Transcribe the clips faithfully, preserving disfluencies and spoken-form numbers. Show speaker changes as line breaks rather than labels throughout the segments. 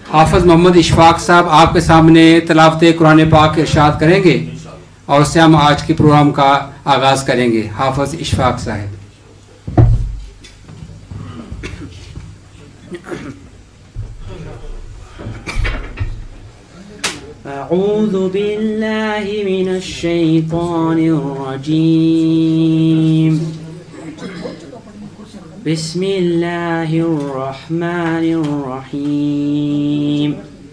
हाफिज मोहम्मद इशफाक साहब आपके सामने तिलावत कुरान पाक इरशाद करेंगे और उससे हम आज के प्रोग्राम का आगाज़ करेंगे। हाफिज इशफाक साहब।
अऊज़ु बिल्लाहि मिनश शैतानिर रजीम। बिस्मिल्लाहिर रहमानिर रहीम।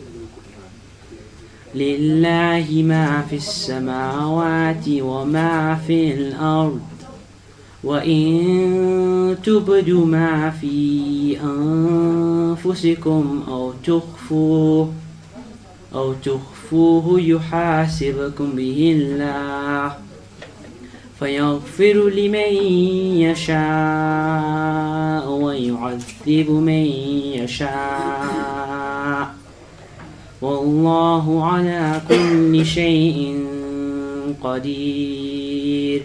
लिल्लाहि मा फिस समावाति व मा फिल अर्द व इन तुब्दु मा फी अनफुसिकुम औ तुख्फूहु औ तुख्फूहु युहासिबकुम बिहिल्लाह फयग़फ़िरु लिमन यशाअ व युअज़्ज़िबु मन यशाअ वल्लाहु अला कुल्लि शैइन क़दीर।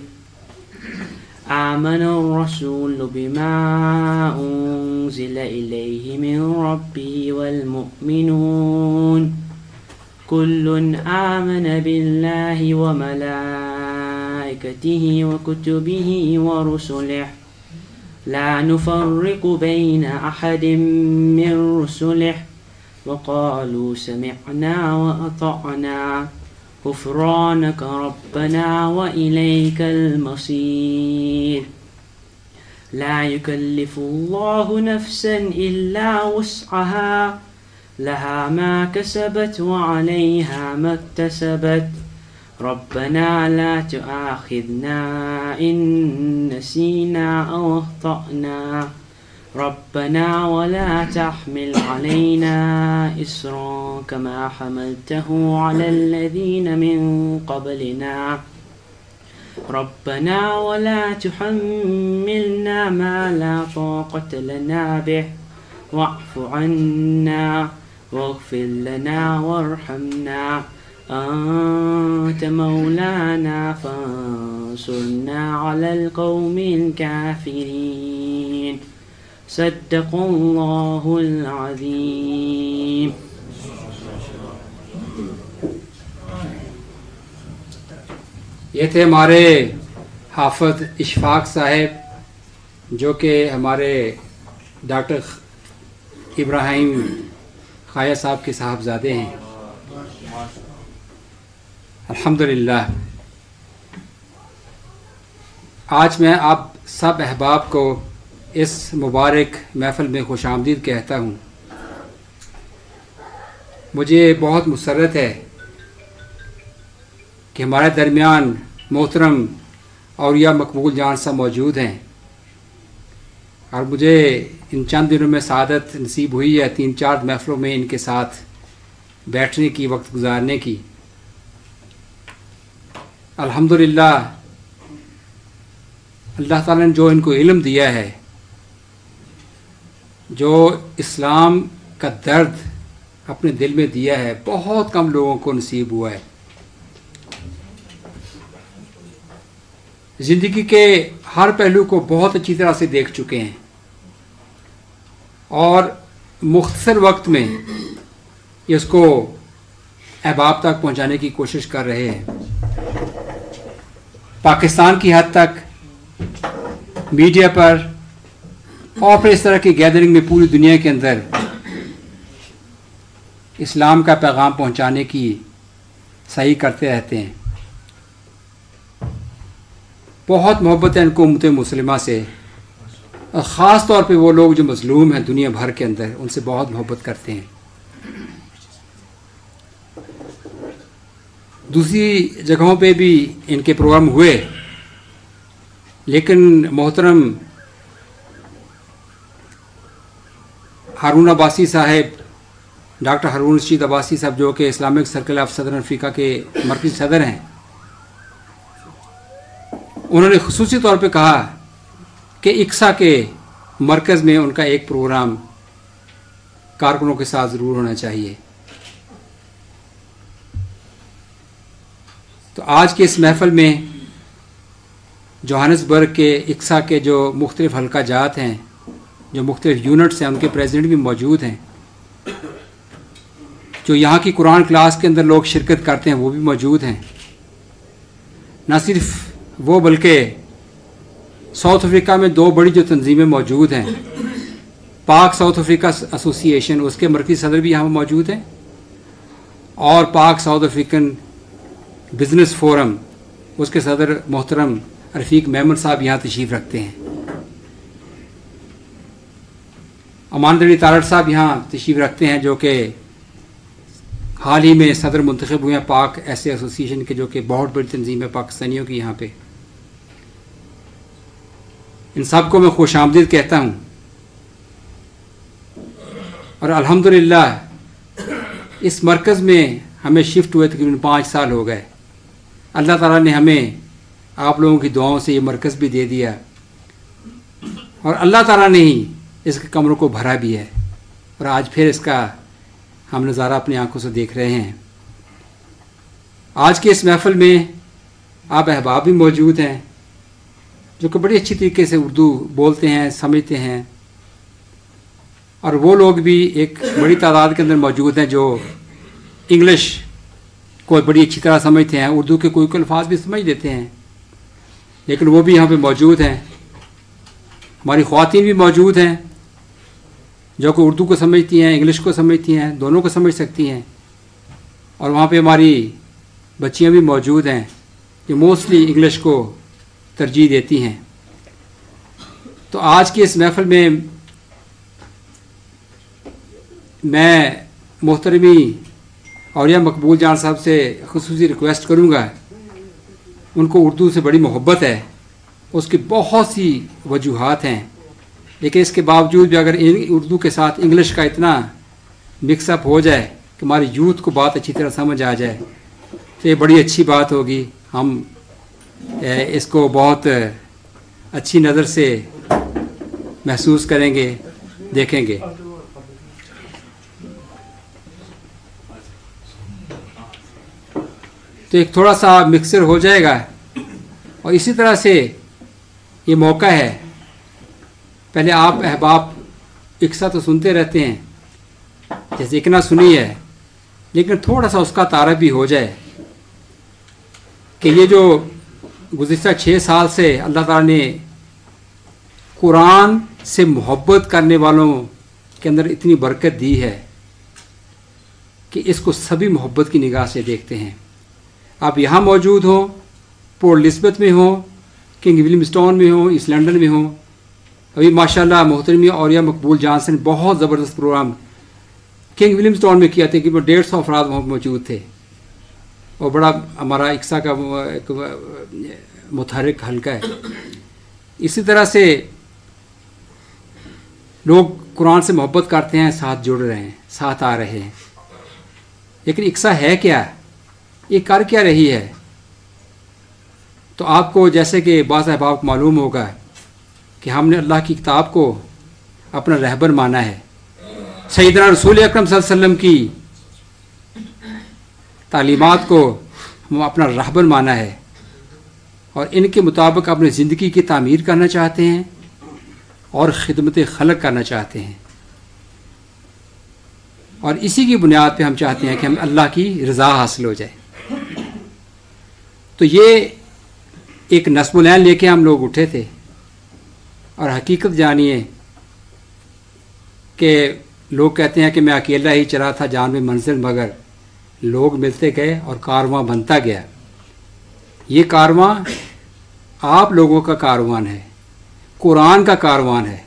आमन अर्रसूलु बिमा उन्ज़िला इलैहि मिन रब्बिही वल मुअ्मिनून कुल्लुन आमन बिल्लाहि व मलाइकतिही व कुतुबिही व रुसुलिही ला नुफ़र्रिक़ु बैन अहदिम मिन रुसुलिही व क़ालू समिअना व अतअना गुफ़रानक रब्बना व इलैकल मसीर। ला युकल्लिफ़ुल्लाहु नफ़्सन इल्ला वुस्अहा लहा मा कसबत व अलैहा मक्तसबत रब्बना ला तुआखिज़ना इन नसीना औ अख़्तअना रब्बना व ला तहमिल अलैना इस्रन कमा हमलतहु अलल लज़ीना मिन क़ब्लिना रब्बना व ला तुहम्मिलना मा ला ताक़त लना बिहि वअफ़ु अन्ना वग़फ़िर लना वरहमना अंत मौलाना फंसुरना अलल क़ौमिल काफ़िरीन। सद्दक़ल्लाहुल अज़ीम।
ये थे हमारे हाफिज इशफाक साहब जो कि हमारे डॉक्टर इब्राहिम खाया साहब के साहबजादे हैं। अल्हम्दुलिल्लाह। आज मैं आप सब अहबाब को इस मुबारक महफ़िल में खुशामदीद कहता हूँ। मुझे बहुत मुसर्रत है कि हमारे दरमियान मोहतरम औरिया मकबूल जान साहब मौजूद हैं और मुझे इन चंद दिनों में सादत नसीब हुई है तीन चार महफ़िलों में इनके साथ बैठने की, वक्त गुजारने की। अल्हम्दुलिल्लाह, अल्लाह ताला ने जो इनको इल्म दिया है, जो इस्लाम का दर्द अपने दिल में दिया है, बहुत कम लोगों को नसीब हुआ है। ज़िंदगी के हर पहलू को बहुत अच्छी तरह से देख चुके हैं और मुख्तसर वक्त में इसको अहबाब तक पहुंचाने की कोशिश कर रहे हैं। पाकिस्तान की हद तक मीडिया पर और फिर इस तरह की गैदरिंग में पूरी दुनिया के अंदर इस्लाम का पैगाम पहुंचाने की सही करते रहते हैं। बहुत मोहब्बत है इनको उम्मत मुस्लिमा से, और ख़ास तौर पे वो लोग जो मज़लूम हैं दुनिया भर के अंदर, उनसे बहुत मोहब्बत करते हैं। दूसरी जगहों पे भी इनके प्रोग्राम हुए, लेकिन मोहतरम हारून अब्बासी साहब, डॉक्टर हारून रशीद अब्बासी साहब जो कि Islamic circle of southern Africa के मरकज़ी सदर हैं, उन्होंने खुसूसी तौर पे कहा कि इक्सा के मरकज़ में उनका एक प्रोग्राम कारकुनों के साथ ज़रूर होना चाहिए। तो आज के इस महफ़िल में जोहानिसबर्ग के इक्सा के जो मुख्तलिफ़ हल्का जात हैं, जो मुख्तलिफ़ यूनिट्स हैं, उनके प्रेसिडेंट भी मौजूद हैं। जो यहाँ की कुरान क्लास के अंदर लोग शिरकत करते हैं वो भी मौजूद हैं। न सिर्फ वो बल्कि साउथ अफ्रीका में दो बड़ी जो तंजीमें मौजूद हैं, पाक साउथ अफ्रीका एसोसिएशन, उसके मरकज़ी सदर भी यहाँ मौजूद हैं, और पाक साउथ अफ्रीकन बिजनेस फोरम, उसके सदर मोहतरम रफ़ीक मेमन साहब यहाँ तशरीफ़ रखते हैं। अमानदड़ी तारड़ साहब यहाँ तशरीफ़ रखते हैं, जो कि हाल ही में सदर मुंतखब हुए हैं पाक ऐसे एसोसिएशन के, जो कि बहुत बड़ी तंजीम है पाकिस्तानियों की यहाँ पे। इन सब को मैं खुश आमदीद कहता हूँ और अल्हम्दुलिल्लाह इस मरकज़ में हमें शिफ्ट हुए तकरीबन पाँच साल हो गए। अल्लाह ताला ने हमें आप लोगों की दुआओं से ये मरकज़ भी दे दिया और अल्लाह ताला ने ही इसके कमरों को भरा भी है और आज फिर इसका हम नज़ारा अपनी आंखों से देख रहे हैं। आज के इस महफ़िल में आप अहबाब भी मौजूद हैं जो कि बड़ी अच्छी तरीके से उर्दू बोलते हैं, समझते हैं, और वो लोग भी एक बड़ी तादाद के अंदर मौजूद हैं जो इंग्लिश को बड़ी अच्छी तरह समझते हैं, उर्दू के कोई कोई अल्फाज भी समझ लेते हैं, लेकिन वो भी यहाँ पे मौजूद हैं। हमारी ख़वातीन भी मौजूद हैं जो कि उर्दू को समझती हैं, इंग्लिश को समझती हैं, दोनों को समझ सकती हैं, और वहाँ पे हमारी बच्चियाँ भी मौजूद हैं जो मोस्टली इंग्लिश को तरजीह देती हैं। तो आज की इस महफ़िल में मैं मोहतरमी औरिया मकबूल जान साहब से खुसूसी रिक्वेस्ट करूँगा, उनको उर्दू से बड़ी मोहब्बत है, उसकी बहुत सी वजूहात हैं, लेकिन इसके बावजूद भी अगर उर्दू के साथ इंग्लिश का इतना मिक्सअप हो जाए कि हमारी यूथ को बात अच्छी तरह समझ आ जाए तो ये बड़ी अच्छी बात होगी। हम इसको बहुत अच्छी नज़र से महसूस करेंगे, देखेंगे। तो एक थोड़ा सा मिक्सर हो जाएगा और इसी तरह से ये मौका है, पहले आप अहबाब इक्सा तो सुनते रहते हैं, जैसे इकना सुनी है, लेकिन थोड़ा सा उसका तारफ़ भी हो जाए कि ये जो गुज़िश्ता छः साल से अल्लाह ताला ने कुरान से मोहब्बत करने वालों के अंदर इतनी बरकत दी है कि इसको सभी मोहब्बत की निगाह से देखते हैं। आप यहाँ मौजूद हो, पोर्ट एलिज़ाबेथ में हो, किंग विलियमस्टाउन में हो, ईस्ट लंदन में हो, अभी माशाल्लाह मोहतरमी औरिया मकबूल जान ने बहुत ज़बरदस्त प्रोग्राम किंग विलियमस्टाउन में किया था कि वो डेढ़ सौ अफराद वहाँ मौजूद थे और बड़ा हमारा इक्सा का एक मुतहरिक हल्का है। इसी तरह से लोग कुरान से मोहब्बत करते हैं, साथ जुड़ रहे हैं, साथ आ रहे हैं, लेकिन इक्सा है क्या, ये कर क्या रही है? तो आपको जैसे कि बाज़ अहबाब को मालूम होगा कि हमने अल्लाह की किताब को अपना रहबर माना है, सैयदना रसूल अकरम सल्लल्लाहु अलैहि वसल्लम की तालीमात को हम अपना रहबर माना है और इनके मुताबिक अपनी ज़िंदगी की तामीर करना चाहते हैं और ख़िदमत खलक करना चाहते हैं, और इसी की बुनियाद पे हम चाहते हैं कि हम अल्लाह की रज़ा हासिल हो जाए। तो ये एक नस्बुलैन लेके हम लोग उठे थे और हकीकत जानिए कि लोग कहते हैं कि मैं अकेला ही चला था जान में मंजिल, मगर लोग मिलते गए और कारवां बनता गया। ये कारवां आप लोगों का कारवान है, कुरान का कारवान है।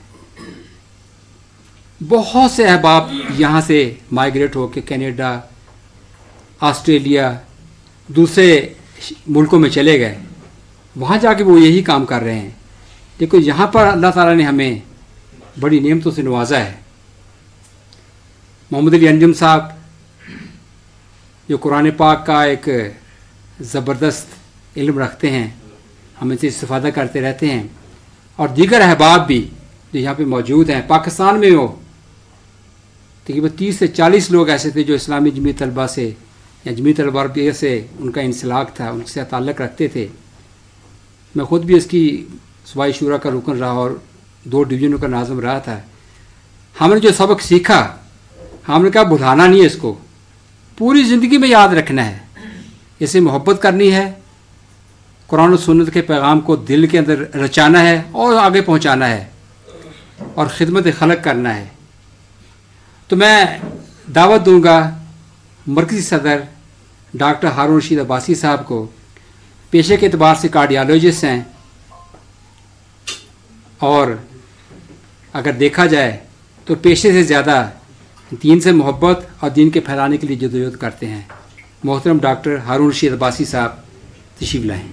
बहुत से अहबाब यहाँ से माइग्रेट होकर कनाडा, ऑस्ट्रेलिया, दूसरे मुल्कों में चले गए, वहाँ जाके वो यही काम कर रहे हैं, लेकिन यहाँ पर अल्लाह ताला ने हमें बड़ी नेमतों से नवाजा है। मोहम्मद अली अंजुम साहब जो कुरान पाक का एक ज़बरदस्त इल्म रखते हैं, हम इनसे इस्तिफ़ादा करते रहते हैं, और दीगर अहबाब भी जो यहाँ पे मौजूद हैं। पाकिस्तान में हो तकरीबन तीस से चालीस लोग ऐसे थे जो इस्लामी जमीयत तलबा से या जमीयत तलबा से उनका इंसलाक था, उनसे ताल्लुक़ रखते थे। मैं ख़ुद भी इसकी सूबाई शूरा का रुकन रहा और दो डिवीज़नों का नाज़िम रहा था। हमने जो सबक सीखा, हमने कहा भुलाना नहीं है इसको, पूरी ज़िंदगी में याद रखना है, इसे मोहब्बत करनी है, कुरान और सुन्नत के पैगाम को दिल के अंदर रचाना है और आगे पहुंचाना है और ख़िदमत खलक करना है। तो मैं दावत दूंगा मरकज़ी सदर डॉक्टर हारून रशीद अब्बासी साहब को, पेशे के एतबार से कार्डियोलॉजिस्ट हैं और अगर देखा जाए तो पेशे से ज़्यादा दीन से मोहब्बत और दीन के फैलाने के लिए जदोजहद करते हैं। मोहतरम डॉक्टर हारून रशीद अब्बासी साहब तशरीफ़ लाएँ।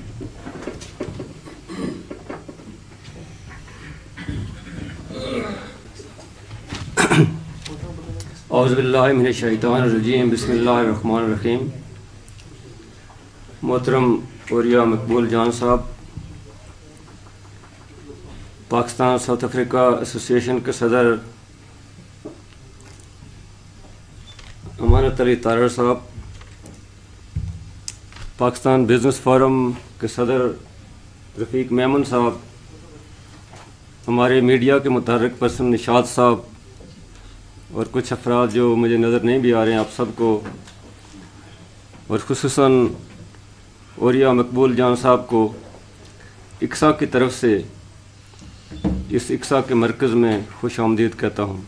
औज़ुबिल्लाहि मिनश्शैतानिर्रजीम, बिस्मिल्लाहिर्रहमानिर्रहीम। मोहतरम ओरिया मकबूल जान साहब, पाकिस्तान साउथ अफ्रीका एसोसिएशन के सदर अमानत अली तारड़ साहब, पाकिस्तान बिजनेस फोरम के सदर रफ़ीक मेमन साहब, हमारे मीडिया के मुतहर्रिक पर्सन निशात साहब और कुछ अफराद जो मुझे नज़र नहीं भी आ रहे हैं, आप सबको और ख़ुसूसन ओरिया मकबूल जान साहब को इक्सा की तरफ से इस इक्सा के मरकज़ में खुश आमदीद कहता हूँ।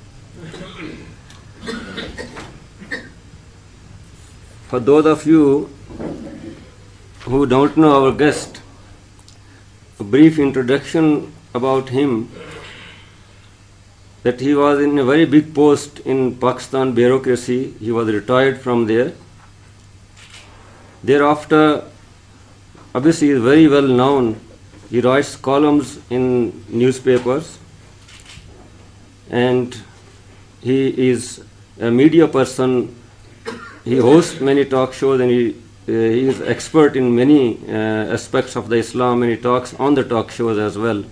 For those of you who don't know our guest, a brief introduction about him, that he was in a very big post in Pakistan bureaucracy. He was retired from there. Thereafter, obviously he is very well known. He writes columns in newspapers and he is a media person. He hosts many talk shows and he, uh, he is expert in many uh, aspects of the Islam, and he talks on the talk shows as well.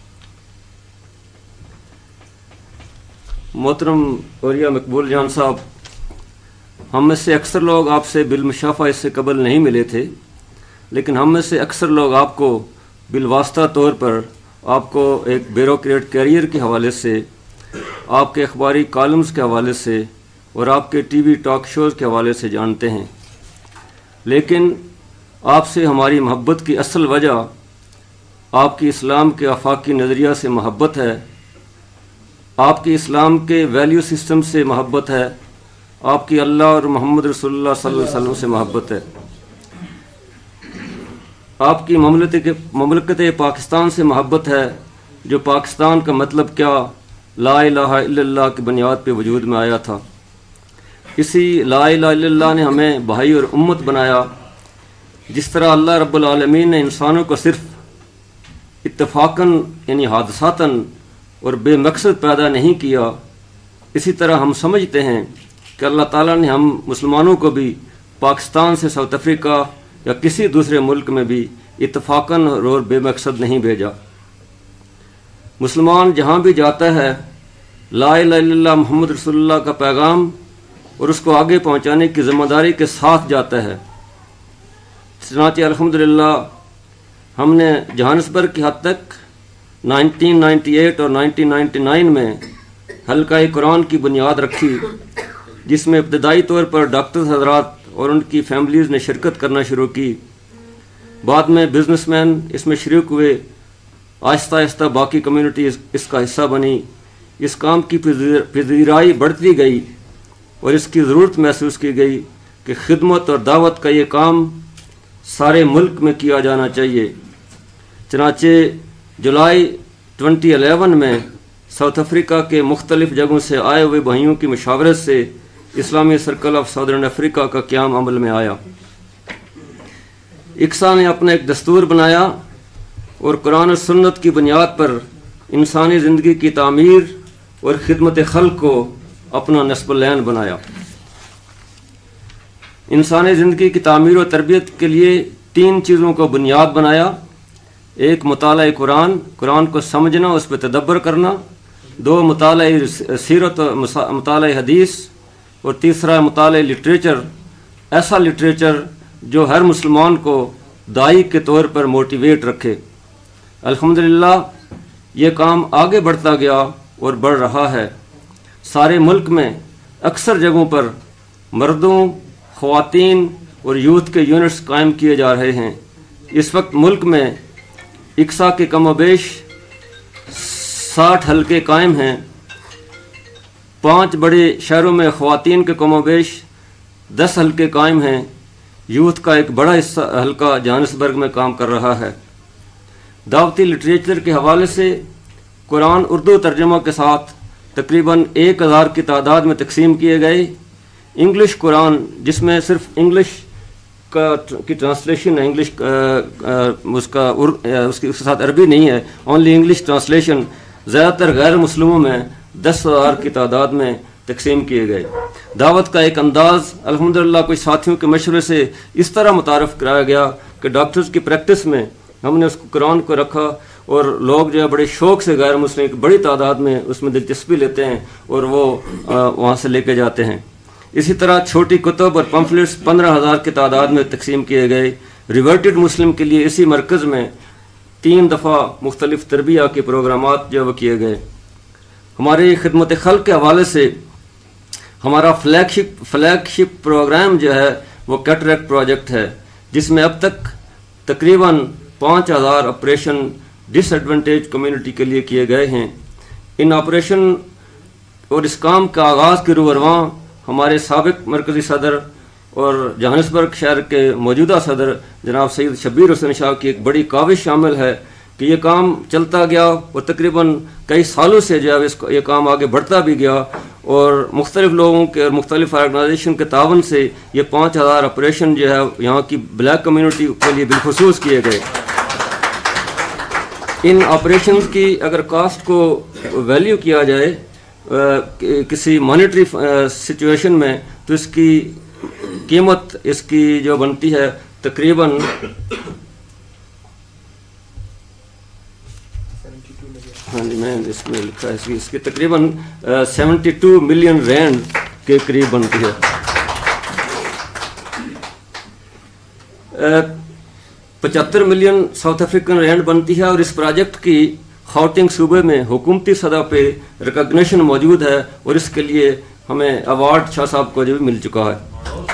मोहतरम ओरिया मकबूल जान साहब, हम में से अक्सर लोग आपसे बिलमुशाफा इससे कबल नहीं मिले थे, लेकिन हम में से अक्सर लोग आपको बिलवास्ता तौर पर आपको एक ब्यूरोक्रेट कैरियर के हवाले से, आपके अखबारी कॉलम्स के हवाले से और आपके टीवी टॉक शोज़ के हवाले से जानते हैं। लेकिन आपसे हमारी मोहब्बत की असल वजह आपकी इस्लाम के आफाकी नज़रिया से मोहब्बत है, आपकी इस्लाम के वैल्यू सिस्टम से मोहब्बत है, आपकी अल्लाह और मोहम्मद रसूलुल्लाह सल्लल्लाहु अलैहि वसल्लम से मोहब्बत है, आपकी ममलकत के ममलकत पाकिस्तान से मोहब्बत है, जो पाकिस्तान का मतलब क्या ला इलाहा इल्लल्लाह की बुनियाद पे वजूद में आया था। इसी ला इलाहा इल्लल्लाह ने हमें भाई और उम्मत बनाया। जिस तरह अल्लाह रब्बुल आलमीन ने इंसानों को सिर्फ इत्तफाकन यानी हादसातन और बेमकसद पैदा नहीं किया, इसी तरह हम समझते हैं कि अल्लाह ताला ने हम मुसलमानों को भी पाकिस्तान से साउथ अफ्रीका या किसी दूसरे मुल्क में भी इत्तफाकन और बेमकसद नहीं भेजा। मुसलमान जहाँ भी जाता है ला इलाहा इल्लल्लाह मोहम्मद रसूलुल्लाह का पैगाम और उसको आगे पहुँचाने की ज़िम्मेदारी के साथ जाता है। चनाचे अल्हम्दुलिल्लाह हमने जहानसबर्ग की हद तक नाइनटीन नाइंटी एट और नाइनटीन नाइंटी नाइन में हल्का कुरान की बुनियाद रखी, जिसमें इब्तदाई तौर पर डॉक्टर हजरात और उनकी फैमिलीज़ ने शिरकत करना शुरू की। बाद में बिजनेसमैन इसमें शरीक हुए, आहिस्ता आहिस्ता बाकी कम्युनिटी इस, इसका हिस्सा बनी। इस काम की पजीराई बढ़ती गई और इसकी ज़रूरत महसूस की गई कि खिदमत और दावत का ये काम सारे मुल्क में किया जाना चाहिए। चनाचे जुलाई ट्वेंटी एलेवन में साउथ अफ्रीका के मुख्तलिफ जगहों से आए हुए भाइयों की मशावरत से इस्लामी सर्कल ऑफ साउदर्न अफ्रीका का क़याम अमल में आया। इक्सा ने अपना एक दस्तूर बनाया और कुरान और सुन्नत की बुनियाद पर इंसानी ज़िंदगी की तामीर और खिदमत खल्क को अपना नस्ब-ए-लैन बनाया। इंसानी ज़िंदगी की तामीर और तरबियत के लिए तीन चीज़ों को बुनियाद बनाया। एक मुताला कुरान, कुरान को समझना, उस पर तदब्बर करना। दो मुताला सीरत, मुताला हदीस। और तीसरा मुताला लिटरेचर, ऐसा लिटरेचर जो हर मुसलमान को दाई के तौर पर मोटिवेट रखे। अल्हम्दुलिल्लाह ये काम आगे बढ़ता गया और बढ़ रहा है। सारे मुल्क में अक्सर जगहों पर मर्दों, ख़वातीन और यूथ के यूनिट्स कायम किए जा रहे हैं। इस वक्त मुल्क में इक्सा के कमोबेश साठ हल्के कायम हैं। पांच बड़े शहरों में ख़वातीन के कमोबेश दस हल्के कायम हैं। यूथ का एक बड़ा हिस्सा हल्का जोहानिसबर्ग में काम कर रहा है। दावती लिटरेचर के हवाले से कुरान उर्दू तर्जमा के साथ तकरीबन एक हज़ार की तादाद में तकसीम किए गए। इंग्लिश कुरान, जिसमें सिर्फ इंग्लिश का की ट्रांसलेशन है, इंग्लिश उसका उर, उसके साथ अरबी नहीं है, ओनली इंग्लिश ट्रांसलेशन, ज़्यादातर गैर मुस्लिमों में दस हज़ार की तादाद में तकसीम किए गए। दावत का एक अंदाज़ अल्हम्दुलिल्लाह कुछ साथियों के मशवरे से इस तरह मुतारफ़ कराया गया कि डॉक्टर्स की प्रैक्टिस में हमने उसको कुरान को रखा और लोग जो है बड़े शौक़ से गैर मुस्लिम की बड़ी तादाद में उसमें दिलचस्पी लेते हैं और वो वहाँ से लेके जाते हैं। इसी तरह छोटी कुतुब और पम्फलेट्स पंद्रह हज़ार की तादाद में तकसीम किए गए। रिवर्टेड मुस्लिम के लिए इसी मरकज़ में तीन दफ़ा मुख्तलिफ तरबिया के प्रोग्रामात जो वो किए गए। हमारे खिदमत खल्क़ के हवाले से हमारा फ्लैगशिप फ्लैगशिप प्रोग्राम जो है वो कैटरेक्ट प्रोजेक्ट है, जिसमें अब तक तकरीबन पाँच हज़ार ऑपरेशन डिसएडवांटेज कम्युनिटी के लिए किए गए हैं। इन ऑपरेशन और इस काम का आगाज़ के रूबरवां हमारे साबिक मरकज़ी सदर और जोहानिसबर्ग शहर के मौजूदा सदर जनाब सैयद शब्बीर हुसैन शाह की एक बड़ी काविश शामिल है कि ये काम चलता गया और तकरीबन कई सालों से जो है इसको ये काम आगे बढ़ता भी गया और मुख्तलिफ लोगों के और मुख्तलिफ ऑर्गेनाइजेशन के तावन से ये पाँच हज़ार ऑपरेशन जो है यहाँ की ब्लैक कम्युनिटी के लिए बिलखुसूस किए गए। इन ऑपरेशन की अगर कास्ट को वैल्यू किया जाए किसी मॉनेटरी सिचुएशन में तो इसकी कीमत इसकी जो बनती है तकरीबन हाँ जी मैं इसमें लिखा है इसकी इसकी तकरीबन सेवेंटी टू मिलियन रैंड के करीब बनती है। पचहत्तर मिलियन साउथ अफ्रीकन रैंड बनती है और इस प्रोजेक्ट की खाउटिंग सूबे में हुकूमती सतह पे रिकॉग्निशन मौजूद है और इसके लिए हमें अवार्ड शाह साहब को जो भी मिल चुका है।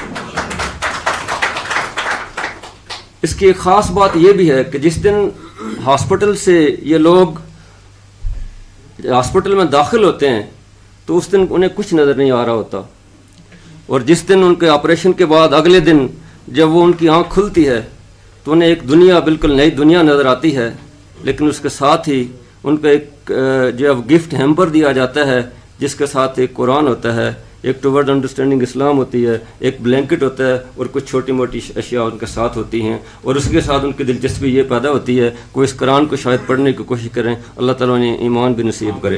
इसकी एक ख़ास बात यह भी है कि जिस दिन हॉस्पिटल से ये लोग हॉस्पिटल में दाखिल होते हैं तो उस दिन उन्हें कुछ नज़र नहीं आ रहा होता और जिस दिन उनके ऑपरेशन के बाद अगले दिन जब वो उनकी आँख खुलती है तो उन्हें एक दुनिया बिल्कुल नई दुनिया नज़र आती है। लेकिन उसके साथ ही उनको एक जो गिफ्ट हैम्पर दिया जाता है जिसके साथ एक कुरान होता है, एक टुवर्ड अंडरस्टैंडिंग इस्लाम होती है, एक ब्लैंकेट होता है और कुछ छोटी मोटी अशिया उनके साथ होती हैं और उसके साथ उनकी दिलचस्पी ये पैदा होती है कि इस कुरान को शायद पढ़ने की कोशिश करें। अल्लाह ताला ने ईमान भी नसीब करे।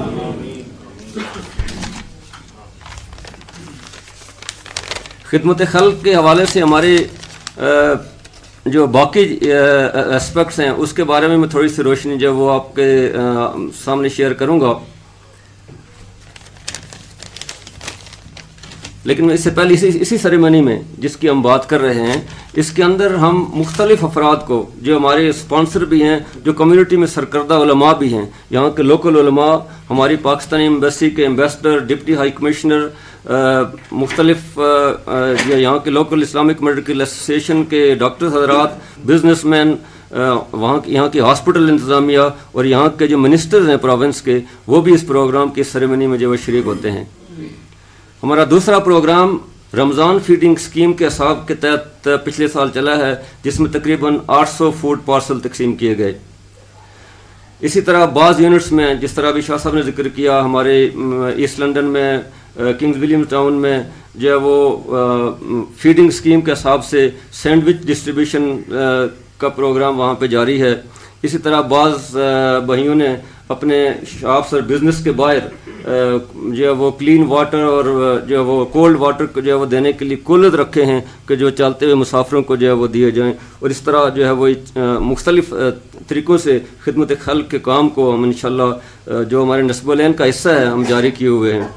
खिदमत खल्क़ के हवाले से हमारे जो बाकी एस्पेक्ट्स हैं उसके बारे में मैं थोड़ी सी रोशनी जो वो आपके सामने शेयर करूँगा। लेकिन इससे पहले इसी इसी सेरेमनी में जिसकी हम बात कर रहे हैं इसके अंदर हम मुख्तलिफ अफराद को जो हमारे स्पॉन्सर भी हैं, जो कम्युनिटी में सरकर्दा उलमा भी हैं, यहाँ के लोकल उलमा, हमारी पाकिस्तानी एम्बेसी के एम्बेसडर, डिप्टी हाई कमिश्नर, मुख्तलिफ यहाँ के लोकल इस्लामिक मेडिकल एसोसिएशन के डॉक्टर्स हजरात, बिजनेसमैन, वहाँ यहाँ की हॉस्पिटल इंतज़ामिया और यहाँ के जो मिनिस्टर्स हैं प्रोविंस के, वो भी इस प्रोग्राम की सेरेमनी में जो वो शरीक होते हैं। हमारा दूसरा प्रोग्राम रमज़ान फीडिंग स्कीम के हिसाब के तहत पिछले साल चला है जिसमें तकरीबन आठ सौ फूड पार्सल तकसीम किए गए। इसी तरह बाज़ यूनिट्स में जिस तरह अभी शाह साहब ने जिक्र किया, हमारे ईस्ट लंदन में किंग्स विलियम टाउन में जो है वो फीडिंग स्कीम के हिसाब से सैंडविच डिस्ट्रीब्यूशन का प्रोग्राम वहाँ पे जारी है। इसी तरह बाज़ भाइयों ने अपने शॉप्स और बिज़नेस के बाहर जो है वो क्लीन वाटर और जो है वो कोल्ड वाटर को जो है वो देने के लिए कूलर रखे हैं कि जो चलते हुए मुसाफिरों को जो है वो दिए जाएं और इस तरह जो है वो मुख्तलिफ तरीक़ों से खिदमत खल्क़ के काम को हम इंशाअल्लाह जो हमारे नस्बुल-ऐन का हिस्सा है हम जारी किए हुए हैं।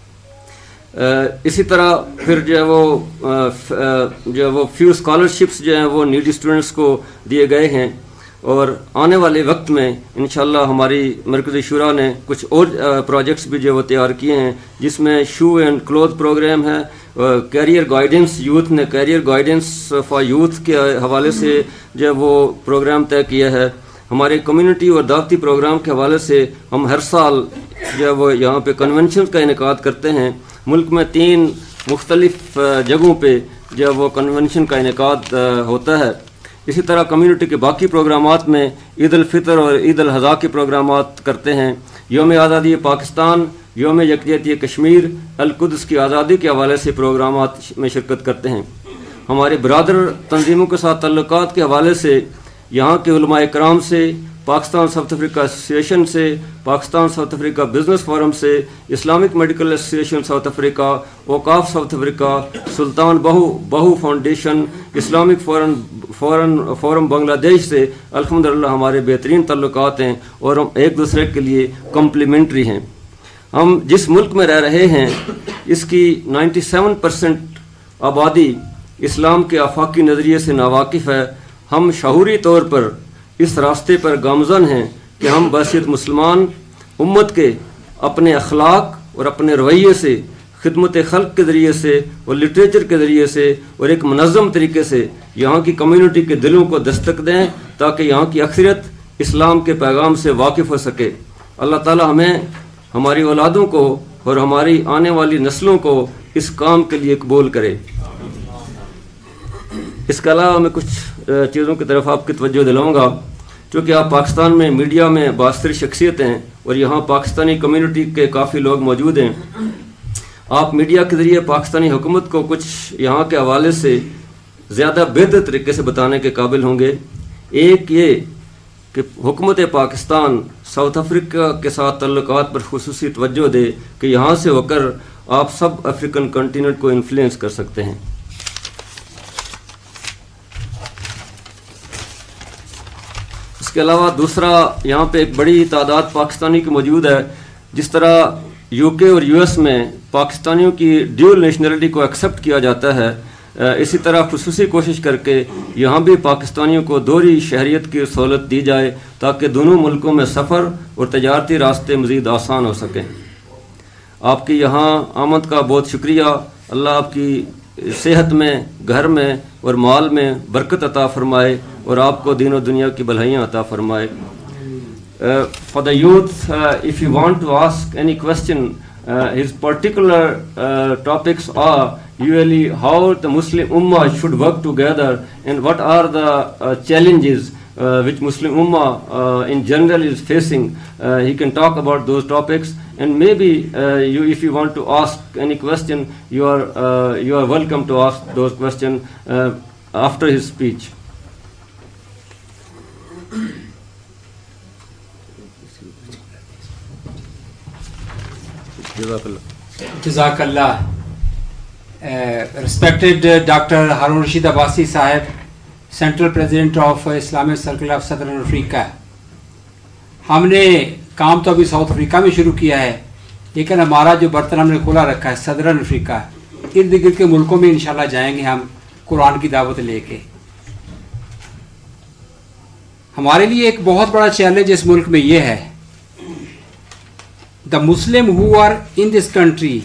इसी तरह फिर जो है वो जो है वो फ्यू स्कॉलरशिप्स जो हैं वो नीडी स्टूडेंट्स को दिए गए हैं और आने वाले वक्त में इंशाअल्लाह हमारी मरकज़ी शुरा ने कुछ और प्रोजेक्ट्स भी जो वो तैयार किए हैं जिसमें शू एंड क्लोथ प्रोग्राम है कैरियर गाइडेंस, यूथ ने कैरियर गाइडेंस फॉर यूथ के हवाले से जो वो प्रोग्राम तय किया है। हमारे कम्युनिटी और दावती प्रोग्राम के हवाले से हम हर साल जो वो यहाँ पे कन्वेंशन का इनेकाद करते हैं। मुल्क में तीन मुख्तलिफ जगहों पे जो वो कन्वेंशन का इनेकाद होता है। इसी तरह कम्युनिटी के बाकी प्रोग्रामात में ईद अल फितर और ईद अल अज़हा के प्रोग्रामात करते हैं। यौम आज़ादी पाकिस्तान, यौम यकजहती कश्मीर, अल कुद्स की आज़ादी के हवाले से प्रोग्रामात में शिरकत करते हैं। हमारे बरादर तंजीमों के साथ तल्लुकात के हवाले से यहाँ के उलमाए कराम से, पाकिस्तान साउथ अफ्रीका एसोसिएशन से, Pakistan south Africa business forum से, Islamic medical association south Africa, औकाफ south Africa, Sultan Bahu Bahu foundation, Islamic forum forum forum Bangladesh से अल्हम्दुलिल्लाह हमारे बेहतरीन तल्लुकात हैं और हम एक दूसरे के लिए कम्प्लीमेंट्री हैं। हम जिस मुल्क में रह रहे हैं इसकी सत्तानवे परसेंट आबादी इस्लाम के आफाकी नज़रिए से नावाकिफ़ है। हम शऊरी तौर पर इस रास्ते पर गामज़न हैं कि हम बहसीत मुसलमान उम्मत के अपने अखलाक और अपने रवैये से, खिदमत खल्क के ज़रिए से और लिटरेचर के ज़रिए से और एक मनज़्ज़म तरीके से यहाँ की कम्युनिटी के दिलों को दस्तक दें ताकि यहाँ की अक्सरियत इस्लाम के पैगाम से वाकिफ़ हो सके। अल्लाह ताला हमें, हमारी औलादों को और हमारी आने वाली नस्लों को इस काम के लिए कबूल करे। इसके अलावा मैं कुछ चीज़ों की तरफ आपकी तवज्जो दिलाऊंगा। चूँकि आप पाकिस्तान में मीडिया में बासर शख्सियत हैं और यहाँ पाकिस्तानी कम्युनिटी के काफ़ी लोग मौजूद हैं, आप मीडिया के ज़रिए पाकिस्तानी हुकूमत को कुछ यहाँ के हवाले से ज़्यादा बेहतर तरीके से बताने के काबिल होंगे। एक ये कि हुकूमत पाकिस्तान साउथ अफ्रीका के साथ तल्लुकात पर खुसूसी तवज्जो दे कि यहाँ से होकर आप सब अफ्रीकन कॉन्टिनेंट को इन्फ्लुएंस कर सकते हैं। इसके अलावा दूसरा, यहाँ पे एक बड़ी तादाद पाकिस्तानी की मौजूद है। जिस तरह यूके और यूएस में पाकिस्तानियों की ड्यूल नेशनलिटी को एक्सेप्ट किया जाता है, इसी तरह खुसूसी कोशिश करके यहाँ भी पाकिस्तानियों को दोहरी शहरियत की सहूलत दी जाए ताकि दोनों मुल्कों में सफ़र और तजारती रास्ते मज़ीद आसान हो सकें। आपकी यहाँ आमद का बहुत शुक्रिया। अल्लाह आपकी सेहत में, घर में और माल में बरकत अता फरमाए और आपको दीन और दुनिया की भलाइयाँ अता फरमाए। Uh, for the youth, uh, if you want to ask any question, uh, his particular uh, topics are usually how the Muslim Ummah should work together and what are the uh, challenges uh, which Muslim Ummah uh, in general is facing. Uh, he can talk about those topics, and maybe uh, you, if you want to ask any question, you are uh, you are welcome to ask those questions uh, after his speech.
Jazakallah. Uh, respected uh, Doctor Harun Rashid Abbasi Sahib, Central President of uh, Islamic Circle of Southern Africa. हमने काम तो अभी south Africa में शुरू किया है, लेकिन हमारा जो बर्तन हमने खोला रखा है सदरन अफ्रीका, इर्द गिर्द के मुल्कों में इंशाल्लाह जाएंगे हम कुरान की दावत लेके। हमारे लिए एक बहुत बड़ा चैलेंज इस मुल्क में ये है, the Muslim who are in this country,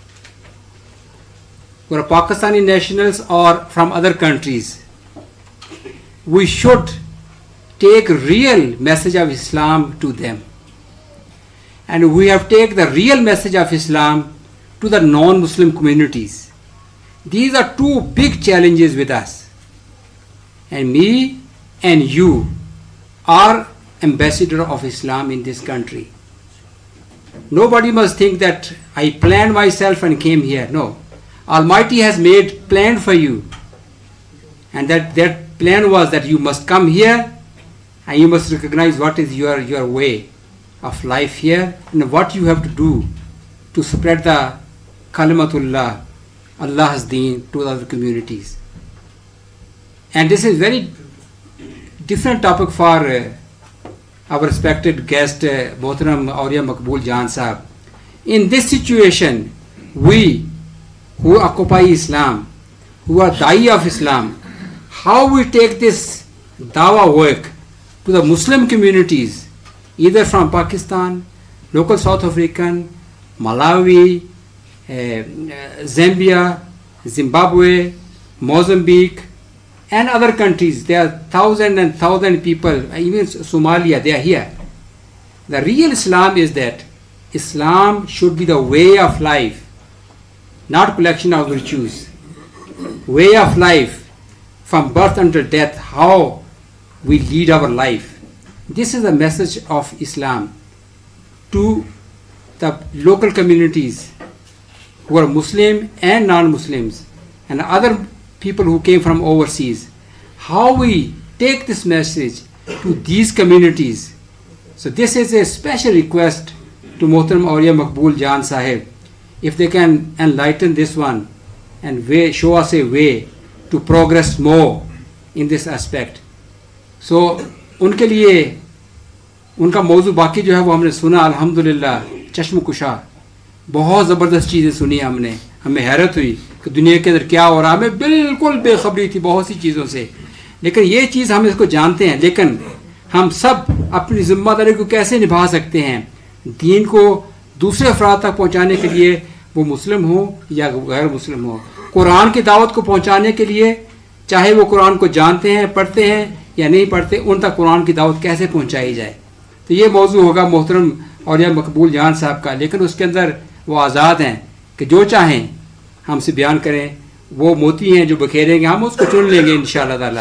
who are Pakistani nationals or from other countries, we should take real message of Islam to them, and we have take the real message of Islam to the non-Muslim communities. These are two big challenges with us, and me and you are ambassador of Islam in this country. Nobody must think that I planned myself and came here. No. Almighty has made plan for you. And that, that plan was that you must come here and you must recognize what is your, your way of life here and what you have to do to spread the Kalimatullah, Allah's deen to other communities. And this is very different topic for uh, our respected guest, uh, Mr Oriya Maqbool Jan sahab. In this situation, we who occupy Islam, who are da'i of Islam, how we take this dawah work to the Muslim communities, either from Pakistan, local South African, Malawi, uh, Zambia, Zimbabwe, Mozambique, and other countries. There are thousand and thousand people, even Somalia, they are here. The real Islam is that Islam should be the way of life, not collection of virtues. Way of life, from birth until death, how we lead our life. This is the message of Islam to the local communities who are Muslim and non-Muslims and other people who came from overseas. How we take this message to these communities. So this is a special request to Mr Oriya Maqbool Jan Sahib, if they can enlighten this one and way, show us a way to progress more in this aspect. So उनके लिए उनका मौजू बाकी जो है वो हमने सुना, अल्हम्दुलिल्लाह चश्म कुशा, बहुत ज़बरदस्त चीज़ें सुनी हमने, हमें हैरत हुई कि दुनिया के अंदर क्या हो रहा है। हमें बिल्कुल बेखबरी थी बहुत सी चीज़ों से, लेकिन ये चीज़ हम इसको जानते हैं। लेकिन हम सब अपनी जिम्मेदारी को कैसे निभा सकते हैं, दीन को दूसरे अफराद तक पहुँचाने के लिए, वो मुस्लिम हो या गैर मुस्लिम हो, कुरान की दावत को पहुँचाने के लिए, चाहे वो कुरान को जानते हैं, पढ़ते हैं या नहीं पढ़ते, उन तक कुरान की दावत कैसे पहुँचाई जाए। तो ये मौजू होगा मोहतरम औरिया मकबूल जान साहब का, लेकिन उसके अंदर वो आज़ाद हैं कि जो चाहें हमसे बयान करें। वो मोती हैं जो बखेरेंगे, हम उसको चुन लेंगे इंशाअल्लाह ताला।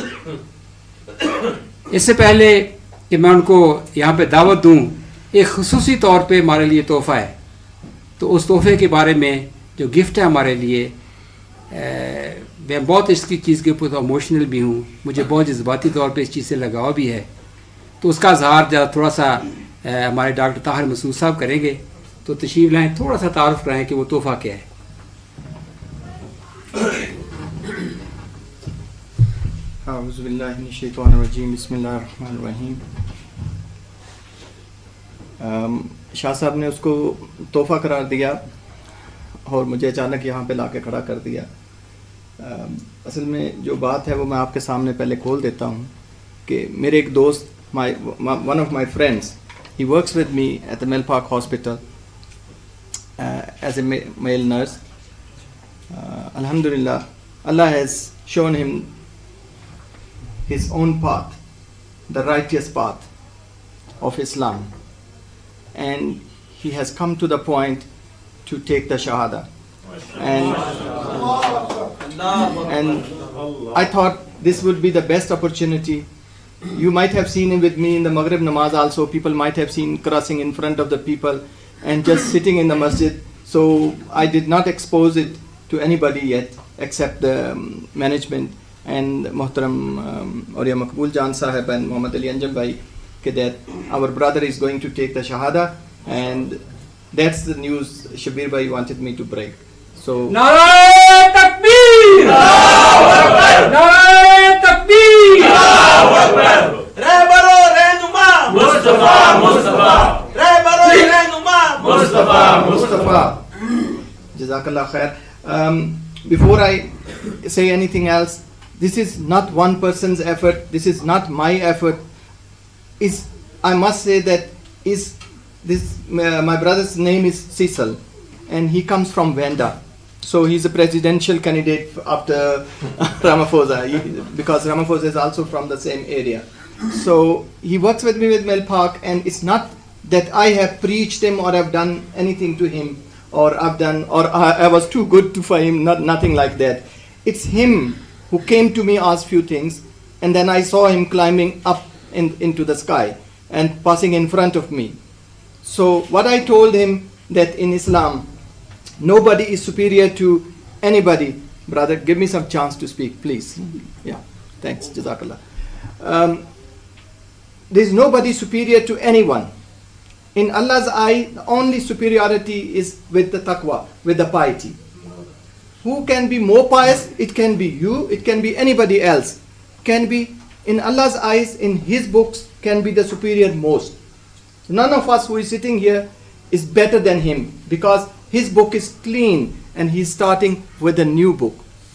इससे पहले कि मैं उनको यहाँ पे दावत दूँ, एक खुसूसी तौर पे हमारे लिए तोहफ़ा है, तो उस तोहफे के बारे में जो गिफ्ट है हमारे लिए, ए, मैं बहुत इसकी चीज़ के ऊपर इमोशनल भी हूँ, मुझे बहुत जज्बाती तौर पे इस चीज़ से लगाव भी है। तो उसका इज़हार ज़रा थोड़ा सा ए, हमारे डॉक्टर ताहिर मसूद साहब करेंगे, तो तशरीफ़ लाएँ, थोड़ा सा तारुफ कराएँ कि वो तोहफ़ा क्या है।
औज़ुबिल्लाहिमिनश्शैतानिर्रजीम, बिस्मिल्लाहिर्रहमानिर्रहीम। शाह साहब ने उसको तोहफ़ा करार दिया और मुझे अचानक यहाँ पे लाके खड़ा कर दिया। आ, असल में जो बात है वो मैं आपके सामने पहले खोल देता हूँ कि मेरे एक दोस्त, my one of my friends, he works with me at the Mel Park hospital as a male nurse. अल्हम्दुलिल्लाह, अल्लाह has shown him his own path, the righteous path of Islam, and he has come to the point to take the Shahada. And, and I thought this would be the best opportunity. You might have seen him with me in the Maghrib Namaz also. People might have seen crossing in front of the people and just sitting in the masjid. So I did not expose it to anybody yet except the um, management and Muhtaram um, Oriya Maqbool Jan Sahib and Muhammad Ali Anjam Bhai, that our brother is going to take the Shahada, and that's the news Shabir Bhai wanted me to break. So
Nare Takbir! Nare Takbir!
Re baro re numa Mustafa Mustafa Re baro re numa Mustafa
Mustafa. Jazakallah khair. Um, before I say anything else, this is not one person's effort, this is not my effort. Is I must say that is this uh, my brother's name is Cecil, and he comes from Venda. So he's a presidential candidate after Ramaphosa, he, because Ramaphosa is also from the same area. So he works with me with Mel Park, and it's not that I have preached him or have done anything to him, or I've done, or I, I was too good to for him, not nothing like that. It's him who came to me, asked few things, and then I saw him climbing up in, into the sky and passing in front of me. So what I told him, that in Islam, nobody is superior to anybody. Brother, give me some chance to speak, please. Yeah, thanks, Jazakallah. Um, there is nobody superior to anyone. In Allah's eye, the only superiority is with the taqwa, with the piety. Who can be more pious? It can be you, it can be anybody else. Can be, in Allah's eyes, in His books, can be the superior most. None of us who is sitting here is better than him, because his book is clean and he's starting with a new book.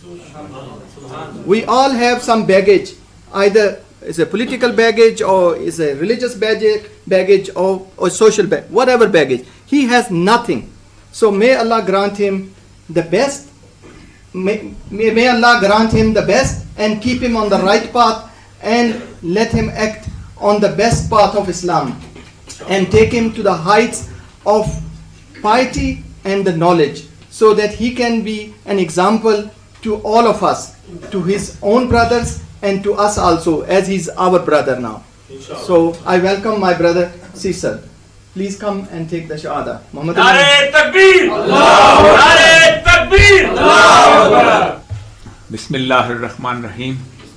We all have some baggage, either it's a political baggage or it's a religious baggage, baggage or, or social baggage, whatever baggage. He has nothing. So may Allah grant him the best may, may, may Allah grant him the best and keep him on the right path and let him act on the best path of Islam and take him to the heights of piety and the knowledge, so that he can be an example to all of us, to his own brothers and to us also, as he's our brother now. So I welcome my brother Caesar. Please come and take the shahada. Muhammad
Nare Takbir! Allahu Akbar! Nare Takbir! Allahu Akbar!
Bismillahirrahmanirrahim.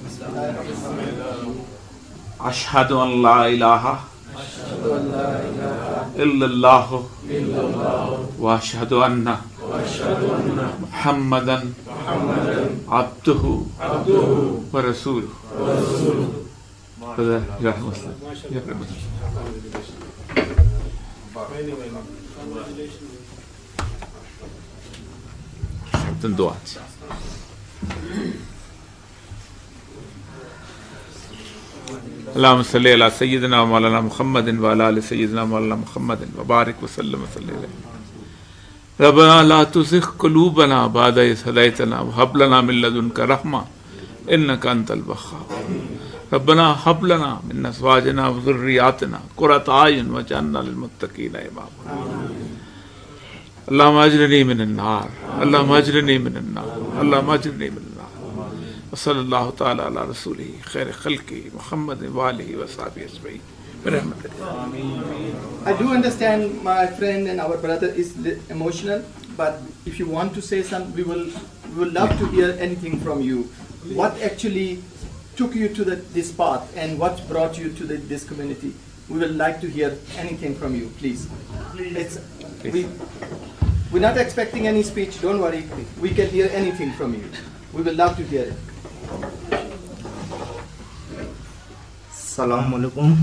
Ashhadu an la ilaha illallah wa ashhadu anna Muhammadan abduhu wa rasuluhu. Brother, you are Muslim. You are Muslim. Then dua. اللهم صل على سيدنا مولانا محمد وعلى ال سيدنا مولانا محمد وبارك وسلم وسلم. ربنا لا تزغ قلوبنا بعد إذ هديتنا وهب لنا من لدنك رحمة إنك أنت الوهاب. ربنا هب لنا من أزواجنا وذرياتنا قرة أعين واجعلنا للمتقين إماما. اللهم أجرني من النار، اللهم أجرني من النار، اللهم أجرني من النار. وصلى الله تعالى على رسوله خير خلقه محمد وآله وصحبه أجمعين.
I do understand my friend and our brother is li- emotional, but if you want to say something, we will we will love to hear anything from you. What actually took you to the, this path and what brought you to the, this community? We would like to hear anything from you, please. It's, we, we're not expecting any speech, don't worry. We can hear anything from you. We will love to hear it.
Assalamu alaikum.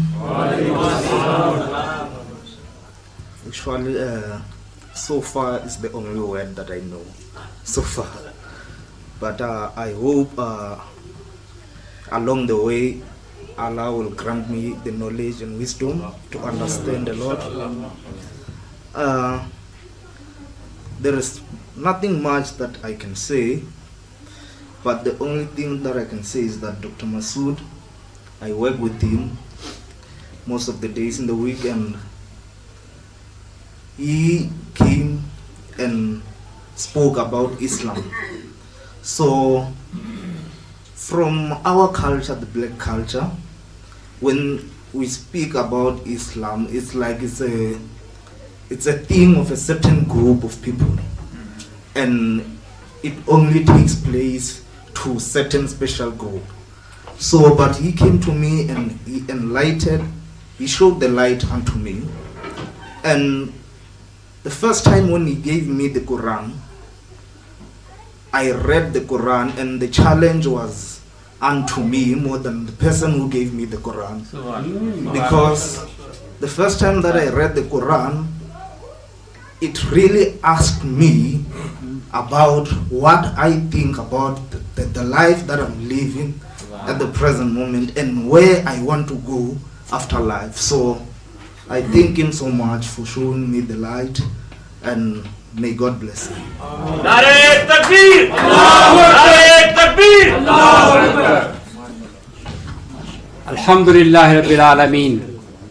Actually, uh, so far is the only word that I know so far. But uh, I hope uh, along the way Allah will grant me the knowledge and wisdom to understand the Lord. Uh, there is nothing much that I can say, but the only thing that I can say is that Doctor Masood, I work with him most of the days in the week, and he came and spoke about Islam. So from our culture, the black culture, when we speak about Islam, it's like it's a it's a thing of a certain group of people, and it only takes place to certain special group. So, but he came to me and he enlightened, he showed the light unto me. And the first time when he gave me the Quran, I read the Quran, and the challenge was unto me more than the person who gave me the Quran. Because the first time that I read the Quran, it really asked me about what I think about the, the, the life that I'm living at the present moment and where I want to go after life. So I thank him so much for showing me the light, and may God bless him.
Nare Takbir! Allahu Akbar! Nare Takbir! Allahu Akbar!
Alhamdulillah Rabbil Alameen.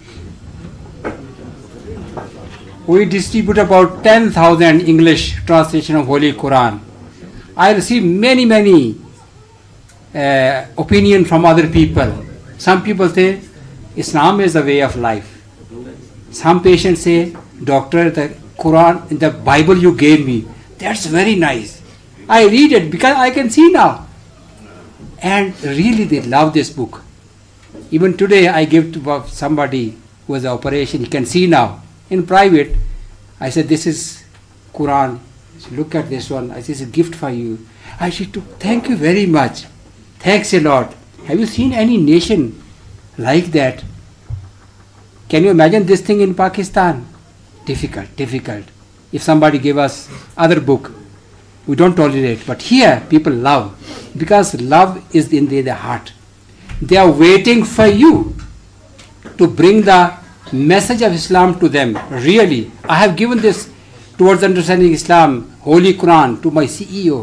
We distribute about ten thousand English translation of Holy Quran. I receive many, many uh, opinion from other people. Some people say Islam is the way of life. Some patients say, doctor, the Quran, the Bible you gave me, that's very nice. I read it because I can see now. And really they love this book. Even today I give to somebody who has an operation, he can see now. In private, I said, this is Quran. Said, look at this one. I said, it's a gift for you. I said, thank you very much. Thanks a lot. Have you seen any nation like that? Can you imagine this thing in Pakistan? Difficult, difficult. If somebody gave us other book, we don't tolerate. But here, people love. Because love is in the, the heart. They are waiting for you to bring the message of Islam to them. Really, I have given this towards understanding Islam, Holy Quran, to my C E O.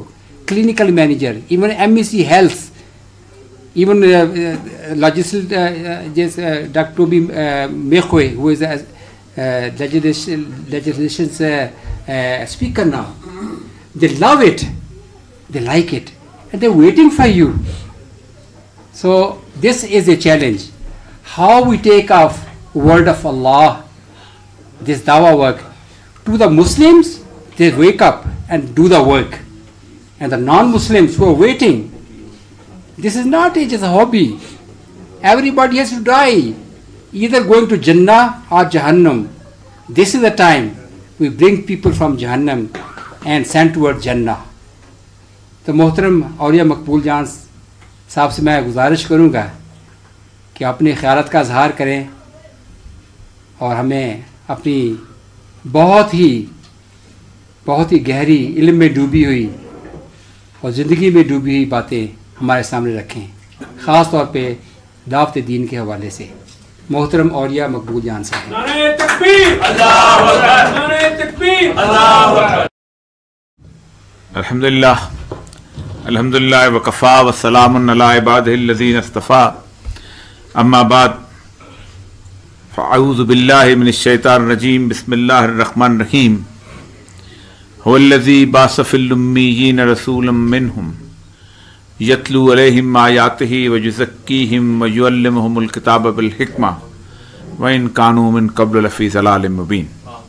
clinical manager, even M E C Health, even uh, uh, legislator, uh, just, uh, Doctor Toby uh, Mekwe, who is a uh, legislation, legislation's uh, uh, speaker now. They love it, they like it, and they're waiting for you. So this is a challenge. How we take off word of Allah, this dawah work, to the Muslims, they wake up and do the work. And the non-Muslims who are waiting, this is not a, just a hobby. Everybody has to die, either going to Jannah or Jahannam. This is the time we bring people from Jahannam and send toward Jannah. तो मोहतरम औरिया मकबूल जान साहब से मैं गुजारिश करूँगा कि अपनी ख्यालत का इजहार करें और हमें अपनी बहुत ही बहुत ही गहरी इल्म में डूबी हुई और ज़िंदगी में डूबी हुई बातें हमारे सामने रखें, ख़ास तौर पे दावत दीन के हवाले से। मोहतरम औरिया मकबूल जान साहब। नारे तकबीर, अल्लाहु अकबर, नारे तकबीर, अल्लाहु अकबर।
अल्हम्दुलिल्लाह अल्हम्दुलिल्लाह वकफ़ा वस्सलामुन अला इबादिहिल्लज़ीना इस्तफ़ा, अम्मा बाद, फ़अऊज़ु बिल्लाहि मिनश शैतानिर रजीम, बिस्मिल्लाहिर रहमानिर रहीम। हुवल्लज़ी बअस फ़िल उम्मिय्यीना रसूलन मिनहुम यतलू अलैहिम आयातिही व युज़क्कीहिम व युअल्लिमुहुमुल किताब वल हिकमा व इन कानू मिन क़ब्ल लफ़ी ज़लालिम मुबीन।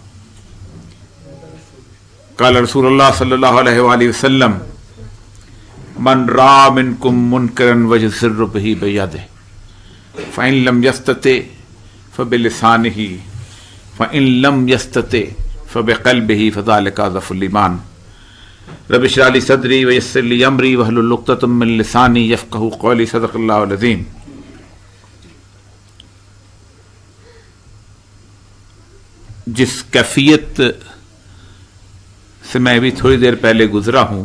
क़ाल रसूलुल्लाह सल्लल्लाहु अलैहि वसल्लम, मन रा मिनकुम मुनकरन वयुज़िरु बिही बियदिही फ़इन लम यस्तति फ़बिलिसानिही फ़इन लम यस्तति फ़बिक़ल्बिही फ़ज़ालिका ज़फ़ुल ईमान। रब इश्रह ली सदरी व यस्सिर ली अमरी वहलुल उक़दतम मिन लिसानी यफ़क़हू क़ौली। सदक़ल्लाहुल अज़ीम। जिस कैफियत से मैं अभी थोड़ी देर पहले गुजरा हूँ,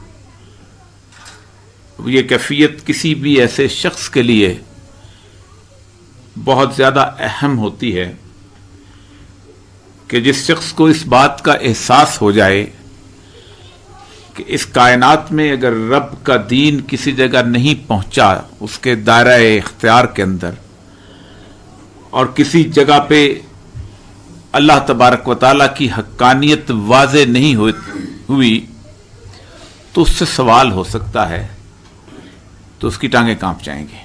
ये कैफियत किसी भी ऐसे शख्स के लिए बहुत ज़्यादा अहम होती है कि जिस शख्स को इस बात का एहसास हो जाए कि इस कायनात में अगर रब का दीन किसी जगह नहीं पहुंचा, उसके दायरे इख्तियार के अंदर, और किसी जगह पे अल्लाह तबारक व तआला की हक्कानियत वाज़े नहीं हुई, तो उससे सवाल हो सकता है, तो उसकी टांगें कांप जाएंगी।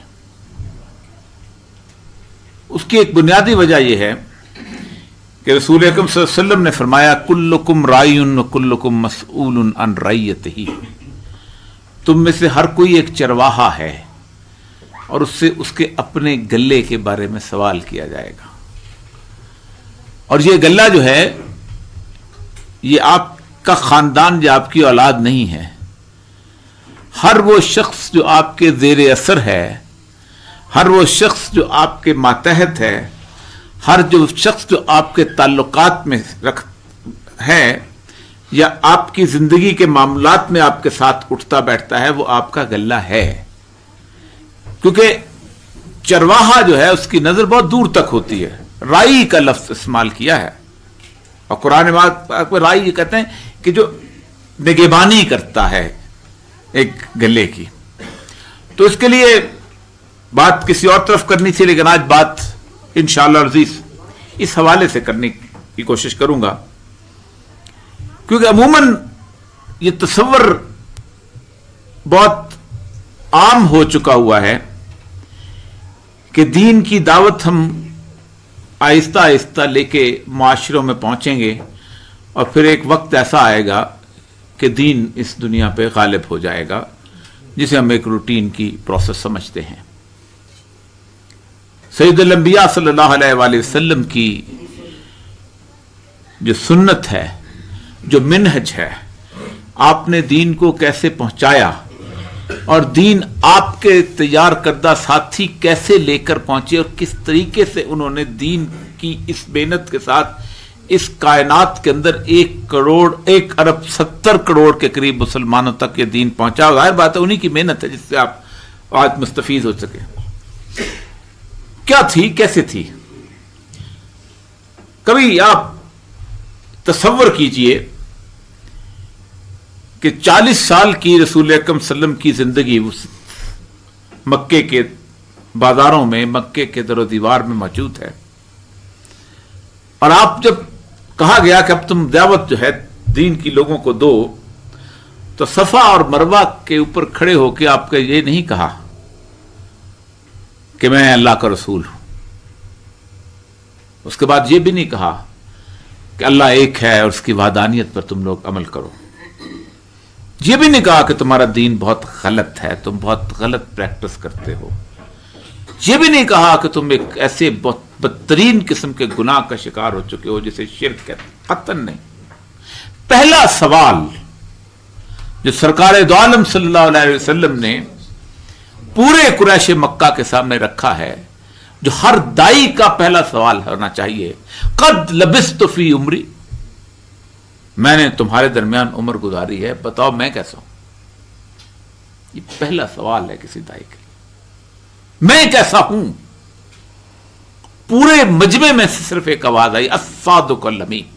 उसकी एक बुनियादी वजह यह है कि रसूल अकरम सल्लल्लाहु अलैहि वसल्लम ने फरमाया, कुल्लुकुम रायुन व कुल्लुकुम मसऊलुन अन रइयतिही। तुम में से हर कोई एक चरवाहा है और उससे उसके अपने गल्ले के बारे में सवाल किया जाएगा। और ये गल्ला जो है, ये आपका खानदान या आपकी औलाद नहीं है। हर वो शख्स जो आपके ज़ेरे असर है, हर वो शख्स जो आपके मातहत है, हर जो शख्स जो आपके ताल्लुकात में रख है या आपकी जिंदगी के मामलात में आपके साथ उठता बैठता है, वो आपका गल्ला है। क्योंकि चरवाहा जो है उसकी नजर बहुत दूर तक होती है। राई का लफ्ज इस्तेमाल किया है और कुरान में राई कहते हैं कि जो निगहबानी करता है एक गले की। तो इसके लिए बात किसी और तरफ करनी थी, लेकिन आज बात इंशाअल्लाह अज़ीज इस हवाले से करने की कोशिश करूंगा, क्योंकि अमूमन ये तसव्वुर बहुत आम हो चुका हुआ है कि दीन की दावत हम आहिस्ता आहिस्ता लेके माशरों में पहुंचेंगे और फिर एक वक्त ऐसा आएगा कि दीन इस दुनिया पे गालिब हो जाएगा, जिसे हम एक रूटीन की प्रोसेस समझते हैं। सैयदुल अंबिया सल्लल्लाहु अलैहि वसल्लम की जो सुन्नत है, जो मिनहज है, आपने दीन को कैसे पहुंचाया और दीन आपके तैयार करदा साथी कैसे लेकर पहुंचे और किस तरीके से उन्होंने दीन की इस मेहनत के साथ इस कायनात के अंदर एक करोड़ एक अरब सत्तर करोड़ के करीब मुसलमानों तक ये दीन पहुंचा। जाहिर बात है उन्हीं की मेहनत है जिससे आप आज मुस्तफीज हो सके। क्या थी, कैसे थी? कभी आप तसव्वुर कीजिए कि चालीस साल की रसूल अकरम सल्लम की जिंदगी उस मक्के के बाजारों में, मक्के के दरो दीवार में मौजूद है। और आप जब कहा गया कि अब तुम दावत जो है दीन की लोगों को दो, तो सफा और मरवा के ऊपर खड़े होकर आपने ये नहीं कहा कि मैं अल्लाह का रसूल हूं। उसके बाद ये भी नहीं कहा कि अल्लाह एक है और उसकी वादानियत पर तुम लोग अमल करो। ये भी नहीं कहा कि तुम्हारा दीन बहुत गलत है, तुम बहुत गलत प्रैक्टिस करते हो। ये भी नहीं कहा कि तुम एक ऐसे बहुत बदतरीन किस्म के गुनाह का शिकार हो चुके हो जिसे शिर्क कहते हैं। कतन नहीं। पहला सवाल जो सरकार दो आलम सल्लल्लाहु अलैहि वसल्लम ने पूरे कुरैश मक्का के सामने रखा है, जो हर दाई का पहला सवाल होना चाहिए, कद लबिस्तु फी उम्री, मैंने तुम्हारे दरमियान उम्र गुजारी है, बताओ मैं कैसा हूं। ये पहला सवाल है किसी दाई के लिए, मैं कैसा हूं। पूरे मजमे में से सिर्फ एक आवाज आई, अस्सादुक अल-अमीन,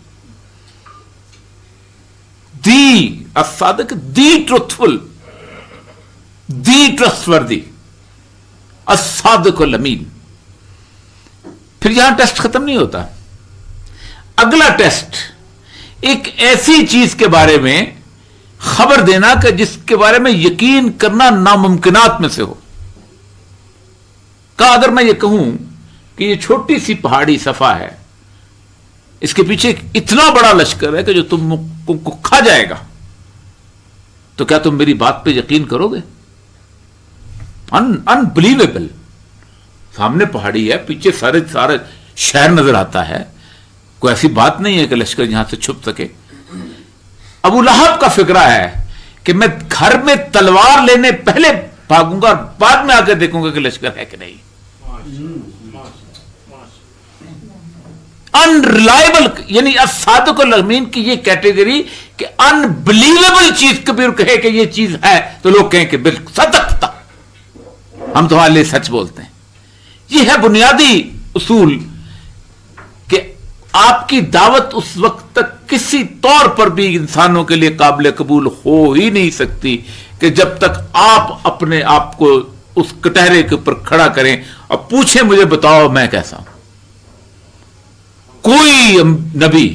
दी अस्सादिक, दी ट्रुथफुल, दी ट्रस्टवर्दी, अस्सादिक अल-अमीन। फिर यहां टेस्ट खत्म नहीं होता। अगला टेस्ट एक ऐसी चीज के बारे में खबर देना कि जिसके बारे में यकीन करना नामुमकिनात में से हो। का अगर मैं ये कहूं कि ये छोटी सी पहाड़ी सफा है, इसके पीछे इतना बड़ा लश्कर है कि जो तुम को खा जाएगा, तो क्या तुम मेरी बात पे यकीन करोगे? अनबिलीवेबल। सामने पहाड़ी है, पीछे सारे सारे शहर नजर आता है, कोई ऐसी बात नहीं है कि लश्कर यहां से छुप सके। अबू लहब का फिक्रा है कि मैं घर में तलवार लेने पहले भागूंगा और बाद में आकर देखूंगा कि लश्कर है कि नहीं। अनरिलायबल, यानी अस्सादिक अल-अमीन की ये कैटेगरी कि अनबिलीवेबल चीज कभी कहे कि ये चीज है तो लोग कहें कि बिल्कुल सदकता, हम तुम्हारे लिए सच बोलते हैं। ये है बुनियादी उसूल कि आपकी दावत उस वक्त तक किसी तौर पर भी इंसानों के लिए काबिल कबूल हो ही नहीं सकती कि जब तक आप अपने आप को उस कटहरे के ऊपर खड़ा करें और पूछें मुझे बताओ मैं कैसा हूं। कोई नबी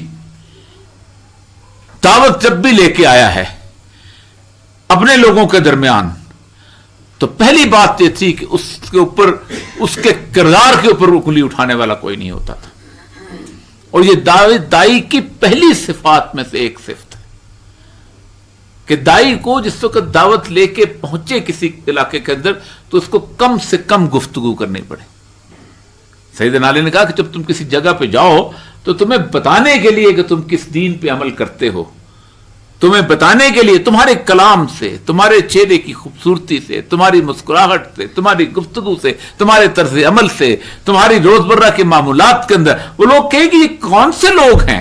दावत जब भी लेके आया है अपने लोगों के दरमियान, तो पहली बात यह थी कि उसके ऊपर, उसके किरदार के ऊपर उंगली उठाने वाला कोई नहीं होता था। और यह दाई दाई की पहली सिफात में से एक सिफत है कि दाई को जिस वक्त दावत लेके पहुंचे किसी इलाके के अंदर, तो उसको कम से कम गुफ्तगू करनी पड़े। सैयदना अली ने कहा कि जब तुम किसी जगह पे जाओ तो तुम्हें बताने के लिए कि तुम किस दीन पे अमल करते हो, तुम्हें बताने के लिए तुम्हारे कलाम से, तुम्हारे चेहरे की खूबसूरती से, तुम्हारी मुस्कुराहट से, तुम्हारी गुफ्तगू से, तुम्हारे तर्ज अमल से, तुम्हारी रोजमर्रा के मामूलात के अंदर वो लोग कहें कि ये कौन से लोग हैं,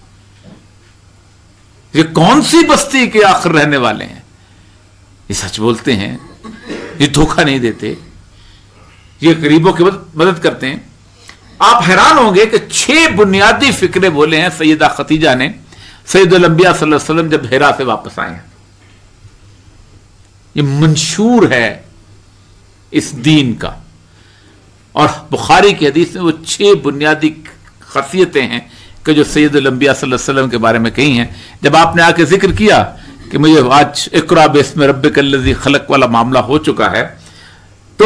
ये कौन सी बस्ती के आखिर रहने वाले हैं, ये सच बोलते हैं, ये धोखा नहीं देते, ये गरीबों की मदद करते हैं। आप हैरान होंगे कि छह बुनियादी फिक्रे बोले हैं सैयदा खतीजा ने सैयदुल अंबिया सल्लल्लाहु अलैहि वसल्लम जब हिरा से वापस आए हैं। ये मंशूर है इस दीन का, और बुखारी की हदीस में वो छह बुनियादी खासियतें हैं कि जो सैयदुल अंबिया सल्लल्लाहु अलैहि वसल्लम के बारे में कही हैं। जब आपने आके जिक्र किया कि मुझे आज इक़रा बिस्मि रब्बिकल्लज़ी खलक़ वाला मामला हो चुका है, तो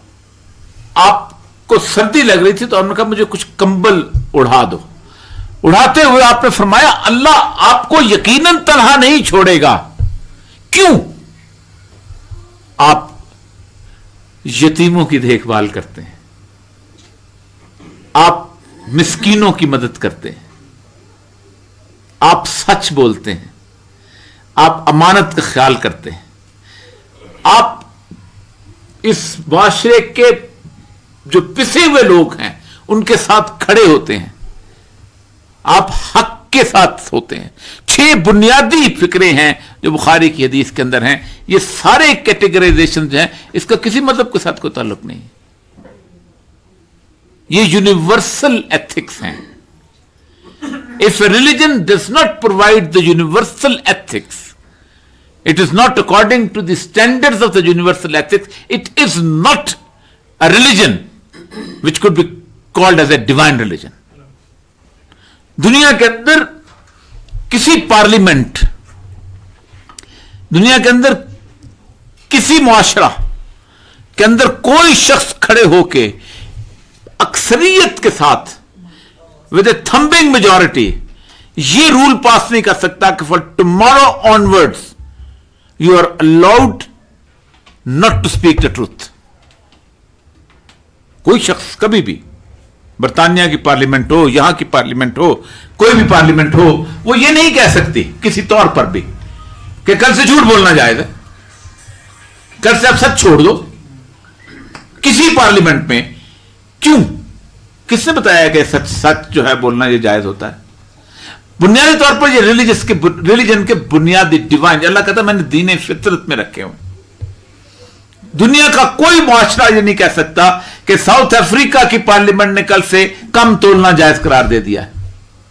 आपको सर्दी लग रही थी, तो आपने कहा मुझे कुछ कंबल उड़ा दो। उड़ाते हुए आपने फरमाया अल्लाह आपको यकीनन तन्हा नहीं छोड़ेगा। क्यों? आप यतीमों की देखभाल करते हैं, आप मिस्कीनों की मदद करते हैं, आप सच बोलते हैं, आप अमानत का ख्याल करते हैं, आप इस माशरे के जो पिसे हुए लोग हैं उनके साथ खड़े होते हैं, आप हक के साथ होते हैं। छह बुनियादी फिक्रे हैं जो बुखारी की हदीस के अंदर हैं। ये सारे कैटेगराइजेशन जो हैं इसका किसी मजहब के साथ कोई ताल्लुक नहीं, ये यूनिवर्सल एथिक्स हैं। If religion does not provide the universal ethics, It is not according to the standards of the universal ethics. It is not a religion which could be called as a divine religion. दुनिया के अंदर किसी parliament, दुनिया के अंदर किसी मुआशरा के अंदर कोई शख्स खड़े होके अक्सरियत के साथ विद ए थंबिंग मेजॉरिटी ये रूल पास नहीं कर सकता कि for tomorrow onwards you are allowed not to speak the truth. कोई शख्स कभी भी, बरतानिया की पार्लियामेंट हो, यहां की पार्लियामेंट हो, कोई भी पार्लियामेंट हो, वो ये नहीं कह सकती किसी तौर पर भी कि कल से झूठ बोलना जायज है, कल से आप सच छोड़ दो। किसी पार्लियामेंट में क्यों, किसने बताया कि सच सच जो है बोलना ये जायज होता है? बुनियादी तौर पर ये रिलीजियस के रिलीजन के बुनियादी डिवाइन, अल्लाह कहता है मैंने दीन फितरत में रखे हुए। दुनिया का कोई मुआशरा ये नहीं कह सकता कि साउथ अफ्रीका की पार्लियामेंट ने कल से कम तोलना जायज करार दे दिया है,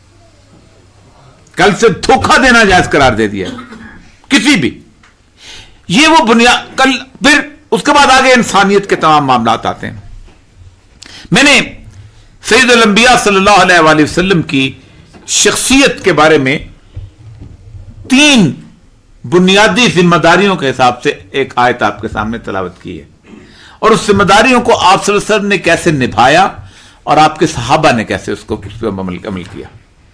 कल से धोखा देना जायज करार दे दिया है, किसी भी। ये वो बुनियाद, कल फिर उसके बाद आगे इंसानियत के तमाम मामला आते हैं। मैंने सैयदुल अंबिया सल्लल्लाहु अलैहि वसल्लम की शख्सियत के बारे में तीन बुनियादी जिम्मेदारियों के हिसाब से एक आयत आपके सामने तलावत की है, और उस जिम्मेदारियों को आप सल्लल्लाहु अलैहि वसल्लम ने कैसे निभाया और आपके सहाबा ने कैसे उसको किस पे अमल अमल किया।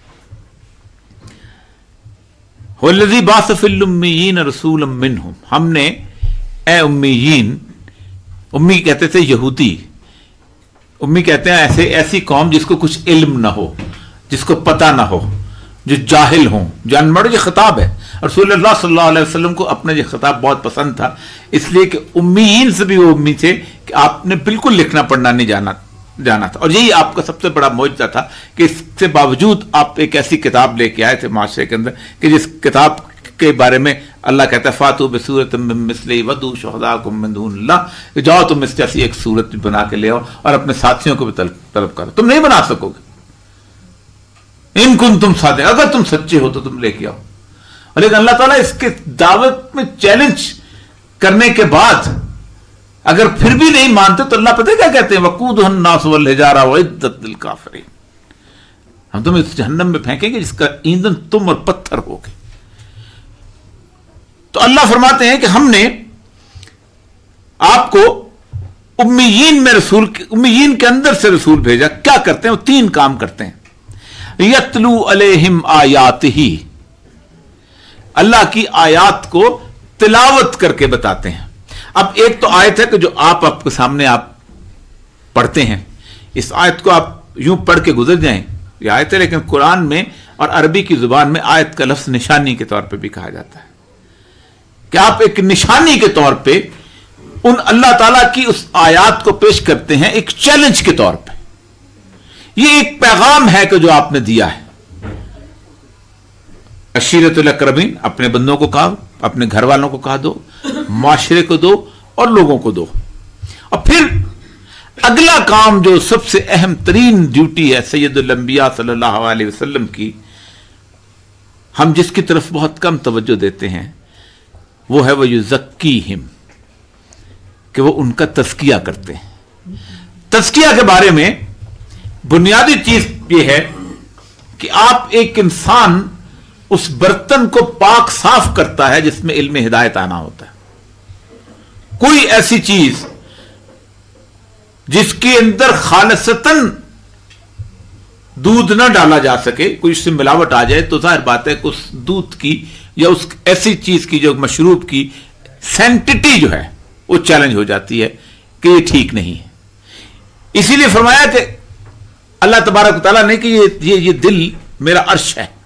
हुवल्लज़ी बाअस फ़िल उम्मिय्यीन रसूलन मिनहुम, हमने ए उम्मीयीन, उम्मी कहते थे यहूदी, उम्मी कहते हैं ऐसे ऐसी कौम जिसको कुछ इल्म ना हो, जिसको पता ना हो, जो जाहिल हों, जानवर। ये खिताब है रसूलुल्लाह सल्लल्लाहु अलैहि वसल्लम को, अपना ये खिताब बहुत पसंद था, इसलिए कि उम्मीयीन से भी वो उम्मी थे कि आपने बिल्कुल लिखना पढ़ना नहीं जाना जाना था। और यही आपका सबसे बड़ा मौजज़ा था कि इसके बावजूद आप एक ऐसी किताब लेके आए थे माशरे के अंदर कि जिस किताब के बारे में अल्लाह कहता है फातू बिसूरतिम मिन मिस्लिही वदू शुहदाकुम मिन दूनिल्लाह, जाओ तुम इस जैसी एक सूरत बना के ले आओ और अपने साथियों को भी तलब तलब करो। तुम नहीं बना सकोगे, इन कुन तुम सादे, अगर तुम सच्चे हो तो तुम लेके आओ। लेकिन अल्लाह ताला इसके दावत में चैलेंज करने के बाद अगर फिर भी नहीं मानते तो अल्लाह पता है क्या कहते हैं, वक़ूदुहन नास वल हिजारा वइद्दत लिल काफिरीन, हम तुम्हें इस जहन्नम में फेंकेंगे जिसका ईंधन तुम और पत्थर होगे। तो अल्लाह फरमाते हैं कि हमने आपको उम्मीयीन में रसूल, उम्मीयीन के अंदर से रसूल भेजा। क्या करते हैं वो? तीन काम करते हैं। यतलू अलैहिम आयातिही, अल्लाह की आयात को तिलावत करके बताते हैं। अब एक तो आयत है कि जो आप आपके सामने आप पढ़ते हैं, इस आयत को आप यूं पढ़ के गुजर जाएं, ये आयत है, लेकिन कुरान में और अरबी की जुबान में आयत का लफ्ज निशानी के तौर पे भी कहा जाता है कि आप एक निशानी के तौर पे उन अल्लाह ताला की उस आयात को पेश करते हैं एक चैलेंज के तौर पे। ये एक पैगाम है कि जो आपने दिया है। अशीरतुल अक़रबीन, अपने बंदों को कहा, अपने घर वालों को कहा दो, माशरे को दो और लोगों को दो। और फिर अगला काम जो सबसे अहम तरीन ड्यूटी है सैयदुल अंबिया सल्लल्लाहु अलैहि वसल्लम की, हम जिसकी तरफ बहुत कम तवज्जो देते हैं, वो है वह युज़क्कीहिम, कि वो उनका तज़किया करते हैं। तज़किया के बारे में बुनियादी चीज ये है कि आप एक इंसान उस बर्तन को पाक साफ करता है जिसमें इल्म हिदायत आना होता है। कोई ऐसी चीज जिसके अंदर खालिसतन दूध ना डाला जा सके, कोई उससे मिलावट आ जाए, तो जाहिर बात है कि उस दूध की या उस ऐसी चीज की जो मशरूब की सैंटिटी जो है वो चैलेंज हो जाती है कि ये ठीक नहीं है। इसीलिए फरमाया कि अल्लाह तबारक तआला ने कि ये ये ये दिल मेरा अर्श है,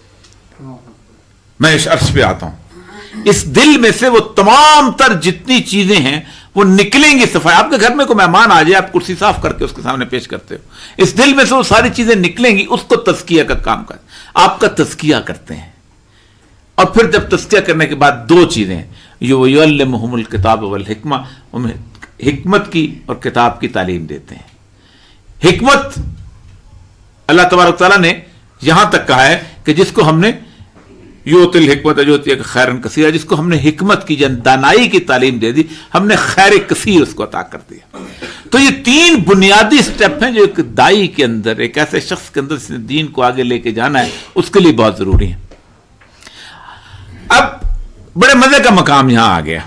मैं इस अर्श पे आता हूं। इस दिल में से वो तमाम तर जितनी चीजें हैं वो निकलेंगी सफाई। आपके घर में कोई मेहमान आ जाए, आप कुर्सी साफ करके उसके सामने पेश करते हो, इस दिल में से वो सारी चीजें निकलेंगी, उसको तज़किया का काम कर, आपका तज़किया करते हैं। और फिर जब तज़किया करने के बाद दो चीजें, युअल्लिमुहुमुल किताब वल हिकमा, उन्हें हिकमत की और किताब की तालीम देते हैं। हिकमत अल्लाह तबारक तआला ने यहां तक कहा है कि जिसको हमने योतिल हिकमत अजोती खैरन कसीरा, जिसको हमने हिकमत की जन दानाई की तालीम दे दी, हमने खैर कसीर उसको अता कर दिया। तो ये तीन बुनियादी स्टेप हैं जो एक दाई के अंदर, एक ऐसे शख्स के अंदर जिसने दीन को आगे लेके जाना है, उसके लिए बहुत जरूरी है। अब बड़े मजे का मकाम यहां आ गया।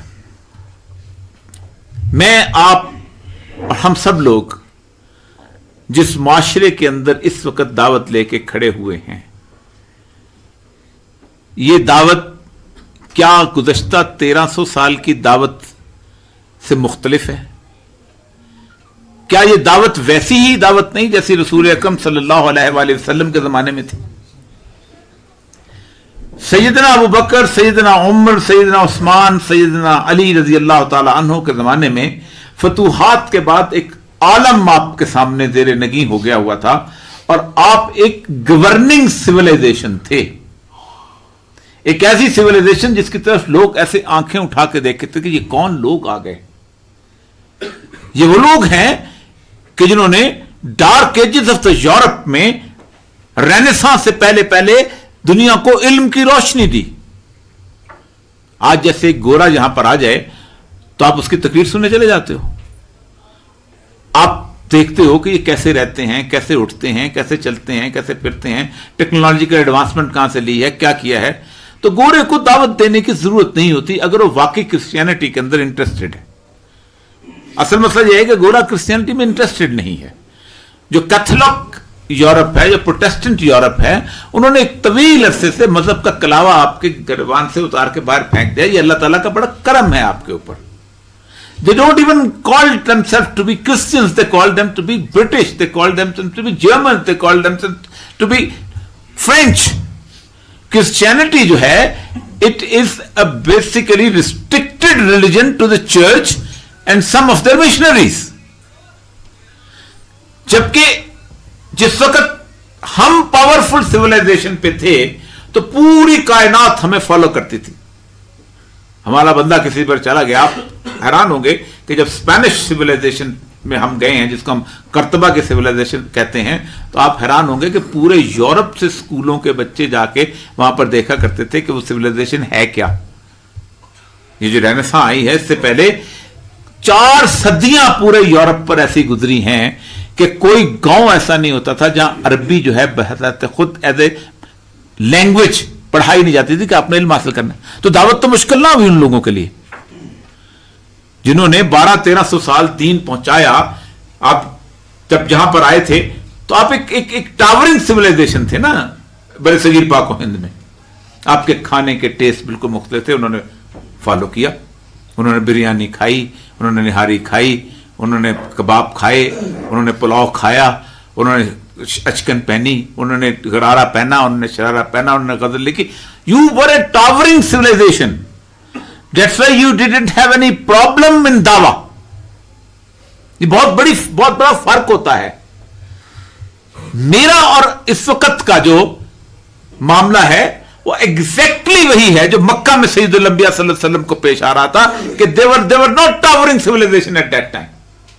मैं, आप और हम सब लोग जिस माशरे के अंदर इस वक्त दावत लेके खड़े हुए हैं, ये दावत क्या गुज़श्ता तेरह सौ साल की दावत से मुख्तलिफ है? क्या ये दावत वैसी ही दावत नहीं जैसी रसूल अकरम सल्लल्लाहु अलैहि वसल्लम के जमाने में थी? सैयदना अबू बकर, सैयदना उमर, सैयदना उस्मान, सैयदना अली रजी अल्लाह ताला अन्हु के जमाने में फतूहात के बाद एक आलम आपके सामने जेर नगी हो गया हुआ था, और आप एक गवर्निंग सिविलाइजेशन थे, एक ऐसी सिविलाइजेशन जिसकी तरफ लोग ऐसे आंखें उठा के देखते थे कि ये कौन लोग आ गए। ये वो लोग हैं कि जिन्होंने dark ages of the Europe में रेनेसांस से पहले पहले दुनिया को इल्म की रोशनी दी। आज जैसे एक गोरा यहां पर आ जाए तो आप उसकी तकरीर सुनने चले जाते हो, आप देखते हो कि ये कैसे रहते हैं, कैसे उठते हैं, कैसे चलते हैं, कैसे फिरते हैं, टेक्नोलॉजिकल एडवांसमेंट कहां से ली है, क्या किया है। तो गोरे को दावत देने की जरूरत नहीं होती अगर वो वाकई क्रिश्चियनिटी के अंदर इंटरेस्टेड है। असल मसला यह है कि गोरा क्रिश्चियनिटी में इंटरेस्टेड नहीं है। जो कैथोलिक यूरोप है, जो प्रोटेस्टेंट यूरोप है, उन्होंने एक तवील अरसे से मजहब का कलावा आपके गिरबान से उतार के बाहर फेंक दिया। ये अल्लाह ताला का बड़ा करम है आपके ऊपर। They don't even call themselves to be Christians, they call them to be British, they call themselves to be Germans, they call themselves to be French. Christianity जो है, it is a basically restricted religion to the church and some of their missionaries. जबकि जिस वक्त हम powerful civilisation पे थे तो पूरी कायनात हमें फॉलो करती थी। हमारा बंदा किसी पर चला गया, आप हैरान होंगे कि जब स्पेनिश सिविलाइजेशन में हम गए हैं, जिसको हम कर्तबा के सिविलाइजेशन कहते हैं, तो आप हैरान होंगे कि पूरे यूरोप से स्कूलों के बच्चे जाके वहां पर देखा करते थे कि वो सिविलाइजेशन है क्या। ये जो रेनेसां आई है, इससे पहले चार सदियां पूरे यूरोप पर ऐसी गुजरी हैं कि कोई गांव ऐसा नहीं होता था जहां अरबी जो है बहते खुद एज ए लैंग्वेज पढ़ाई नहीं जाती थी कि आपने इल्म हासिल करना। तो दावत तो मुश्किल ना हुई उन लोगों के लिए जिन्होंने बारह तेरह सौ साल दीन पहुंचाया। आप जब जहां पर आए थे तो आप एक एक, एक टावरिंग सिविलाइजेशन थे ना बड़े सगीर पाक व हिंद में। आपके खाने के टेस्ट बिल्कुल मुख्तलिफ थे, उन्होंने फॉलो किया। उन्होंने बिरयानी खाई, उन्होंने निहारी खाई, उन्होंने कबाब खाए, उन्होंने पुलाव खाया, उन्होंने अचकन पहनी, उन्होंने गरारा पहना, उन्होंने शरारा पहना, उन्होंने गजल लिखी। You were a towering civilization, that's why you didn't have any problem in दावा। ये बहुत बड़ी बहुत बड़ा फर्क होता है। मेरा और इस वक्त का जो मामला है वो एग्जैक्टली वही है जो मक्का में सैयदुल अंबिया सल्लल्लाहु अलैहि वसल्लम को पेश आ रहा था कि they were they were not towering civilization at that time,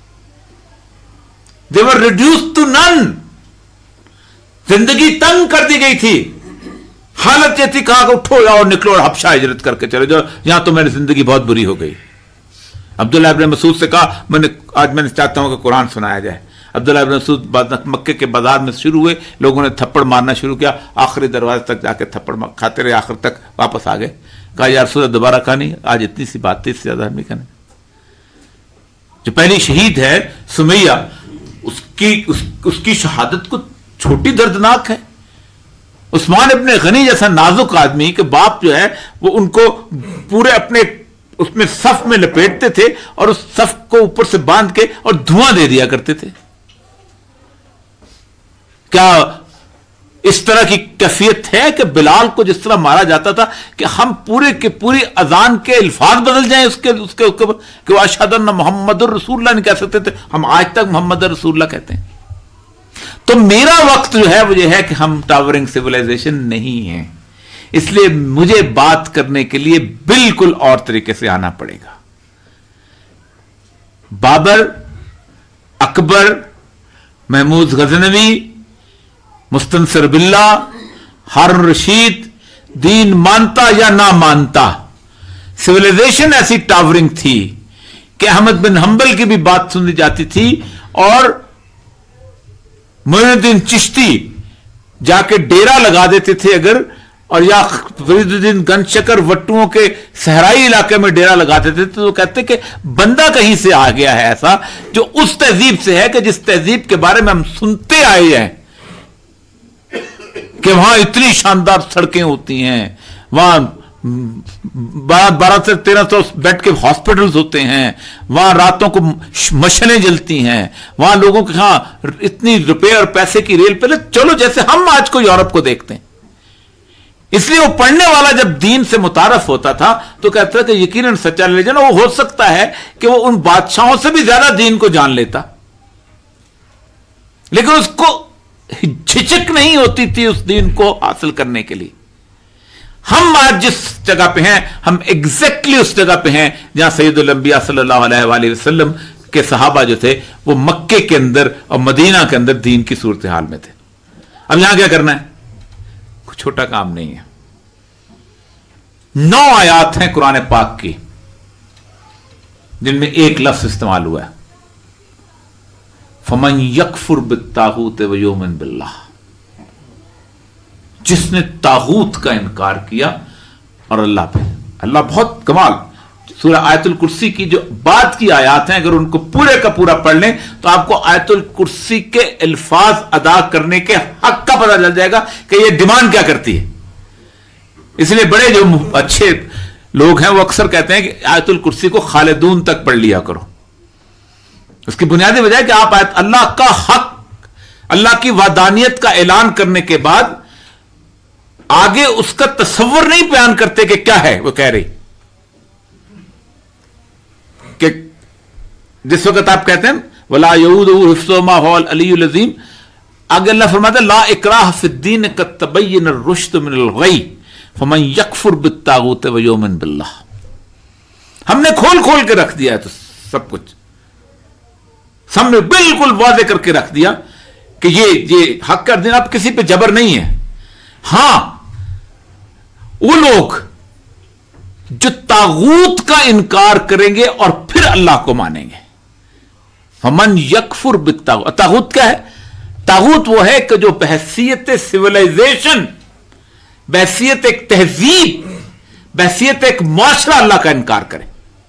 they were reduced to none. जिंदगी तंग कर दी गई थी, हालत ये थी कहा उठो जाओ निकलो और हबशा हिजरत करके चले जाओ, यहां तो मेरी जिंदगी बहुत बुरी हो गई। अब्दुल्लाह इब्न मसूद से कहा मैंने आज मैंने चाहता हूं कि कुरान सुनाया जाए। अब्दुल्लाह इब्न मसूद मक्के के बाजार में शुरू हुए, लोगों ने थप्पड़ मारना शुरू किया, आखिरी दरवाजे तक जाके थप्पड़ खाते रहे, आखिर तक वापस आ गए। कहा यार रसूल दोबारा कहा नहीं, आज इतनी सी बात थी, इससे ज्यादा नहीं कहने। जो पहली शहीद है सुमैया, उसकी उस, उसकी शहादत को छोटी दर्दनाक है। उस्मान इब्न गनी जैसा नाजुक आदमी के बाप जो है वो उनको पूरे अपने उसमें सफ में लपेटते थे और उस सफ को ऊपर से बांध के और धुआं दे दिया करते थे। क्या इस तरह की कैफियत है कि बिलाल को जिस तरह मारा जाता था कि हम पूरे के पूरी अजान के अल्फाज बदल जाएं उसके उसके ऊपर कि वो अशहदु अन्ना मुहम्मदुर रसूलुल्लाह नहीं कह सकते थे, हम आज तक मोहम्मद रसूलुल्लाह कहते हैं। तो मेरा वक्त जो है वो ये है कि हम टावरिंग सिविलाइजेशन नहीं है, इसलिए मुझे बात करने के लिए बिल्कुल और तरीके से आना पड़ेगा। बाबर, अकबर, महमूद गजनवी, मुस्तनसर बिल्ला, हारून रशीद, दीन मानता या ना मानता, सिविलाइजेशन ऐसी टावरिंग थी कि अहमद बिन हंबल की भी बात सुनी जाती थी और मोइनुद्दीन चिश्ती जाके डेरा लगा देते थे अगर, और या फरीदुद्दीन गंजशकर वट्टुओं के सहराई इलाके में डेरा लगाते थे, तो वो कहते कि बंदा कहीं से आ गया है ऐसा जो उस तहजीब से है कि जिस तहजीब के बारे में हम सुनते आए हैं कि वहां इतनी शानदार सड़कें होती हैं, वहां बारह बारह से तेरह सौ बेड के हॉस्पिटल्स होते हैं, वहां रातों को मशालें जलती हैं, वहां लोगों के यहां इतनी रुपए और पैसे की रेल, पहले चलो जैसे हम आज को यूरोप को देखते हैं। इसलिए वो पढ़ने वाला जब दीन से मुतारफ होता था तो कहता था कि यकीनन सच्चा रिलीजन, वो हो सकता है कि वो उन बादशाहों से भी ज्यादा दीन को जान लेता, लेकिन उसको झिझक नहीं होती थी उस दीन को हासिल करने के लिए। हम आज जिस जगह पे हैं, हम एग्जैक्टली उस जगह पे हैं जहां सैयदुल अंबिया सल्लल्लाहु अलैहि वसल्लम के सहाबा जो थे वो मक्के के अंदर और मदीना के अंदर दीन की सूरत हाल में थे। अब यहां क्या करना है? कुछ छोटा काम नहीं है। नौ आयात हैं कुरान पाक की जिनमें एक लफ्ज इस्तेमाल हुआ है, फमन यकफुर बित्तागूत व युमिन बिल्लाह, जिसने तागूत का इनकार किया और अल्लाह पे। अल्लाह बहुत कमाल, सूरह आयतुल कुर्सी की जो बाद की आयात हैं, अगर उनको पूरे का पूरा पढ़ लें तो आपको आयतुल कुर्सी के अल्फाज अदा करने के हक का पता चल जाएगा कि ये डिमांड क्या करती है। इसलिए बड़े जो अच्छे लोग हैं वो अक्सर कहते हैं कि आयतुल कुर्सी को खालिदून तक पढ़ लिया करो। उसकी बुनियादी वजह है कि आप आयत अल्लाह का हक, अल्लाह की वादानियत का ऐलान करने के बाद आगे उसका तस्वर नहीं बयान करते कि क्या है वो कह रही। कि जिस वक्त आप कहते हैं वला यऊदुहु हिफ्ज़ुहुमा हुवल अलियुल अज़ीम, आगे अल्लाह फरमाता है ला इकराह फिद्दीन कद तबय्यन रुश्द मिनल गय फमन यकफुर बित्तागूत व युमिन बिल्लाह। हमने खोल खोल के रख दिया है तो सब कुछ सामने बिल्कुल वादे करके रख दिया कि ये ये हक कर देना, अब किसी पे जबर नहीं है। हां, वो लोग जो तागूत का इनकार करेंगे और फिर अल्लाह को मानेंगे, फमन यकफुर बित्तागूत। तागूत क्या है? तागूत वो है कि जो बहसियत सिविलाइजेशन, बहसियत एक तहजीब, बहसियत एक माशरा अल्लाह का इनकार करे।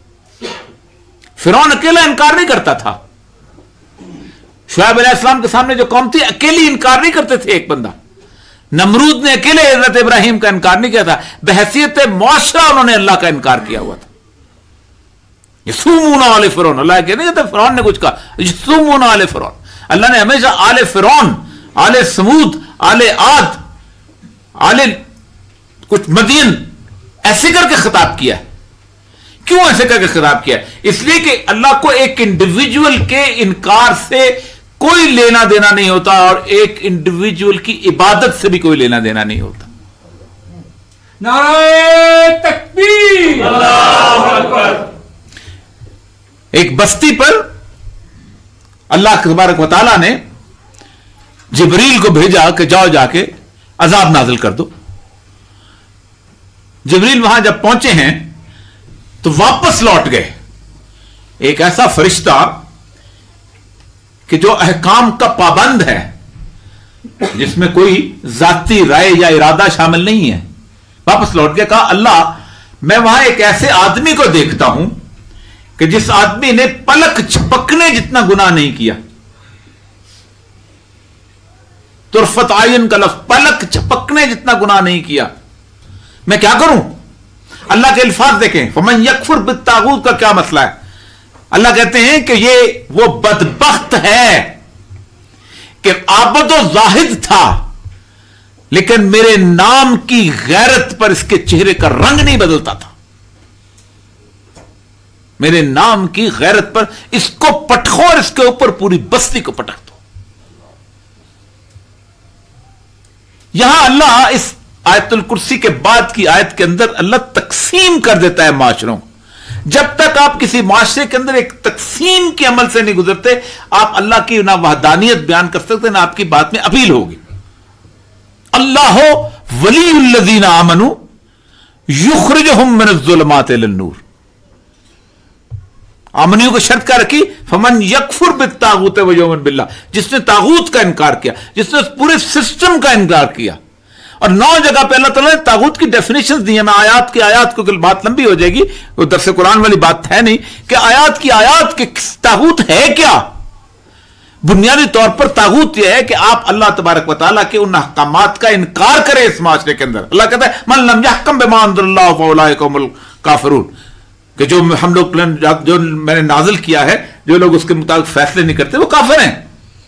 फिरौन अकेला इनकार नहीं करता था, शुआइब अलैहिस्सलाम के सामने जो कौम थी अकेली इनकार नहीं करते थे एक बंदा। नमरूद ने अकेले हजरत इब्राहिम का इनकार नहीं किया था, बहसियत माशरा उन्होंने अल्लाह का इनकार किया हुआ था। यसुमूना आले फिरौन, अल्लाह कहते नहीं कहते फिरौन ने कुछ कहा, यसुमूना आले फिरौन। अल्लाह ने हमेशा आले फिरौन, आले समूद, आले आद, आले कुछ मदीन ऐसे करके खिताब किया। क्यों ऐसे करके खिताब किया? इसलिए कि अल्लाह को एक इंडिविजुअल के इनकार से कोई लेना देना नहीं होता और एक इंडिविजुअल की इबादत से भी कोई लेना देना नहीं होता।
नारे तकबीर, अल्लाहु अकबर।
एक बस्ती पर अल्लाह तबारक व तआला ने जिब्रील को भेजा कि जाओ जाके अजाब नाजिल कर दो। जिब्रील वहां जब पहुंचे हैं तो वापस लौट गए एक ऐसा फरिश्ता कि जो अहकाम का पाबंद है, जिसमें कोई जाती राय या इरादा शामिल नहीं है। वापस लौट गया, कहा अल्लाह मैं वहां एक ऐसे आदमी को देखता हूं कि जिस आदमी ने पलक झपकने जितना गुनाह नहीं किया। तुरफत आयन का लफ्ज, पलक झपकने जितना गुनाह नहीं किया, मैं क्या करूं? अल्लाह के अल्फाज देखें, फमन यकफुर बित्तागूत का क्या मसला है। अल्लाह कहते हैं कि ये वो बदबख्त है कि आबदो जाहिद था लेकिन मेरे नाम की गैरत पर इसके चेहरे का रंग नहीं बदलता था। मेरे नाम की गैरत पर इसको पटखो और इसके ऊपर पूरी बस्ती को पटक दो। यहां अल्लाह इस आयतुल कुर्सी के बाद की आयत के अंदर अल्लाह तकसीम कर देता है माशरों। जब तक आप किसी माशरे के अंदर एक तकसीम के अमल से नहीं गुजरते, आप अल्लाह की ना वहदानियत बयान कर सकते ना आपकी बात में अपील होगी। अल्लाह हो वलीयुल्लज़ीना आमनू युखरिजुहुम मिनज़्ज़ुलुमाति इलन-नूर। आमनियों को शर्त क्या रखी? फमन यकफुर बित्तागूत व युमिन बिल्लाह, जिसने तागूत का इनकार किया, जिसने पूरे सिस्टम का इनकार किया। और नौ जगह पे अल्लाह ताला ने तागूत की डेफिनेशंस दी है। मैं आयात की आयात को, बात लंबी हो जाएगी, वो दरसे कुरान वाली बात है नहीं कि आयात की आयात के तागूत है क्या। बुनियादी तौर पर तागूत यह है कि आप अल्लाह तबारक व तआला के उन अहकामात का इनकार करें इस माशरे के अंदर। अल्लाह कहता है मन लम यहकम बिमा अंज़लल्लाहु फउलाइका हुमुल काफिरून, कि जो हम लोग जो मैंने नाजिल किया है, जो लोग उसके मुताबिक फैसले नहीं करते वो काफिर हैं।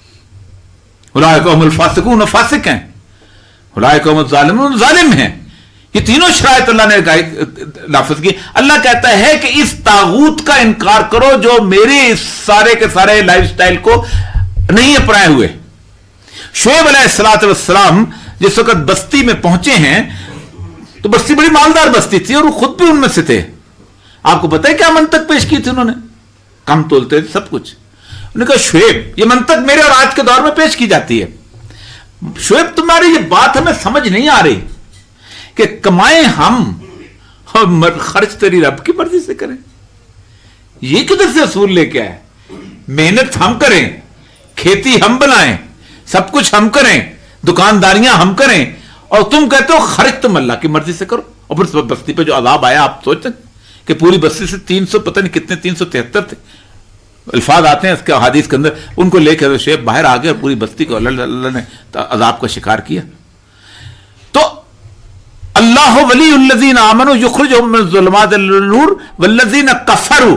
उलाइका हुमुल फासिकून, फासिक हैं। उलाइका हुमुल ज़ालिमून, ज़ालिम हैं। ये तीनों शराइत अल्लाह ने नाफिज की। अल्लाह कहता है कि इस तागूत का इनकार करो जो मेरे इस सारे के सारे लाइफस्टाइल को नहीं अपनाए हुए। शुएब अलैहिस्सलाम जिस वक्त बस्ती में पहुंचे हैं तो बस्ती बड़ी मालदार बस्ती थी और वो खुद भी उनमें से थे। आपको पता है क्या मंतक पेश की थी उन्होंने? कम तोलते थे सब कुछ। उन्होंने कहा शुएब, ये मंतक मेरे और आज के दौर में पेश की जाती है, शुएब तुम्हारी ये बात हमें समझ नहीं आ रही कि कमाएं हम और खर्च तेरी रब की मर्जी से करें। ये किधर से असूल लेके आए? मेहनत हम करें, खेती हम बनाएं, सब कुछ हम करें, दुकानदारियां हम करें, और तुम कहते हो खर्च तुम अल्लाह की मर्जी से करो। और फिर बस्ती पे जो अजाब आया, आप सोच सकते कि पूरी बस्ती से तीन सौ पता नहीं कितने तीन सौ तिहत्तर थे अल्फाज आते हैं इसके हदीस के अंदर, उनको लेकर शेब बाहर आ गए और पूरी बस्ती को अल्लाह ने अजाब का शिकार किया। तो अल्लाह वलीयुल्लज़ीना आमनू युखरिजुहुम मिनज़्ज़ुलुमाति इलन-नूर वल्लज़ीना कफ़रू।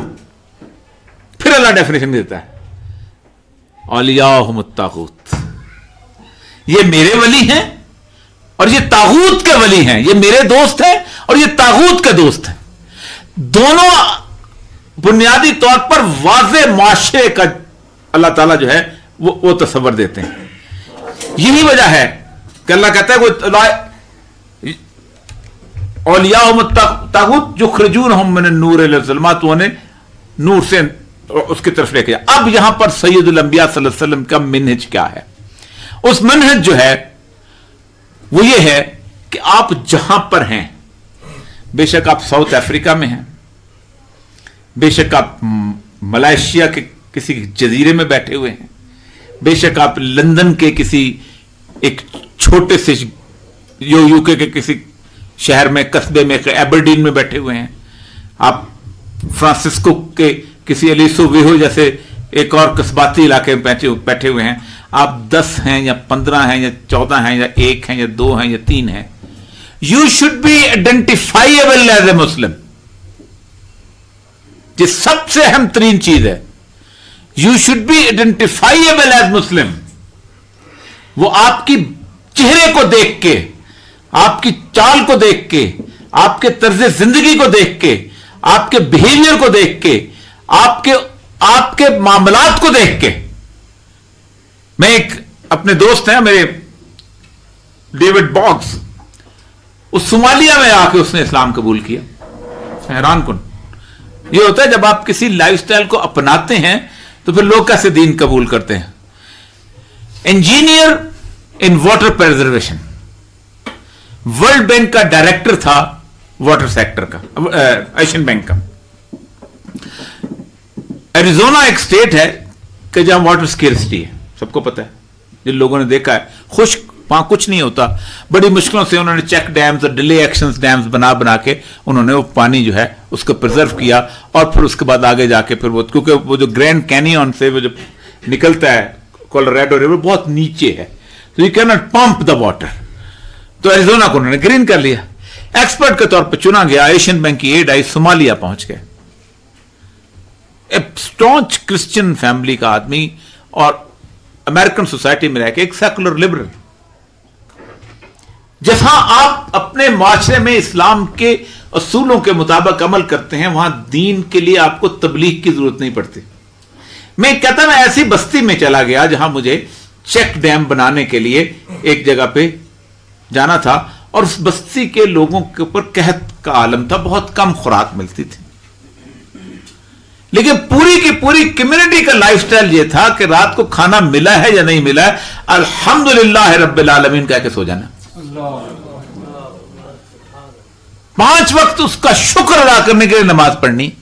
फिर अल्लाह डेफिनेशन देता है औलियाहुमुत तागूत, ये मेरे वली हैं और ये तागूत के वली हैं। ये मेरे दोस्त हैं और ये तागूत के दोस्त हैं। दोनों बुनियादी तौर पर वाज़े माशरे का अल्लाह ताला जो है वो वो तस्वर देते हैं। यही वजह है कि अल्लाह कहता है वो औलियाहुमुत तागूत युखरिजूनहुम मिनन-नूर इला-ज़ुलुमात, उन्हें नूर से उसकी तरफ लेके जाए। अब यहां पर सैयदुल अंबिया सल्लल्लाहु अलैहि वसल्लम का मिन्हज क्या है? उस मिन्हज जो है वो ये है कि आप जहां पर हैं, बेशक आप साउथ अफ्रीका में हैं, बेशक आप मलेशिया के किसी जजीरे में बैठे हुए हैं, बेशक आप लंदन के किसी एक छोटे से यो यूके के किसी शहर में, कस्बे में, एबरडीन में बैठे हुए हैं, आप फ्रांसिस्को के किसी एलिसो वेहो जैसे एक और कस्बाती इलाके में बैठे बैठे हुए हैं, आप दस हैं या पंद्रह हैं या चौदह हैं या एक हैं या दो हैं या तीन हैं, you should be identifiable as a Muslim. ये सबसे अहम तरीन चीज है, you should be identifiable as Muslim. वो आपकी चेहरे को देख के, आपकी चाल को देख के, आपके तर्ज जिंदगी को देख के, आपके बिहेवियर को देख के, आपके आपके मामलात को देख के। मैं एक अपने दोस्त हैं मेरे डेविड बॉक्स, उस सोमालिया में आके उसने इस्लाम कबूल किया। हैरान कुन ये होता है जब आप किसी लाइफस्टाइल को अपनाते हैं तो फिर लोग कैसे दीन कबूल करते हैं। Engineer in water preservation, world bank का डायरेक्टर था वाटर सेक्टर का, एशियन बैंक का। एरिजोना एक स्टेट है कि जहां वाटर स्केर्सिटी है, सबको पता है, जिन लोगों ने देखा है। खुश्क वहां कुछ नहीं होता, बड़ी मुश्किलों से उन्होंने चेक डैम्स और डिले एक्शन डैम्स बना बना के उन्होंने वो पानी जो है उसको प्रिजर्व किया। और फिर उसके बाद आगे जाके फिर वो, क्योंकि वो जो ग्रैंड कैनियन से वो जो निकलता है कोलोराडो रिवर बहुत नीचे है, तो you can not pump the water. तो एरिजोना को उन्होंने ग्रीन कर लिया, एक्सपर्ट के तौर पर चुना गया। एशियन बैंक की एड आई, सोमालिया पहुंच गए। स्टॉन्च क्रिश्चियन फैमिली का आदमी और अमेरिकन सोसाइटी में रहकर एक सेकुलर लिबरल। जहां आप अपने माशरे में इस्लाम के असूलों के मुताबिक अमल करते हैं, वहां दीन के लिए आपको तबलीग की जरूरत नहीं पड़ती। मैं कहता मैं ऐसी बस्ती में चला गया जहां मुझे चेक डैम बनाने के लिए एक जगह पे जाना था, और उस बस्ती के लोगों के ऊपर कहत का आलम था, बहुत कम खुराक मिलती थी। लेकिन पूरी की पूरी कम्युनिटी का लाइफस्टाइल यह था कि रात को खाना मिला है या नहीं मिला है, अल्हम्दुलिल्लाह रब्बिल आलमीन कह के सो जाना। पांच वक्त उसका शुक्र अदा करने के लिए नमाज पढ़नी।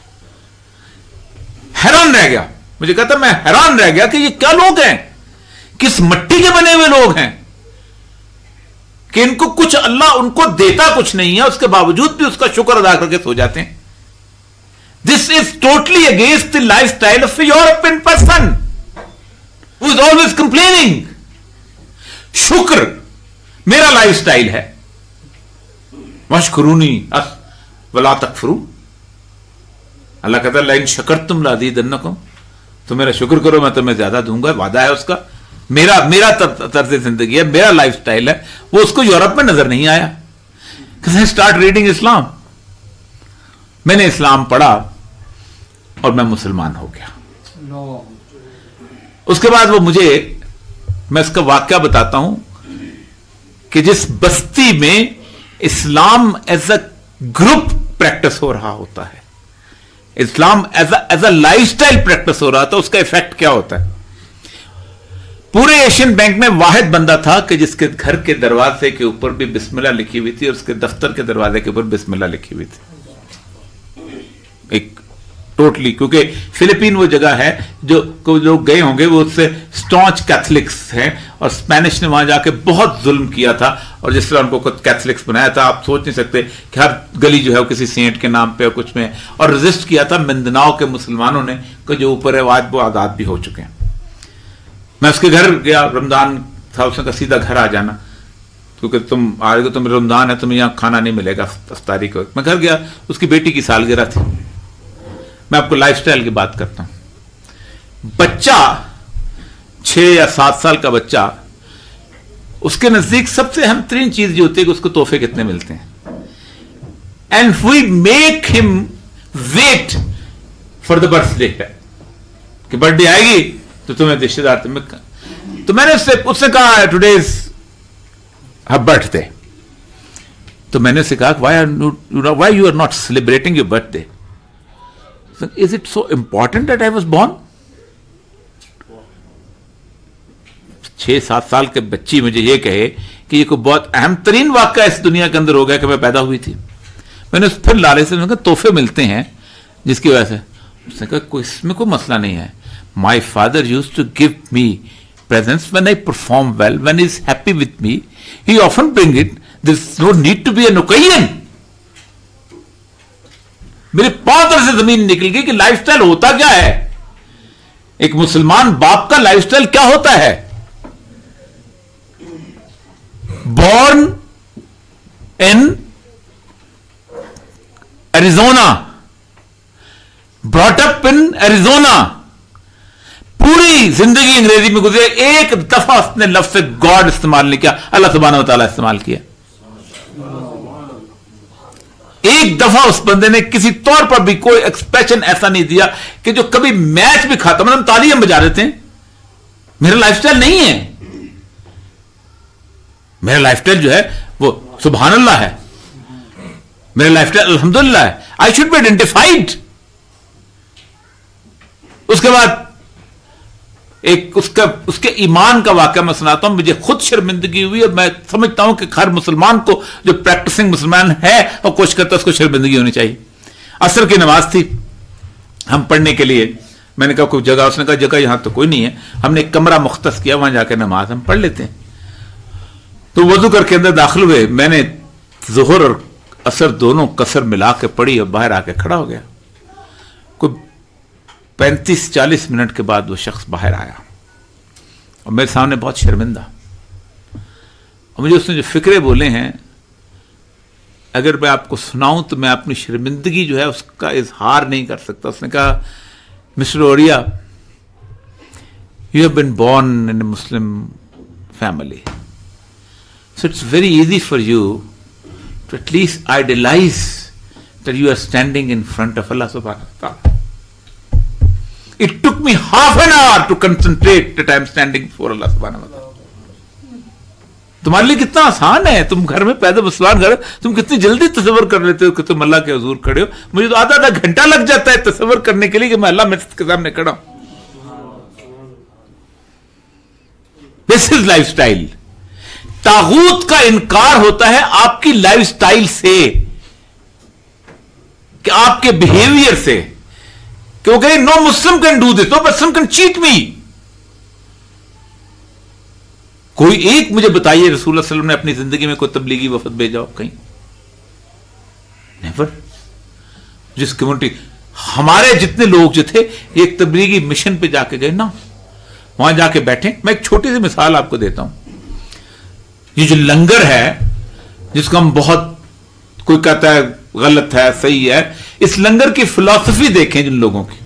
हैरान रह गया, मुझे कहता मैं हैरान रह गया कि ये क्या लोग हैं, किस मिट्टी के बने हुए लोग हैं कि इनको कुछ, अल्लाह उनको देता कुछ नहीं है, उसके बावजूद भी उसका शुक्र अदा करके सो जाते हैं। This is totally against the life style of European person who is always complaining. शुक्र मेरा लाइफ स्टाइल है। मशकुरूनी अस वला तकफरू, अल्लाह कहता है लाइन शकरतुम लाज़ीदन्नकुम, तो मेरा शुक्र करो मैं तुम्हें ज्यादा दूंगा, वादा है उसका। मेरा मेरा तर्ज जिंदगी है, मेरा लाइफ स्टाइल है, वो उसको यूरोप में नजर नहीं आया। स्टार्ट रीडिंग इस्लाम, मैंने इस्लाम पढ़ा और मैं मुसलमान हो गया। उसके बाद वो मुझे, मैं इसका वाक्या बताता हूं कि जिस बस्ती में Islam as a group practice हो रहा होता है, Islam as as a lifestyle practice हो रहा था, उसका इफेक्ट क्या होता है। पूरे एशियन बैंक में वाहिद बंदा था कि जिसके घर के दरवाजे के ऊपर भी बिस्मिल्लाह लिखी हुई थी और उसके दफ्तर के दरवाजे के ऊपर बिस्मिल्लाह लिखी हुई थी। एक टोटली, क्योंकि फिलीपीन वो जगह है जो कुछ लोग गए होंगे वो उससे स्टॉन्च कैथलिक्स हैं और स्पेनिश ने वहां जाके बहुत जुल्म किया था और जिस तरह उनको कुछ कैथलिक्स बनाया था, आप सोच नहीं सकते कि हर गली जो है वो किसी सेंट के नाम पे और कुछ में, और रेजिस्ट किया था मिंदनाओ के मुसलमानों ने कि जो ऊपर है आज वो आजाद भी हो चुके हैं। मैं उसके घर गया, रमजान था, उसने कहा सीधा घर आ जाना क्योंकि तुम आ रहे हो, तुम रमजान है, तुम्हें यहाँ खाना नहीं मिलेगा अफ्तारी को। मैं घर गया, उसकी बेटी की सालगिरह थी। मैं आपको लाइफस्टाइल की बात करता हूं। बच्चा छह या सात साल का बच्चा, उसके नजदीक सबसे अहम तीन चीज जो होती है कि उसको तोहफे कितने मिलते हैं, and we make him wait for the birthday, कि बर्थडे आएगी तो तुम्हें रिश्तेदार तुम्हें, तो मैंने उससे उसने कहा टुडे इज हर बर्थडे, तो मैंने उससे कहा why are why you are not celebrating your birthday, is it so important that I was born. छह सात साल के बच्ची मुझे ये कहे कि ये कोई बहुत अहम तरीन वाक़या इस दुनिया के अंदर हो गया कि मैं पैदा हुई थी। मैंने फिर लाले से कहा तोहफे मिलते हैं जिसकी वजह से, उसने कहा कोई इसमें कोई मसला नहीं है। My father used to give me presents when I perform well, when he is happy with me, he often bring it, there is no need to be an occasion. मेरे पांव तरह से जमीन निकल गई कि लाइफस्टाइल होता क्या है, एक मुसलमान बाप का लाइफस्टाइल क्या होता है। Born in Arizona, brought up in Arizona, पूरी जिंदगी अंग्रेजी में गुजरे, एक दफा उसने लफ्ज़ गॉड इस्तेमाल नहीं किया, अल्लाह सुब्हानहू व तआला इस्तेमाल किया। एक दफा उस बंदे ने किसी तौर पर भी कोई एक्सप्रेशन ऐसा नहीं दिया कि जो कभी मैच भी खाता, मतलब ताली हम बजा देते हैं, मेरा लाइफस्टाइल नहीं है। मेरा लाइफस्टाइल जो है वो सुभान अल्लाह है, मेरा लाइफस्टाइल अल्हम्दुलिल्लाह है, आई शुड बी आइडेंटिफाइड। उसके बाद एक उसका उसके ईमान का वाकया मैं सुनाता हूं, मुझे खुद शर्मिंदगी हुई और मैं समझता हूं कि हर मुसलमान को जो प्रैक्टिसिंग मुसलमान है और कोशिश करता है उसको शर्मिंदगी होनी चाहिए। असर की नमाज थी, हम पढ़ने के लिए, मैंने कहा कोई जगह, उसने कहा जगह यहां तो कोई नहीं है, हमने एक कमरा मुख्तस किया, वहां जाकर नमाज हम पढ़ लेते हैं। तो वजू करके अंदर दाखिल हुए, मैंने जोहर और असर दोनों कसर मिला के पढ़ी और बाहर आके खड़ा हो गया। कोई पैंतीस चालीस मिनट के बाद वो शख्स बाहर आया और मेरे सामने बहुत शर्मिंदा, और मुझे उसने जो फिक्रे बोले हैं अगर मैं आपको सुनाऊं तो मैं अपनी शर्मिंदगी जो है उसका इजहार नहीं कर सकता। उसने कहा mister Oria, you have been born in a Muslim family, so it's very easy for you to at least idealize that you are standing in front of Allah subhanahu wa ta'ala. It took me half an hour to concentrate that I am standing before Allah subhanahu wa ta'ala. तुम्हारे लिए कितना आसान है, तुम घर में पैदा मुसलमान घर, तुम कितनी जल्दी तस्वर कर लेते हो कि तुम अल्लाह के हुजूर खड़े हो। मुझे तो आधा आधा घंटा लग जाता है तस्वर करने के लिए कि मैं अल्लाह मेरे के सामने खड़ा हूं। This is lifestyle. तागूत का इनकार होता है आपकी लाइफस्टाइल से कि आपके बिहेवियर से, क्योंकि no Muslim can do this, no Muslim can cheat me. कोई एक मुझे बताइए रसूलुल्लाह सल्लल्लाहु अलैहि वसल्लम ने अपनी जिंदगी में कोई तबलीगी वफद भेजा हो कहीं? नेवर। जिस कम्युनिटी, हमारे जितने लोग जो थे एक तबलीगी मिशन पे जाके गए ना, वहां जाके बैठे। मैं एक छोटी सी मिसाल आपको देता हूं। ये जो लंगर है जिसको हम बहुत, कोई कहता है गलत है, सही है, इस लंगर की फिलॉसफी देखें जिन लोगों की,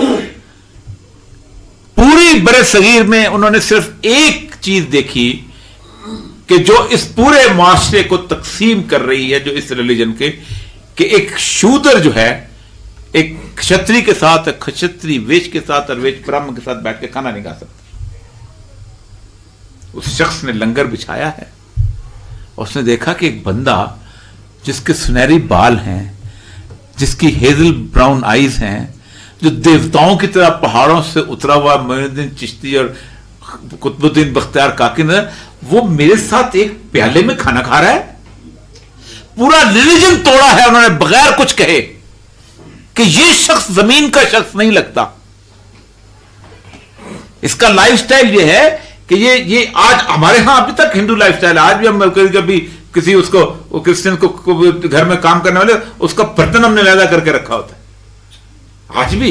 पूरी बड़े सगीर में उन्होंने सिर्फ एक चीज देखी कि जो इस पूरे माशरे को तकसीम कर रही है, जो इस रिलीजन के, कि एक शूदर जो है एक क्षत्रिय के साथ, क्षत्रिय वेश के साथ और वेश ब्राह्मण के साथ बैठ के खाना नहीं खा सकता। उस शख्स ने लंगर बिछाया है, उसने देखा कि एक बंदा जिसके सुनहरी बाल हैं, जिसकी हेजल ब्राउन आईज हैं, जो देवताओं की तरह पहाड़ों से उतरा हुआ मोइनुद्दीन चिश्ती और कुतुबुद्दीन बख्तियार काकी ने, वो मेरे साथ एक प्याले में खाना खा रहा है। पूरा रिलीजन तोड़ा है उन्होंने बगैर कुछ कहे कि ये शख्स जमीन का शख्स नहीं लगता। इसका लाइफस्टाइल ये है कि ये ये आज हमारे यहां अभी तक हिंदू लाइफस्टाइल है। आज भी हम कभी कभी किसी उसको क्रिश्चियन को, को घर में काम करने वाले, उसका बर्तन हमने लैदा करके रखा होता है आज भी।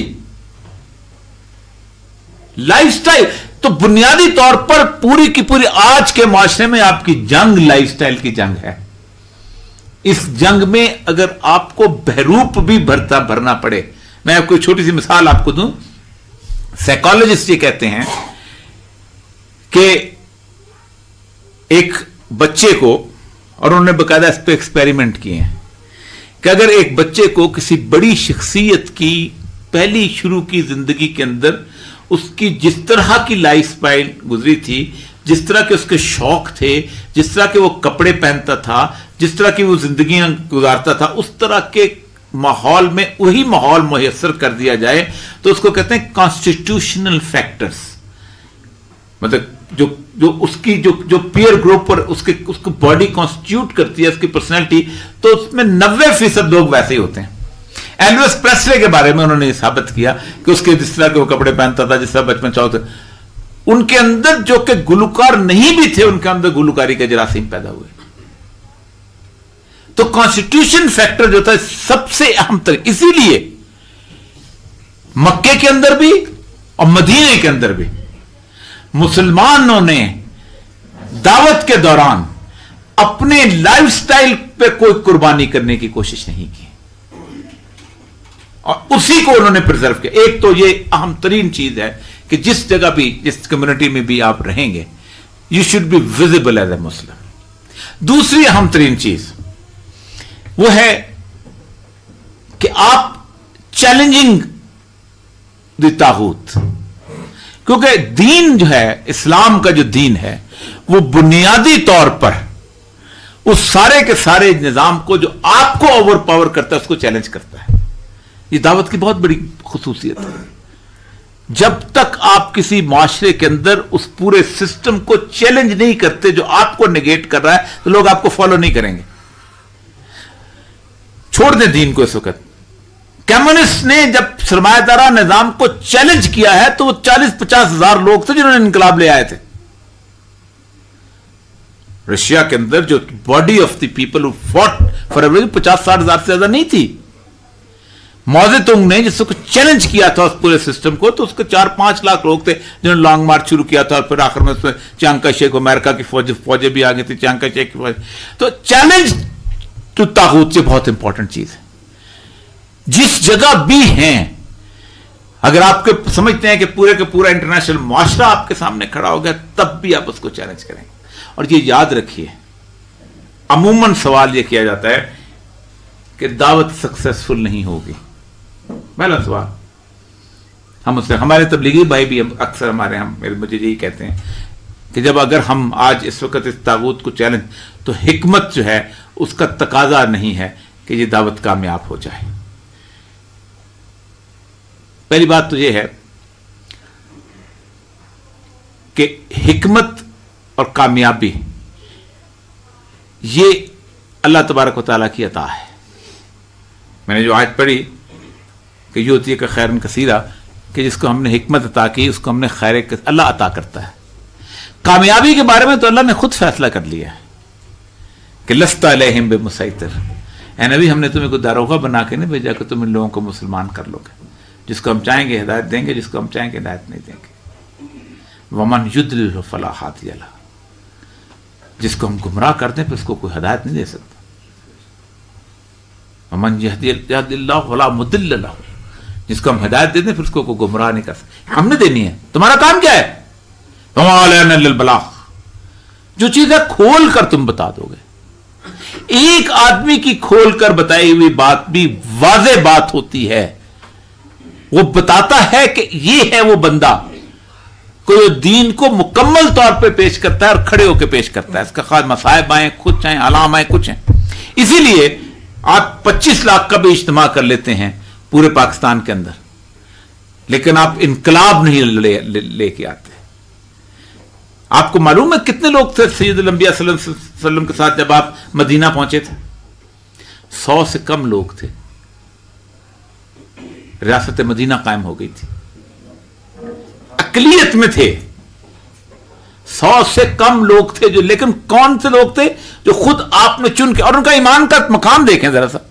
लाइफस्टाइल तो बुनियादी तौर पर पूरी की पूरी आज के माशरे में आपकी जंग लाइफस्टाइल की जंग है। इस जंग में अगर आपको बहरूप भी भरता भरना पड़े, मैं आपको छोटी सी मिसाल आपको दूं। साइकोलॉजिस्ट ये कहते हैं कि एक बच्चे को, और उन्होंने बकायदा इस पर एक्सपेरिमेंट किए हैं, कि अगर एक बच्चे को किसी बड़ी शख्सियत की पहली शुरू की जिंदगी के अंदर उसकी जिस तरह की लाइफ स्टाइल गुजरी थी, जिस तरह के उसके शौक थे, जिस तरह के वो कपड़े पहनता था, जिस तरह की वो जिंदगियां गुजारता था, उस तरह के माहौल में वही माहौल मुयस्सर कर दिया जाए, तो उसको कहते हैं कॉन्स्टिट्यूशनल फैक्टर्स। मतलब जो जो उसकी जो जो पीयर ग्रुप पर उसके उसको बॉडी कॉन्स्टिट्यूट करती है, उसकी पर्सनैलिटी, तो उसमें नब्बे फीसद लोग वैसे ही होते हैं। एल्विस प्रेस्ले के बारे में उन्होंने साबित किया कि उसके जिस तरह के वो कपड़े पहनता था, जिस तरह बचपन चाहते, उनके अंदर जो कि गुलकार नहीं भी थे, उनके अंदर गुलकारी के जरासीम पैदा हुए। तो कॉन्स्टिट्यूशन फैक्टर जो था सबसे अहम तक, इसीलिए मक्के के अंदर भी और मदीने के अंदर भी मुसलमानों ने दावत के दौरान अपने लाइफस्टाइल पे कोई कुर्बानी करने की कोशिश नहीं की और उसी को उन्होंने प्रिजर्व किया। एक तो ये अहम तरीन चीज है कि जिस जगह भी, जिस कम्युनिटी में भी आप रहेंगे, you should be visible as a Muslim. दूसरी अहम तरीन चीज वो है कि आप चैलेंजिंग द तागूत, क्योंकि दीन जो है, इस्लाम का जो दीन है, वो बुनियादी तौर पर उस सारे के सारे निजाम को जो आपको ओवर पावर करता है उसको चैलेंज करता है। ये दावत की बहुत बड़ी खुसूसियत है। जब तक आप किसी माशरे के अंदर उस पूरे सिस्टम को चैलेंज नहीं करते जो आपको नेगेट कर रहा है, तो लोग आपको फॉलो नहीं करेंगे। छोड़ दें दीन को। इस वक्त कम्युनिस्ट ने जब सरमायादारा निजाम को चैलेंज किया है, तो वो चालीस पचास हजार लोग थे जिन्होंने इनकलाब ले आए थे। रशिया के अंदर जो body of the people who fought for everything पचास साठ हजार से ज्यादा नहीं थी। मौजेतुंग ने जिसको चैलेंज किया था उस पूरे सिस्टम को, तो उसके चार पांच लाख लोग थे जिन्होंने लॉन्ग मार्च शुरू किया था, और फिर आखिर में उसमें चांका शेख, अमेरिका की फौज फौजें भी आ गई थी, चांका शेख की फौज। तो चैलेंज टू तागूत से बहुत इंपॉर्टेंट चीज है। जिस जगह भी हैं, अगर आपके समझते हैं कि पूरे का पूरा इंटरनेशनल माशरा आपके सामने खड़ा हो गया, तब भी आप उसको चैलेंज करेंगे। और ये याद रखिए, अमूमन सवाल ये किया जाता है कि दावत सक्सेसफुल नहीं होगी। पहला सवाल हम उससे, हमारे तबलीगी भाई भी अक्सर हमारे हम मेरे मुझे यही कहते हैं कि जब अगर हम आज इस वक्त इस तागूत को चैलेंज, तो हिकमत जो है उसका तकाजा नहीं है कि ये दावत कामयाब हो जाए। पहली बात तो ये है कि हिकमत और कामयाबी ये अल्लाह तबारक व तआला की अता है। मैंने जो आयत पढ़ी कि यो होती है खैरन कसीरा, कि जिसको हमने हिकमत अता की उसको हमने खैर अल्लाह अता करता है। कामयाबी के बारे में तो अल्लाह ने खुद फैसला कर लिया है कि लस्ता अलैहिम बिमुसैतिर, ऐ नबी हमने तुम्हें को दारोगा बना के नहीं भेजा कि तुम इन लोगों को मुसलमान कर लोगे। जिसको हम चाहेंगे हिदायत देंगे, जिसको हम चाहेंगे हिदायत नहीं देंगे। वमन युद्लिल फला हादिया लह, जिसको हम गुमराह कर दें फिर उसको कोई हिदायत नहीं दे सकता। वमन यहदिल्लाहु फला मुदिल्ल लहु, जिसको हम हिदायत दे दें फिर उसको कोई गुमराह नहीं कर सकता। हमने देनी है, तुम्हारा काम क्या है? वमा अलैना इल्लल बलाग, जो चीज है खोल कर तुम बता दोगे। एक आदमी की खोलकर बताई हुई बात भी वाज़े बात होती है, वो बताता है कि ये है वो बंदा, कोई दीन को मुकम्मल तौर पे पेश करता है और खड़े होकर पेश करता है। इसका खास मसाइब आए, कुछ आए, अलाम आए, कुछ हैं। इसीलिए आप पच्चीस लाख का भी इज्तिमा कर लेते हैं पूरे पाकिस्तान के अंदर, लेकिन आप इनकलाब नहीं लेके ले, ले आते। आपको मालूम है कितने लोग थे सैयदुल अंबिया सल्लल्लाहु अलैहि वसल्लम के साथ जब आप मदीना पहुंचे थे? सौ से कम लोग थे। रियासत मदीना कायम हो गई थी, अकलियत में थे, सौ से कम लोग थे जो, लेकिन कौन से लोग थे? जो खुद आपने चुन के, और उनका ईमान का मकाम देखें जरा सा।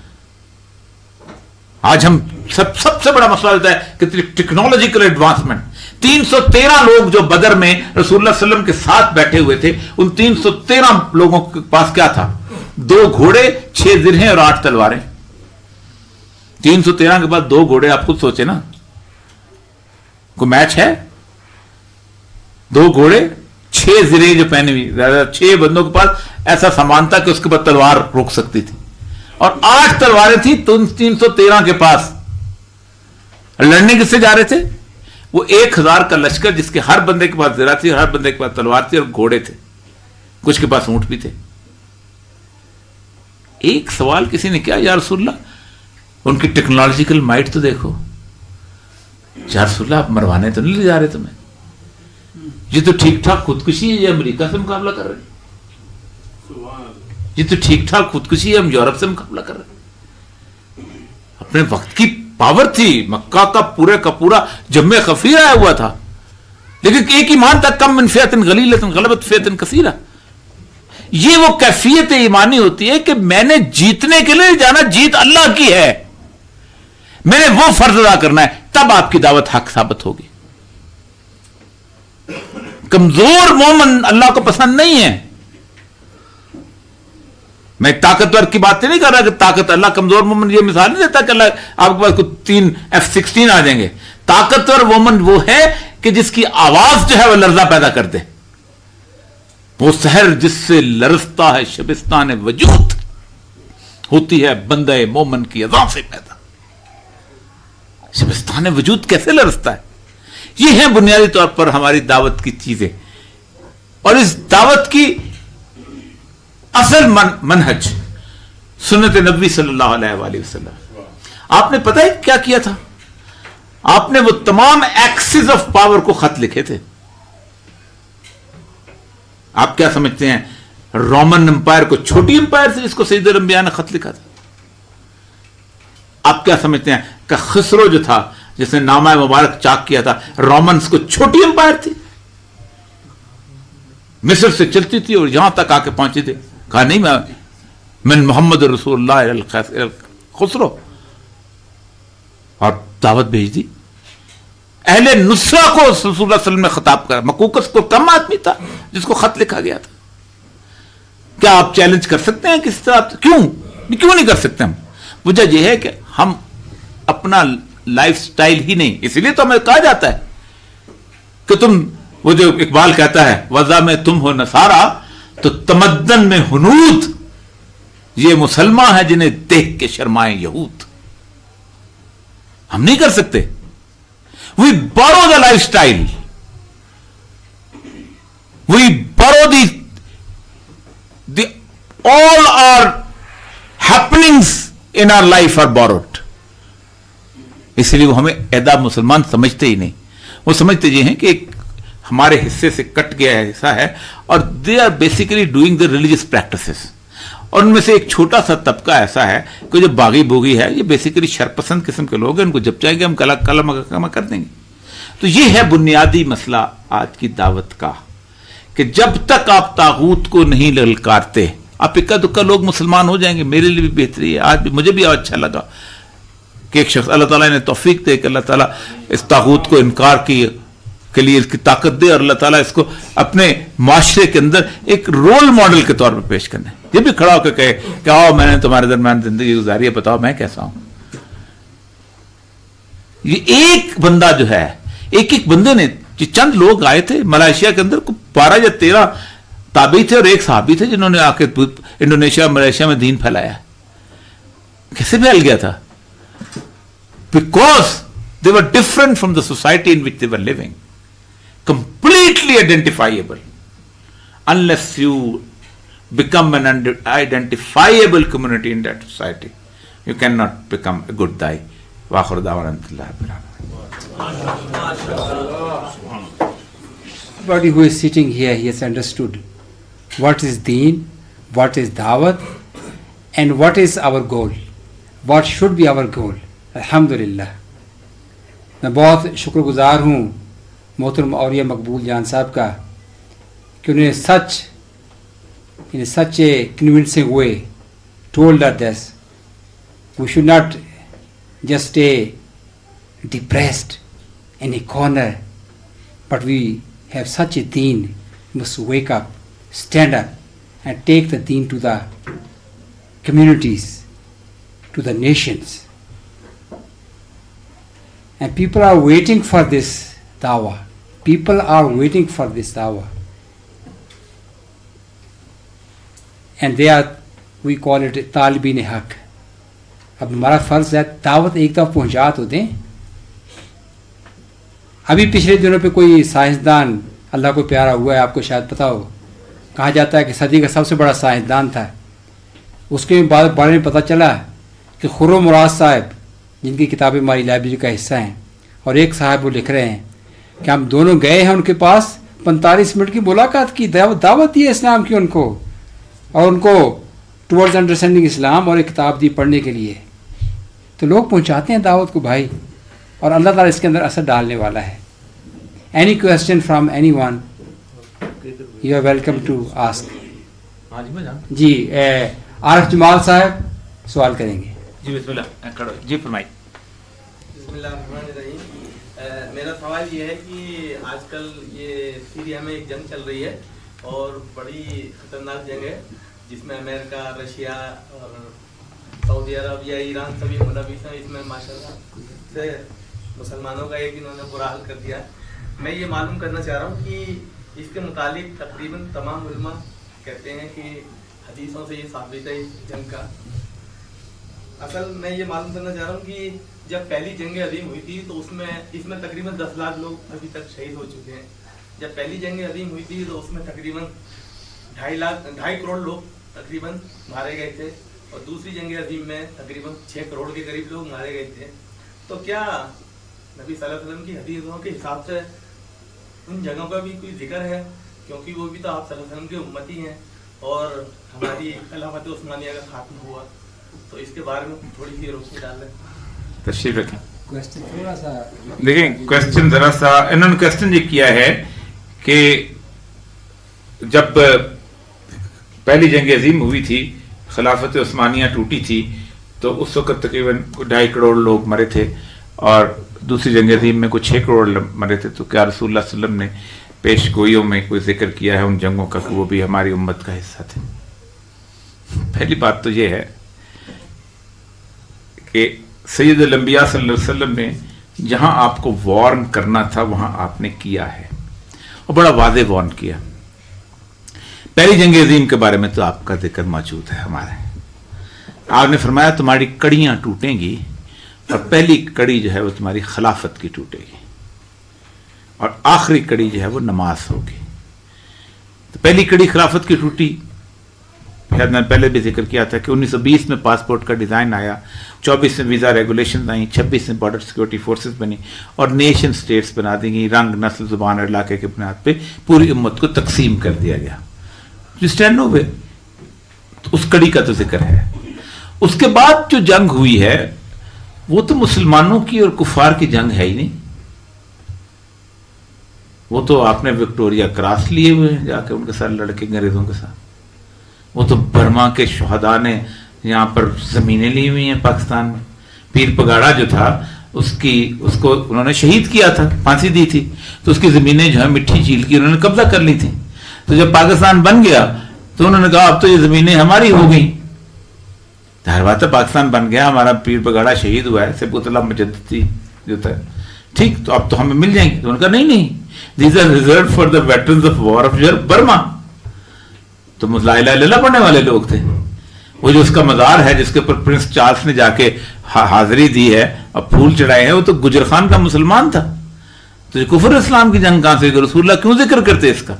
आज हम सब सबसे बड़ा मसला होता है कि टेक्नोलॉजिकल एडवांसमेंट। तीन सौ तेरह लोग जो बदर में रसूलुल्लाह सल्लल्लाहु अलैहि वसल्लम के साथ बैठे हुए थे, उन तीन सौ तेरह लोगों के पास क्या था? दो घोड़े, छह जिरहें और आठ तलवारें। तीन सौ तेरह के बाद दो घोड़े, आप खुद सोचे ना, कोई मैच है? दो घोड़े, छह जिरहें जो पहने हुई, छह बंदों के पास ऐसा सामान था कि उसके बाद तलवार रोक सकती थी, और आठ तलवारें थी तो तीन सौ तेरह के पास। लड़ने किससे जा रहे थे? वो एक हजार का लश्कर जिसके हर बंदे के पास जिरा थी, हर बंदे के पास तलवार थी और घोड़े थे, कुछ के पास ऊंट भी थे। एक सवाल किसी ने किया, या रसूलल्लाह उनकी टेक्नोलॉजिकल माइट तो देखो। या रसूलल्लाह आप मरवाने तो नहीं ले जा रहे तुम्हें? ये तो ठीक ठाक खुदकुशी है, ये अमेरिका से मुकाबला कर रहे हैं। ये तो ठीक ठाक खुदकुशी है, हम यूरोप से मुकाबला कर रहे हैं। अपने वक्त की पावर थी, मक्का का पूरे का पूरा जम्मे खफीर आया हुआ था, लेकिन एक ईमान तक कम मिन फियतिन गलीलतिन गलबत फियतिन कसीरा। ये वो कैफियत ईमानी होती है कि मैंने जीतने के लिए जाना, जीत अल्लाह की है, मैंने वो फर्ज अदा करना है, तब आपकी दावत हक साबित होगी। कमजोर मोमन अल्लाह को पसंद नहीं है। मैं ताकतवर की बात नहीं कर रहा कि ताकत अल्लाह कमजोर मोमन, ये मिसाल नहीं देता कि अल्लाह आपके पास कुछ तीन एफ सिक्सटीन आ जाएंगे। ताकतवर मोमन वो है कि जिसकी आवाज जो है वह लर्जा पैदा कर दे। वो सहर जिससे लरसता है शबिस्तान वजूद, होती है बंदे मोमन की अज़ा से पैदा। शबिस्तान वजूद कैसे लरसता है? ये है बुनियादी तौर पर हमारी दावत की चीजें, और इस दावत की असल मन, मनहज सुन्नत नबी सल्लल्लाहु अलैहि वसल्लम। आपने पता है क्या किया था? आपने वो तमाम एक्सिस ऑफ पावर को खत लिखे थे। आप क्या समझते हैं रोमन एम्पायर को छोटी एम्पायर से जिसको सैयदुल अंबिया ने खत लिखा था? आप क्या समझते हैं कि खसरो जो था जिसने नामा मुबारक चाक किया था, रोमन्स को छोटी एम्पायर थी? मिस्र से चलती थी और यहां तक आके पहुंची थी। कहा नहीं, मैं मैं मोहम्मद रसूलुल्लाह खुसरो, और दावत भेज दी। अहले नुसरा को रसूलुल्लाह सल्लल्लाहु अलैहि वसल्लम ने खिताब करा। मकूकस को कम आदमी था जिसको खत लिखा गया था। क्या आप चैलेंज कर सकते हैं किस तरह? क्यों क्यों नहीं कर सकते हम? वजह यह है कि हम अपना लाइफ स्टाइल ही नहीं, इसलिए तो हमें कहा जाता है कि तुम, वो जो इकबाल कहता है, वज़ा में तुम हो नसारा तो तमद्दन में हुनूद, ये मुसलमान है जिन्हें देख के शर्माए यहूद। हम नहीं कर सकते। We borrow the life style, we borrow the the all are happenings in our life are borrowed. इसलिए वो हमें ऐदा मुसलमान समझते ही नहीं। वो समझते ये हैं कि एक हमारे हिस्से से कट गया हिस्सा है, और they are basically doing the religious practices. और उनमें से एक छोटा सा तबका ऐसा है कि जो बागी बोगी है, ये बेसिकली शरपसंद किस्म के लोग हैं, उनको जब चाहेंगे हम कला कलम कर देंगे। तो ये है बुनियादी मसला आज की दावत का कि जब तक आप तागूत को नहीं ललकारते, आप इक्का दुक्का लोग मुसलमान हो जाएंगे। मेरे लिए भी बेहतरी है, आज भी मुझे भी अच्छा लगा कि एक शख्स अल्लाह ताला ने तौफीक दे कि अल्लाह ताला इस तागूत को इनकार की के लिए इसकी ताकत दे और अल्लाह ताला इसको अपने माशरे के अंदर एक रोल मॉडल के तौर पर पेश करना है। ये भी खड़ा होकर कहे कि आओ मैंने तुम्हारे दरमियान जिंदगी गुजारी है, बताओ मैं कैसा हूं। ये एक बंदा जो है, एक एक बंदे ने, जो चंद लोग आए थे मलेशिया के अंदर, बारह या तेरह ताबी थे और एक साहबी थे जिन्होंने आके इंडोनेशिया मलेशिया में दीन फैलाया। कैसे फैल गया था? Because they were different from the society in which they were living, completely identifiable. Unless you become an identifiable community in that society, you cannot become a good dai. Wa akhir da'wana
Everybody who is sitting here, he has understood what is deen, what is dawat, and what is our goal, what should be our goal. Alhamdulillah. मैं बहुत शुक्रगुजार हूँ मोहतरम औरिया मकबूल जान साहब का कि उन्होंने such in such a convincing way told us this we should not just stay depressed in a corner but we have such a दीन, must wake up, stand up and take the दीन to the communities, to the nations, and people are waiting for this dawah. People are waiting for this dawah. And they are, we call it तालिबीन हक. अब हमारा फर्ज है दावत एक दफ़ा पहुंचा तो दें। अभी पिछले दिनों पे कोई साइंसदान अल्लाह को प्यारा हुआ है, आपको शायद पता हो, कहा जाता है कि सदी का सबसे बड़ा साइंसदान था। उसके बारे में पता चला कि खुर्रम मुराद साहब, जिनकी किताबें हमारी लाइब्रेरी का हिस्सा हैं, और एक साहब वो लिख रहे हैं कि हम दोनों गए हैं उनके पास, पैंतालीस मिनट की मुलाकात की, दावत दी है इस्लाम की उनको, और उनको टुवर्ड्स अंडरस्टैंडिंग इस्लाम और एक किताब दी पढ़ने के लिए। तो लोग पहुंचाते हैं दावत को भाई, और अल्लाह ताला इसके अंदर असर डालने वाला है। Any question from any one, you are welcome to ask. जी आरिफ जमाल साहब सवाल करेंगे।
जी बिस्मिल्लाह, खड़ो जी फरमाइए।
बिस्मिल्लाहिर्रहमानिर्रहीम। मेरा सवाल ये है कि आजकल ये सीरिया में एक जंग चल रही है और बड़ी खतरनाक जंग है, जिसमें अमेरिका, रशिया और सऊदी अरब या ईरान सभी मुलविस हैं इसमें। माशाल्लाह से मुसलमानों का एक इन्होंने बुरा हाल कर दिया। मैं ये मालूम करना चाह रहा हूँ कि इसके मुतालिक तकरीबन तमाम उलमा कहते हैं कि हदीसों से ये साबित है इस जंग का। असल मैं ये मालूम करना चाह रहा हूँ कि जब पहली जंग अजीम हुई थी तो उसमें इसमें तकरीबन दस लाख लोग अभी तक शहीद हो चुके हैं। जब पहली जंग अजीम हुई थी तो उसमें तकरीबन ढाई लाख ढाई करोड़ लोग तकरीबन मारे गए थे, और दूसरी जंग अजीम में तकरीबन छः करोड़ के करीब लोग मारे गए थे। तो क्या नबी सल्लल्लाहु अलैहि वसल्लम की हदीसों के हिसाब से उन जगहों का भी कोई जिक्र है? क्योंकि वो भी तो आप सल्लल्लाहु अलैहि वसल्लम के उम्मती हैं, और हमारी खिलाफत उस्मानिया का खात्मा हुआ, तो इसके बारे में थोड़ी सी रोशनी डाल दें।
तशरीफ रखें।
क्वेश्चन थोड़ा सा
देखें, क्वेश्चन जरा सा इन्होंने क्वेश्चन ये किया है कि जब पहली जंग अजीम हुई थी, खिलाफत उस्मानिया टूटी थी, तो उस वक्त तकरीबन ढाई करोड़ लोग मरे थे, और दूसरी जंग अजीम में कुछ छः करोड़ मरे थे। तो क्या रसूलुल्लाह सल्लल्लाहु अलैहि वसल्लम ने पेश गोइयों में कोई जिक्र किया है उन जंगों का कि वो भी हमारी उम्मत का हिस्सा थे? पहली बात तो ये है कि सैयदुल अंबिया सल्लल्लाहु अलैहि वसल्लम ने जहां आपको वार्न करना था वहां आपने किया है, और बड़ा वाज़े वार्न किया। पहली जंग अजीम के बारे में तो आपका जिक्र मौजूद है हमारे। आपने फरमाया तुम्हारी कड़ियां टूटेंगी, और पहली कड़ी जो है वो तुम्हारी खिलाफत की टूटेगी, और आखिरी कड़ी जो है वो नमाज होगी। तो पहली कड़ी खिलाफत की टूटी, शायद मैंने पहले भी जिक्र किया था कि उन्नीस सौ बीस में पासपोर्ट का डिज़ाइन आया, चौबीस में वीज़ा रेगुलेशन आई, छब्बीस में बॉर्डर सिक्योरिटी फोर्सेस बनी, और नेशन स्टेट्स बना दी गई। रंग, नस्ल, जुबान और इलाके के बुनियाद पे पूरी उम्मत को तकसीम कर दिया गया। स्टैंड हो गए। तो उस कड़ी का तो जिक्र है। उसके बाद जो जंग हुई है वो तो मुसलमानों की और कुफार की जंग है ही नहीं, वो तो आपने विक्टोरिया क्रॉस लिए हुए हैं जाके उनके साथ लड़के अंग्रेजों के साथ, वो तो बर्मा के शहदा ने यहाँ पर जमीनें ली हुई हैं पाकिस्तान में। पीर पगाड़ा जो था उसकी उसको उन्होंने शहीद किया था, फांसी दी थी, तो उसकी जमीनें जो है मिट्टी झील की उन्होंने कब्जा कर ली थी। तो जब पाकिस्तान बन गया तो उन्होंने कहा अब तो ये जमीनें हमारी हो गई। हर बात है, पाकिस्तान बन गया, हमारा पीर पगाड़ा शहीद हुआ है, सिबकुतुल्लाह मुजद्दिदी जो था, ठीक, तो अब तो हमें मिल जाएंगे। तो उन्होंने कहा नहीं नहीं, these are reserve for the veterans of war of Burma. तो ला इलाहा इल्लल्लाह पढ़ने वाले लोग थे। वो जो उसका मजार है जिसके ऊपर प्रिंस चार्ल्स ने जाके हा, हाजिरी दी है और फूल चढ़ाए हैं, वो तो गुजर खान का मुसलमान था। तो कुफर इस्लाम की जंग कहां से, रसूलुल्लाह क्यों जिक्र करते इसका?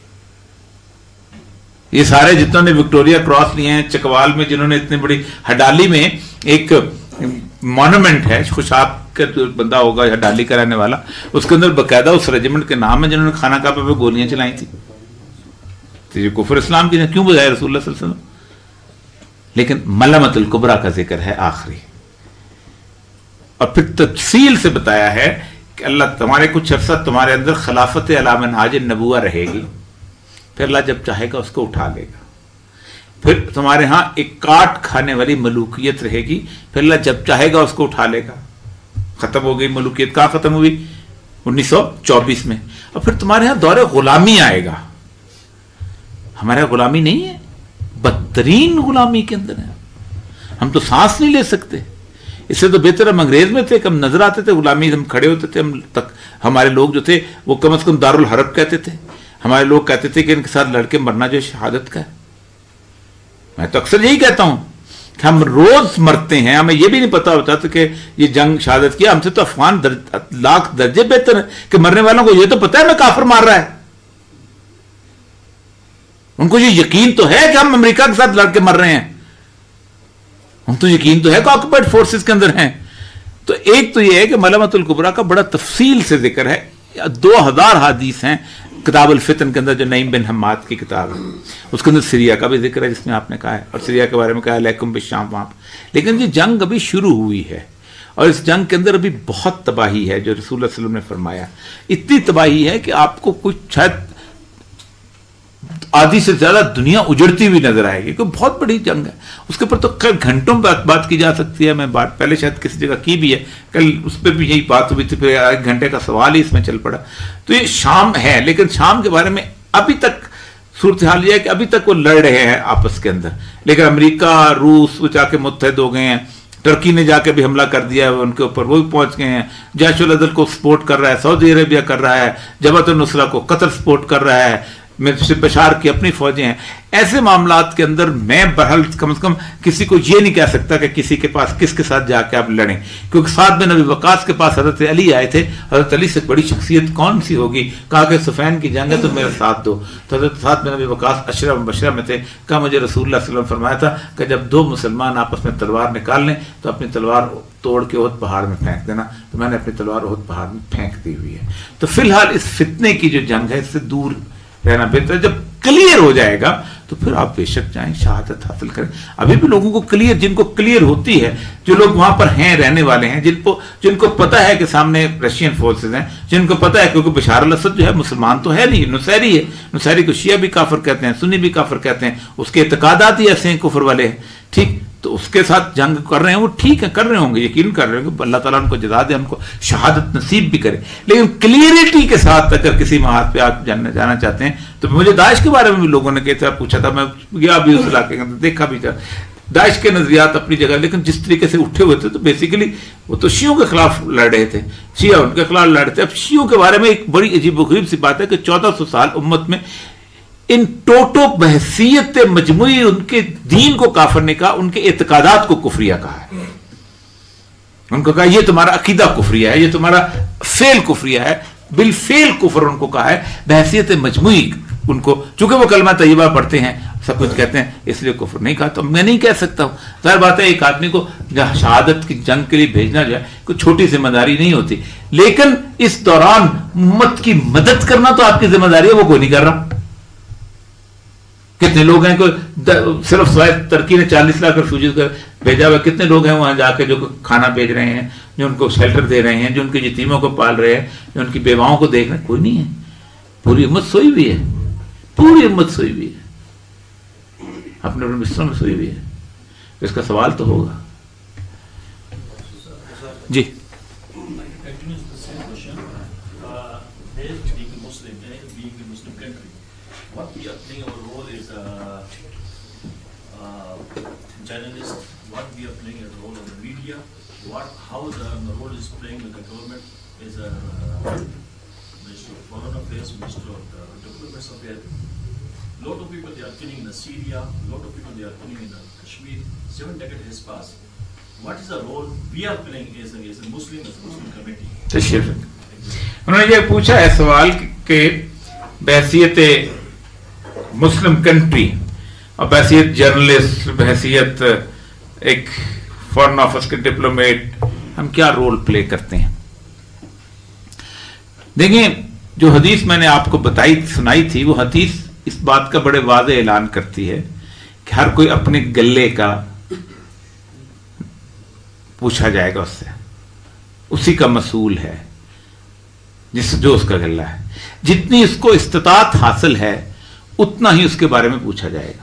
ये सारे जितनों ने विक्टोरिया क्रॉस लिए हैं, चकवाल में जिन्होंने इतनी बड़ी, हडाली में एक मॉन्यूमेंट है, खुशाब का जो बंदा होगा हडाली का रहने वाला, उसके अंदर बकायदा उस रेजिमेंट के नाम है जिन्होंने खाना काबा पे गोलियां चलाई थी। तो ये कुफर इस्लाम की क्यों बजाय रसूलुल्लाह सल्लल्लाहु अलैहि वसल्लम? लेकिन मलमतुल कुबरा का जिक्र है आखिरी, और फिर तफसील से बताया है कि अल्लाह तुम्हारे कुछ अरसा तुम्हारे अंदर खिलाफत अला मनहाज नबुवा रहेगी, फिर अल्लाह जब चाहेगा उसको उठा लेगा। फिर तुम्हारे यहां एक काट खाने वाली मलूकियत रहेगी, फिर अल्लाह जब चाहेगा उसको उठा लेगा। खत्म हो गई मलूकियत, कहां खत्म हुई? उन्नीस सौ चौबीस में। और फिर तुम्हारे यहां दौरे गुलामी आएगा। हमारे यहां गुलामी नहीं है, बदतरीन गुलामी के अंदर है, हम तो सांस नहीं ले सकते। इससे तो बेहतर हम अंग्रेज में थे, कम नजर आते थे गुलामी, हम खड़े होते थे, हम तक हमारे लोग जो थे वो कम से कम दारुल हरब कहते थे। हमारे लोग कहते थे कि इनके साथ लड़के मरना जो शहादत का है। मैं तो अक्सर यही कहता हूं कि हम रोज मरते हैं, हमें यह भी नहीं पता होता था कि ये जंग शहादत किया। हमसे तो अफगान दर, लाख दर्जे बेहतर है कि मरने वालों को यह तो पता है मैं काफिर मार रहा है। उनको ये यकीन तो है कि हम अमेरिका के साथ लड़के मर रहे हैं, हम तो यकीन तो है कि ऑक्युपाइड फोर्सेस के अंदर हैं। तो एक तो यह है कि मलमतुल कुबरा का बड़ा तफसील से जिक्र है, दो हजार हदीस हैं किताब अल फितन के अंदर, जो नईम बिन हम्माद की किताब है, उसके अंदर सीरिया का भी जिक्र है जिसमें आपने कहा है, और सीरिया के बारे में कहा लैकुम बिशाम वहां। लेकिन ये जंग अभी शुरू हुई है और इस जंग के अंदर अभी बहुत तबाही है, जो रसूलुल्लाह सल्लल्लाहु अलैहि वसल्लम ने फरमाया। इतनी तबाही है कि आपको कुछ शायद आधी से ज्यादा दुनिया उजड़ती हुई नजर आएगी, क्योंकि बहुत बड़ी जंग है। उसके ऊपर तो कल घंटों बात बात की जा सकती है। मैं बात पहले शायद किसी जगह की भी है, कल उस पर भी यही बात हुई थी, फिर एक घंटे का सवाल ही इसमें चल पड़ा। तो ये शाम है, लेकिन शाम के बारे में अभी तक सूरत हाल यह है कि अभी तक वो लड़ रहे हैं आपस के अंदर, लेकिन अमेरिका रूस वो जाके मुत्तहिद हो गए हैं। टर्की ने जाके भी हमला कर दिया है उनके ऊपर, वो भी पहुंच गए हैं। जैशुल अदल को सपोर्ट कर रहा है सऊदी अरेबिया, कर रहा है जबहत नुसरा को कतर सपोर्ट कर रहा है, मिस्र बशार की अपनी फौजें हैं। ऐसे मामलात के अंदर मैं बहरहाल कम से कम किसी को ये नहीं कह सकता कि किसी के पास किसके साथ जाके आप लड़ें, क्योंकि साथ में नबी वकास के पास हजरत अली आए थे। हजरत अली से बड़ी शख्सियत कौन सी होगी? कहा कि सुफैन की जंग है तो मेरा साथ दो। तो हजरत साथ में नबी वकास अशरा बशरा में थे। कहा मुझे रसूलुल्लाह सल्लल्लाहु अलैहि वसल्लम फरमाया था कि जब दो मुसलमान आपस में तलवार निकाल लें तो अपनी तलवार तोड़ के ओहद पहाड़ में फेंक देना। तो मैंने अपनी तलवार ओहद पहाड़ में फेंक दी हुई है। तो फिलहाल इस फितने की जो जंग है इससे दूर रहना बेहतर। जब क्लियर हो जाएगा तो फिर आप बेशक जाएं, शहादत हासिल करें। अभी भी लोगों को क्लियर, जिनको क्लियर होती है, जो लोग वहां पर हैं, रहने वाले हैं, जिनको जिनको पता है कि सामने रशियन फोर्सेस हैं, जिनको पता है, क्योंकि बशार अल असद जो है मुसलमान तो है नहीं, नुसैरी है। नुसैरी को शिया भी काफिर कहते हैं, सुन्नी भी काफिर कहते हैं, उसके इत्तेकादात ही ऐसे हैं कुफर वाले हैं, ठीक। तो उसके साथ जंग कर रहे हैं, वो ठीक है, कर रहे होंगे, यकीन कर रहे होंगे, अल्लाह ताला उनको जज़ा दे, उनको शहादत नसीब भी करे। लेकिन क्लियरिटी के साथ अगर किसी महाज पे आप जानना जाना चाहते हैं, तो मुझे दाइश के बारे में भी लोगों ने कहते पूछा था, मैं गया भी उस इलाके के अंदर, देखा भी था दाइश के नजरियात अपनी जगह, लेकिन जिस तरीके से उठे हुए थे तो बेसिकली वो तो शियों के खिलाफ लड़ रहे थे, शिया उनके खिलाफ लड़ रहे थे। अब शियों के बारे में एक बड़ी अजीब गरीब सी बात है कि चौदह सौ साल उम्मत में इन टोटो बहसीयत मजमुई उनके दीन को काफर ने कहा, उनके एतकादात को कुफरिया कहा है। उनको कहा ये तुम्हारा अकीदा कुफरिया है, ये तुम्हारा फेल कुफरिया है, बिल फेल कुफर उनको कहा है, बहसीयत मजमुई उनको, चूंकि वो कलमा तैयबा पढ़ते हैं, सब कुछ कहते हैं, इसलिए कुफर नहीं कहा। तो मैं नहीं कह सकता हूं। जाहिर बात है एक आदमी को शहादत की जंग के लिए भेजना जो है कोई छोटी जिम्मेदारी नहीं होती, लेकिन इस दौरान उम्मत की मदद करना तो आपकी जिम्मेदारी है, वो कोई नहीं कर रहा। कितने लोग हैं को सिर्फ तुर्की ने चालीस लाख रिफ्यूजी कर भेजा हुआ, कितने लोग हैं वहां जाके जो खाना भेज रहे हैं, जो उनको शेल्टर दे रहे हैं, जो उनके यतीमों को पाल रहे हैं, जो उनकी बेवाओं को देख रहे हैं? कोई नहीं है। पूरी उम्मत सोई हुई है, पूरी उम्मत सोई हुई है, अपने अपने बिस्तरों में सोई हुई है। इसका सवाल तो होगा जी।
Journalists, what we are playing a role in the media, what how the, the role is playing with the government is a uh, Minister of Foreign Affairs, Minister of the Development Affairs. Lot of people they are killing in the Syria, lot of people they are killing in the Kashmir. Seven decades has passed. What is the role we are playing as a, as a Muslim, as a Muslim community?
उन्होंने ये पूछा है सवाल कि बहसीयत Muslim country और बहसीयत journalist, बहसीयत एक foreign office के diplomat हम क्या रोल प्ले करते हैं। देखिए, जो हदीस मैंने आपको बताई सुनाई थी, वो हदीस इस बात का बड़े वाज़े ऐलान करती है कि हर कोई अपने गले का पूछा जाएगा, उससे उसी का मसूल है जिस जो उसका गला है। जितनी उसको इस्तिताअत हासिल है उतना ही उसके बारे में पूछा जाएगा।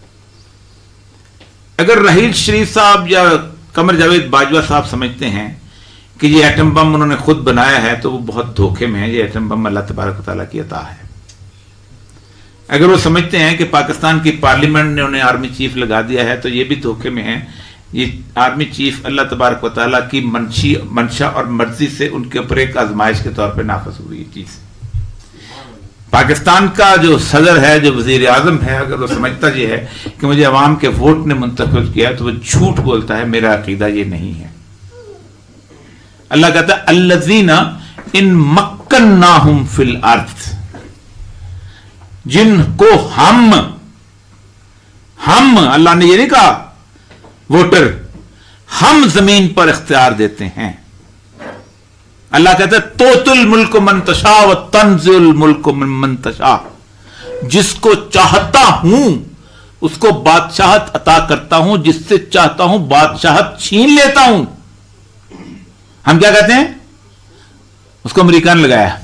अगर रहील शरीफ साहब या कमर जावेद बाजवा साहब समझते हैं कि ये एटम बम उन्होंने खुद बनाया है तो वो बहुत धोखे में है। ये एटम बम अल्लाह तबारक व तआला की अता है। अगर वो समझते हैं कि पाकिस्तान की पार्लियामेंट ने उन्हें आर्मी चीफ लगा दिया है तो ये भी धोखे में है। ये आर्मी चीफ अल्लाह तबारक व तआला की मंशी मंशा और मर्जी से उनके ऊपर एक आजमाइश के तौर पर नाफिज हुई चीज। पाकिस्तान का जो सदर है, जो वजीर आजम है, अगर वो समझता ये है कि मुझे अवाम के वोट ने मुंतखब किया तो वो झूठ बोलता है। मेरा अकीदा ये नहीं है। अल्लाह कहता है अल्लज़ीना इन मक्कन्नाहुम फिल अर्द, जिनको हम हम अल्लाह ने ये नहीं कहा वोटर, हम जमीन पर इख्तियार देते हैं। अल्लाह कहता है तोतुल मुल्क मन तशा व तंजुल मुल्क मन तशा, जिसको चाहता हूं उसको बादशाहत अता करता हूं, जिससे चाहता हूं बादशाहत छीन लेता हूं। हम क्या कहते हैं? उसको अमेरिका ने लगाया,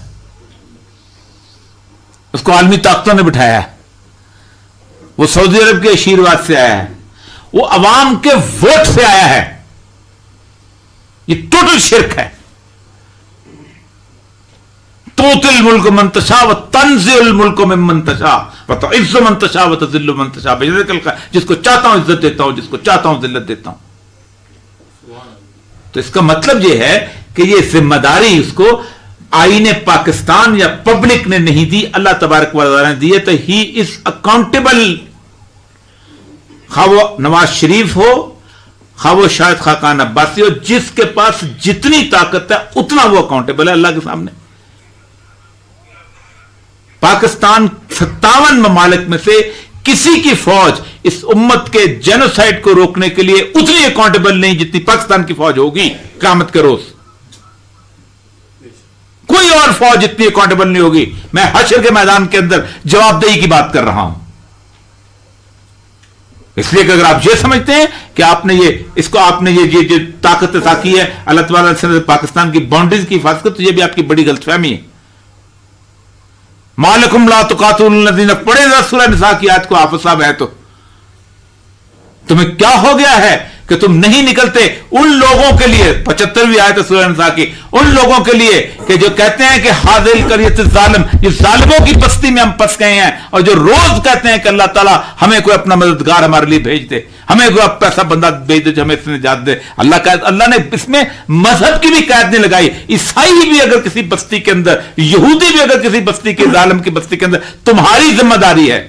उसको आलमी ताकतों ने बिठाया, वो सऊदी अरब के आशीर्वाद से आया है, वो अवाम के वोट से आया है। ये टोटल शिर्क है। तोतिल मुल्क मंतशा व तंजिल मुल्क में मंतशा व तुइज़्ज़ु मंतशा व तुज़िल्लु मंतशा, जिसको चाहता हूं इज्जत देता हूं, जिसको चाहता हूं जिल्लत देता हूं। तो इसका मतलब यह है कि यह जिम्मेदारी उसको आईने पाकिस्तान या पब्लिक ने नहीं दी, अल्लाह तबारक व तआला ने दी है। तो ही इज अकाउंटेबल। खा वो नवाज शरीफ हो, खा वो शायद खाकान अब्बासी हो, जिसके पास जितनी ताकत है उतना वो अकाउंटेबल है अल्लाह के सामने। पाकिस्तान सत्तावन ममालिक में से किसी की फौज इस उम्मत के जेनोसाइड को रोकने के लिए उतनी अकाउंटेबल नहीं जितनी पाकिस्तान की फौज होगी क़यामत के रोज। कोई और फौज इतनी अकाउंटेबल नहीं होगी। मैं हश्र के मैदान के अंदर जवाबदेही की बात कर रहा हूं। इसलिए कि अगर आप ये समझते हैं कि आपने ये इसको आपने ये ये जो ताकत ताकी है अल्लाह तआला ने पाकिस्तान की बाउंड्रीज की हिफाजत, तो ये भी आपकी बड़ी गलतफहमी है। मालकुम ला तुकातुलुल लज़ीना, पढ़े जरा सूरह निसा की आयत को हाफिज साहब है तो तुम्हें क्या हो गया है कि तुम नहीं निकलते उन लोगों के लिए, पचहत्तरवीं आयत है सूरह निसा की, उन लोगों के लिए कि जो कहते हैं कि हाजिल करियत जालिम, ये जालिमों की बस्ती में हम फंस गए हैं, और जो रोज कहते हैं कि अल्लाह ताला हमें कोई अपना मददगार हमारे लिए भेज दे, हमें कोई पैसा बंदा भेज दे जो हमें इसमें निजात दे। अल्लाह का अल्लाह ने इसमें मजहब की भी कैद नहीं लगाई। ईसाई भी अगर किसी बस्ती के अंदर, यहूदी भी अगर किसी बस्ती के जालिम की बस्ती के अंदर, तुम्हारी जिम्मेदारी है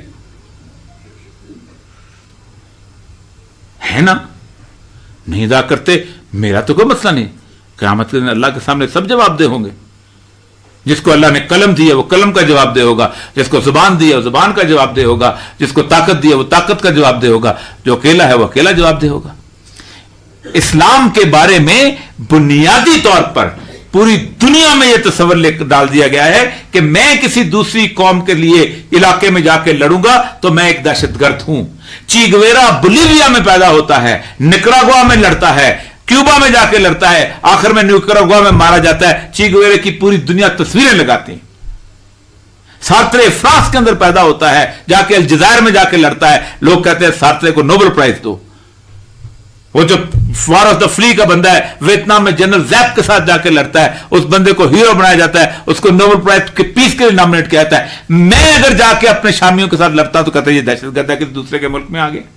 है ना। नहीं अदा करते, मेरा तो कोई मसला नहीं। क़यामत के दिन अल्लाह के सामने सब जवाबदेह होंगे। जिसको अल्लाह ने कलम दी है वो कलम का जवाबदेह होगा, जिसको जुबान दी है वो जुबान का जवाबदेह होगा, जिसको ताकत दी है वो ताकत का जवाबदेह होगा, जो अकेला है वो अकेला जवाबदेह होगा। इस्लाम के बारे में बुनियादी तौर पर पूरी दुनिया में यह तस्वर ले डाल दिया गया है कि मैं किसी दूसरी कौम के लिए इलाके में जाके लड़ूंगा तो मैं एक दहशतगर्द हूं। ची गुवेरा बोलीविया में पैदा होता है, निकरागुआ में लड़ता है, क्यूबा में जाके लड़ता है, आखिर में निकरागुआ में मारा जाता है। ची गुवेरा की पूरी दुनिया तस्वीरें लगाती है। सार्त्रे फ्रांस के अंदर पैदा होता है, जाके अलजायर में जाके लड़ता है। लोग कहते हैं सार्त्रे को नोबेल प्राइज दो। वो जो वार ऑफ द फ्ली का बंदा है, वियतनाम में जनरल जैप के साथ जाके लड़ता है, उस बंदे को हीरो बनाया जाता है, उसको नोबेल प्राइज के पीस के लिए नॉमिनेट किया जाता है। मैं अगर जाके अपने शामियों के साथ लड़ता तो कहते हैं ये दहशतगर्द है कि दूसरे के मुल्क में आ गए।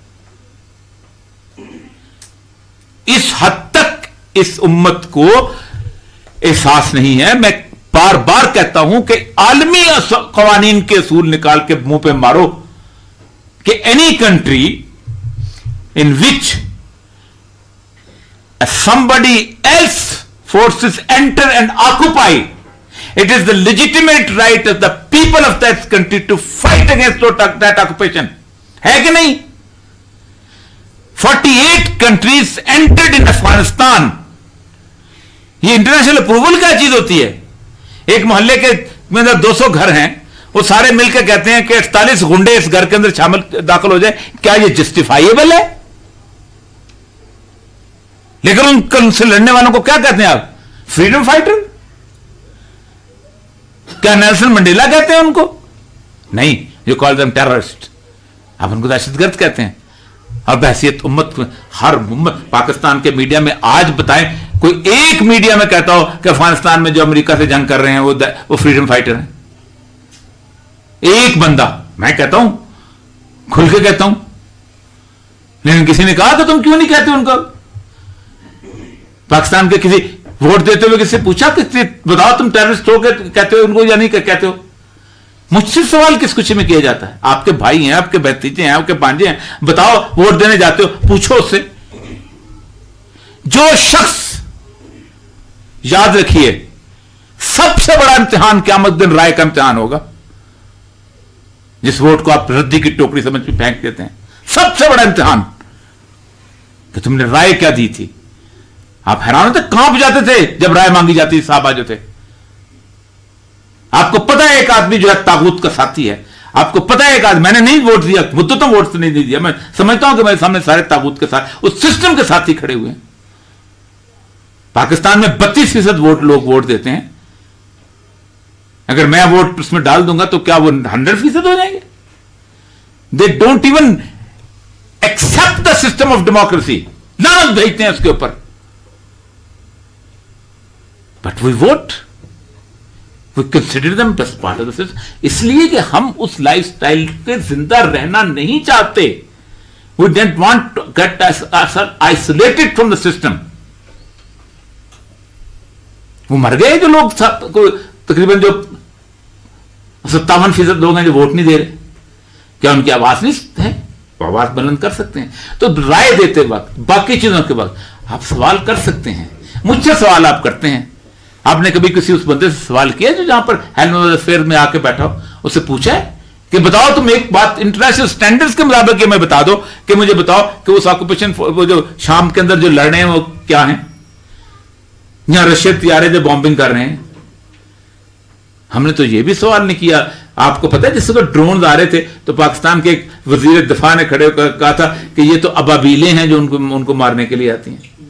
इस हद तक इस उम्मत को एहसास नहीं है। मैं बार बार कहता हूं कि आलमी कवानीन के असूल निकाल के मुंह पे मारो कि any country in which somebody else forces enter and occupy, it is the legitimate right of the people of that country to fight against that occupation. है कि नहीं? forty-eight countries entered in Afghanistan. ये international approval क्या चीज होती है? एक मोहल्ले के में दो सौ घर हैं, वो सारे मिलकर कहते हैं कि अड़तालीस गुंडे इस घर के अंदर शामिल दाखिल हो जाए, क्या ये जस्टिफाइबल है? लेकिन उन उनसे लड़ने वालों को क्या कहते हैं आप? Freedom fighter? क्या नेल्सन मंडेला कहते हैं उनको? नहीं, यू कॉल देम टेररिस्ट। आप उनको दहशतगर्द कहते हैं। और बहसियत उम्मत, हर उम्मत, पाकिस्तान के मीडिया में आज बताएं, कोई एक मीडिया में कहता हो कि अफगानिस्तान में जो अमेरिका से जंग कर रहे हैं वो वो फ्रीडम फाइटर हैं? एक बंदा। मैं कहता हूं, खुल के कहता हूं, लेकिन किसी ने कहा तो तुम क्यों नहीं कहते उनको? पाकिस्तान के किसी वोट देते हुए किसी पूछा कि बताओ तुम टेररिस्ट हो के कहते हो उनको या नहीं कहते हो? मुझसे सवाल किस खुशी में किया जाता है? आपके भाई हैं, आपके भतीजे हैं, आपके भांजे हैं, बताओ वोट देने जाते हो, पूछो उससे। जो शख्स, याद रखिए, सबसे बड़ा इम्तिहान क़यामत दिन राय का इम्तिहान होगा। जिस वोट को आप रद्दी की टोकरी समझ में फेंक देते हैं, सबसे बड़ा इम्तिहान कि तुमने राय क्या दी थी। आप हैरान होते, कांप जाते थे जब राय मांगी जाती थी साहबा जो थे। आपको पता है एक आदमी जो है तागूत का साथी है, आपको पता है एक आदमी, मैंने नहीं वोट दिया, मुद्दों तो वोट नहीं दिया, मैं समझता हूं कि मेरे सामने सारे तागूत के साथ, उस सिस्टम के साथ ही खड़े हुए हैं। पाकिस्तान में बत्तीस फीसद वोट लोग वोट देते हैं। अगर मैं वोट उसमें डाल दूंगा तो क्या वो हंड्रेड फीसद हो जाएंगे? They don't even accept the system of democracy, लानत भेजते हैं उसके ऊपर। But we vote, we consider them as part of the system, इसलिए कि हम उस लाइफस्टाइल के जिंदा रहना नहीं चाहते। We don't want to get isolated from the system. वो मर गए जो लोग, तकरीबन जो सत्तावन फीसद लोग हैं जो वोट नहीं दे रहे, क्या उनकी आवाज नहीं है? वो आवाज बुलंद कर सकते हैं। तो राय देते वक्त, बाकी चीजों के वक्त आप सवाल कर सकते हैं। मुझसे सवाल आप करते हैं। आपने कभी किसी उस बंदे से सवाल किया जो जहां पर हेल्थ अफेयर में आके बैठा हो, उससे पूछा है कि बताओ तुम एक बात इंटरनेशनल स्टैंडर्ड्स के मुताबिक मैं बता दो कि मुझे बताओ कि उस ऑक्यूपेशन, वो जो शाम के अंदर जो लड़ रहे हैं वो क्या है? यहां रशिया तैयारे जो बॉम्बिंग कर रहे हैं, हमने तो ये भी सवाल नहीं किया। आपको पता है जिस वक्त ड्रोन आ रहे थे तो पाकिस्तान के एक वजीर दिफा ने खड़े होकर कहा था कि ये तो अबाबीलें हैं जो उनको उनको मारने के लिए आती हैं।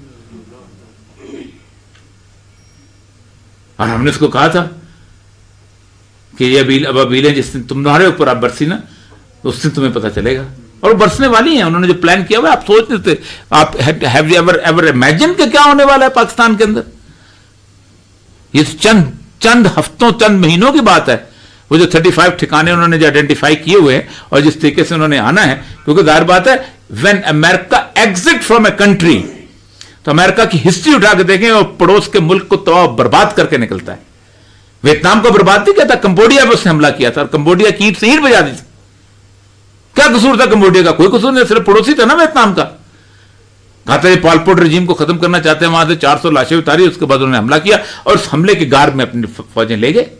और हमने उसको कहा था कि ये अबील अबाबीलें जिस दिन तुम्हारे ऊपर आप बरसी ना, तो उस दिन तुम्हें पता चलेगा। और वो बरसने वाली हैं। उन्होंने जो प्लान किया हुआ, आप सोच नहीं थे, आप have you ever ever imagine कि क्या होने वाला है पाकिस्तान के अंदर? ये चंद चंद हफ्तों, चंद महीनों की बात है। वो जो पैंतीस ठिकाने उन्होंने जो आइडेंटिफाई किए हुए हैं और जिस तरीके से उन्होंने आना है, क्योंकि जाहिर बात है when America exit from a country, तो अमेरिका की हिस्ट्री उठा के देखें और पड़ोस के मुल्क को तबाह बर्बाद करके निकलता है। वियतनाम को बर्बाद नहीं किया था, कंबोडिया पर उसने हमला किया था और कंबोडिया की ईंट से ईंट बजा दी थी। क्या कसूर था कंबोडिया का? कोई कसूर नहीं, सिर्फ पड़ोसी था ना वियतनाम का। कहा था पॉलपोट रजीम को खत्म करना चाहते हैं, वहां से चार सौ लाशें उतारी, उसके बाद उन्होंने हमला किया और उस हमले के गार में अपनी फौजें ले गए।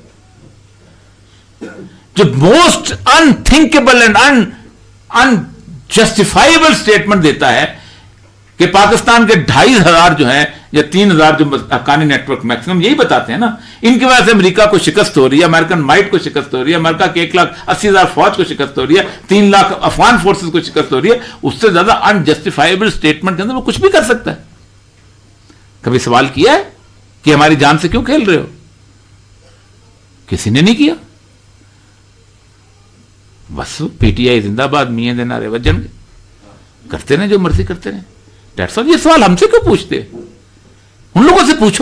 जो most unthinkable and un unjustifiable statement देता है कि पाकिस्तान के ढाई हजार जो है या तीन हजार जो हक्कानी नेटवर्क मैक्सिमम यही बताते हैं ना, इनकी वजह से अमेरिका को शिकस्त हो रही है, अमेरिकन माइट को शिकस्त हो रही है, अमेरिका के एक लाख अस्सी हजार फौज को शिकस्त हो रही है, तीन लाख अफगान फोर्सेस को शिकस्त हो रही है। उससे ज्यादा अनजस्टिफाइबल स्टेटमेंट के अंदर वो कुछ भी कर सकता है। कभी सवाल किया है कि हमारी जान से क्यों खेल रहे हो? किसी ने नहीं किया। बस पीटीआई जिंदाबाद, मियां दे नारे बजन करते रहे, जो मर्जी करते रहे। That's all. ये सवाल हमसे क्यों पूछते? उन लोगों से पूछो।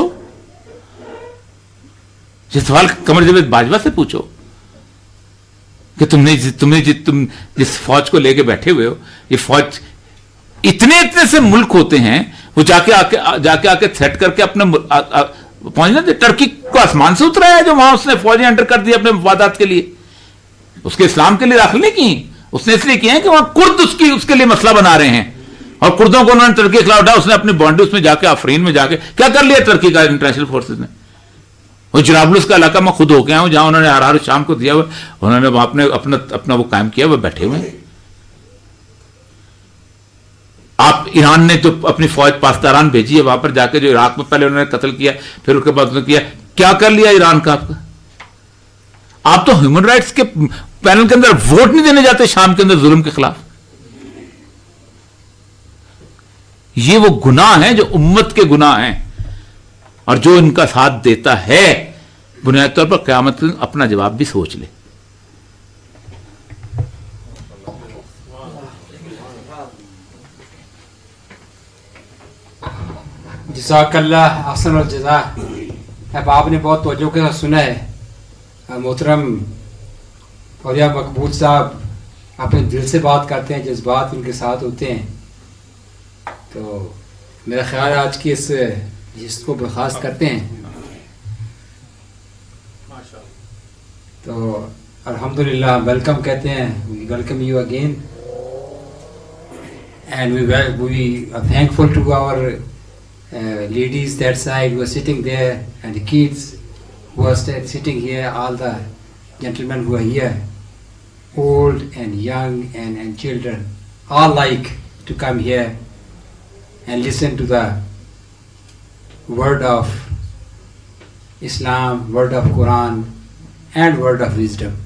ये सवाल कमर जावेद बाजवा से पूछो कि तुमने तुमने जि, तुम जिस फौज को लेके बैठे हुए हो, ये फौज इतने इतने से मुल्क होते हैं, वो जाके आके जाके आके थ्रेट करके अपने पहुंचना। टर्की को आसमान से उतरा है जो वहां उसने फौजें अंडर कर दी अपने मफादात के लिए। उसके इस्लाम के लिए दाखिल नहीं की, उसने इसलिए किया है कि वहां कुर्द उसकी उसके लिए मसला बना रहे हैं, और कुर्दों को उन्होंने टर्की के खिलाफ उठाया। उसने अपनी बॉन्डी उसमें जाके अफरीन में जाके क्या कर लिया टर्की का इंटरनेशनल फोर्सेज ने। वो जराबलुस का इलाका मैं खुद होके आया हूं, जहां उन्होंने हर शाम को दिया हुआ, उन्होंने वहां अपने अपना अपना वो कायम किया, वो बैठे हुए। आप ईरान ने जो अपनी फौज पास्तारान भेजी है वहां पर जाके, जो इराक में पहले उन्होंने कत्ल किया, फिर उसके बाद उन्होंने किया, क्या कर लिया ईरान का आपका? आप तो ह्यूमन राइट्स के पैनल के अंदर वोट नहीं देने जाते शाम के अंदर जुल्म के खिलाफ। ये वो गुनाह हैं जो उम्मत के गुनाह हैं, और जो इनका साथ देता है बुनियादी तौर पर क़यामत के दिन अपना जवाब भी सोच ले।
जज़ाकल्लाह अहसन और जज़ा। अब आपने बहुत तवज्जो के साथ सुना है। मोहतरम औरिया मकबूल साहब अपने दिल से बात करते हैं, जज्बात उनके साथ होते हैं। तो मेरा ख्याल है आज की इस जिसको बर्खास्त करते हैं। तो अल्हम्दुलिल्लाह वेलकम कहते हैं, we welcome you again and we we are thankful to our ladies that side who are sitting there, and the kids who are sitting here, all the gentlemen who are here, old and young and, and children, all like to come here and listen to the word of Islam, word of Quran and word of wisdom.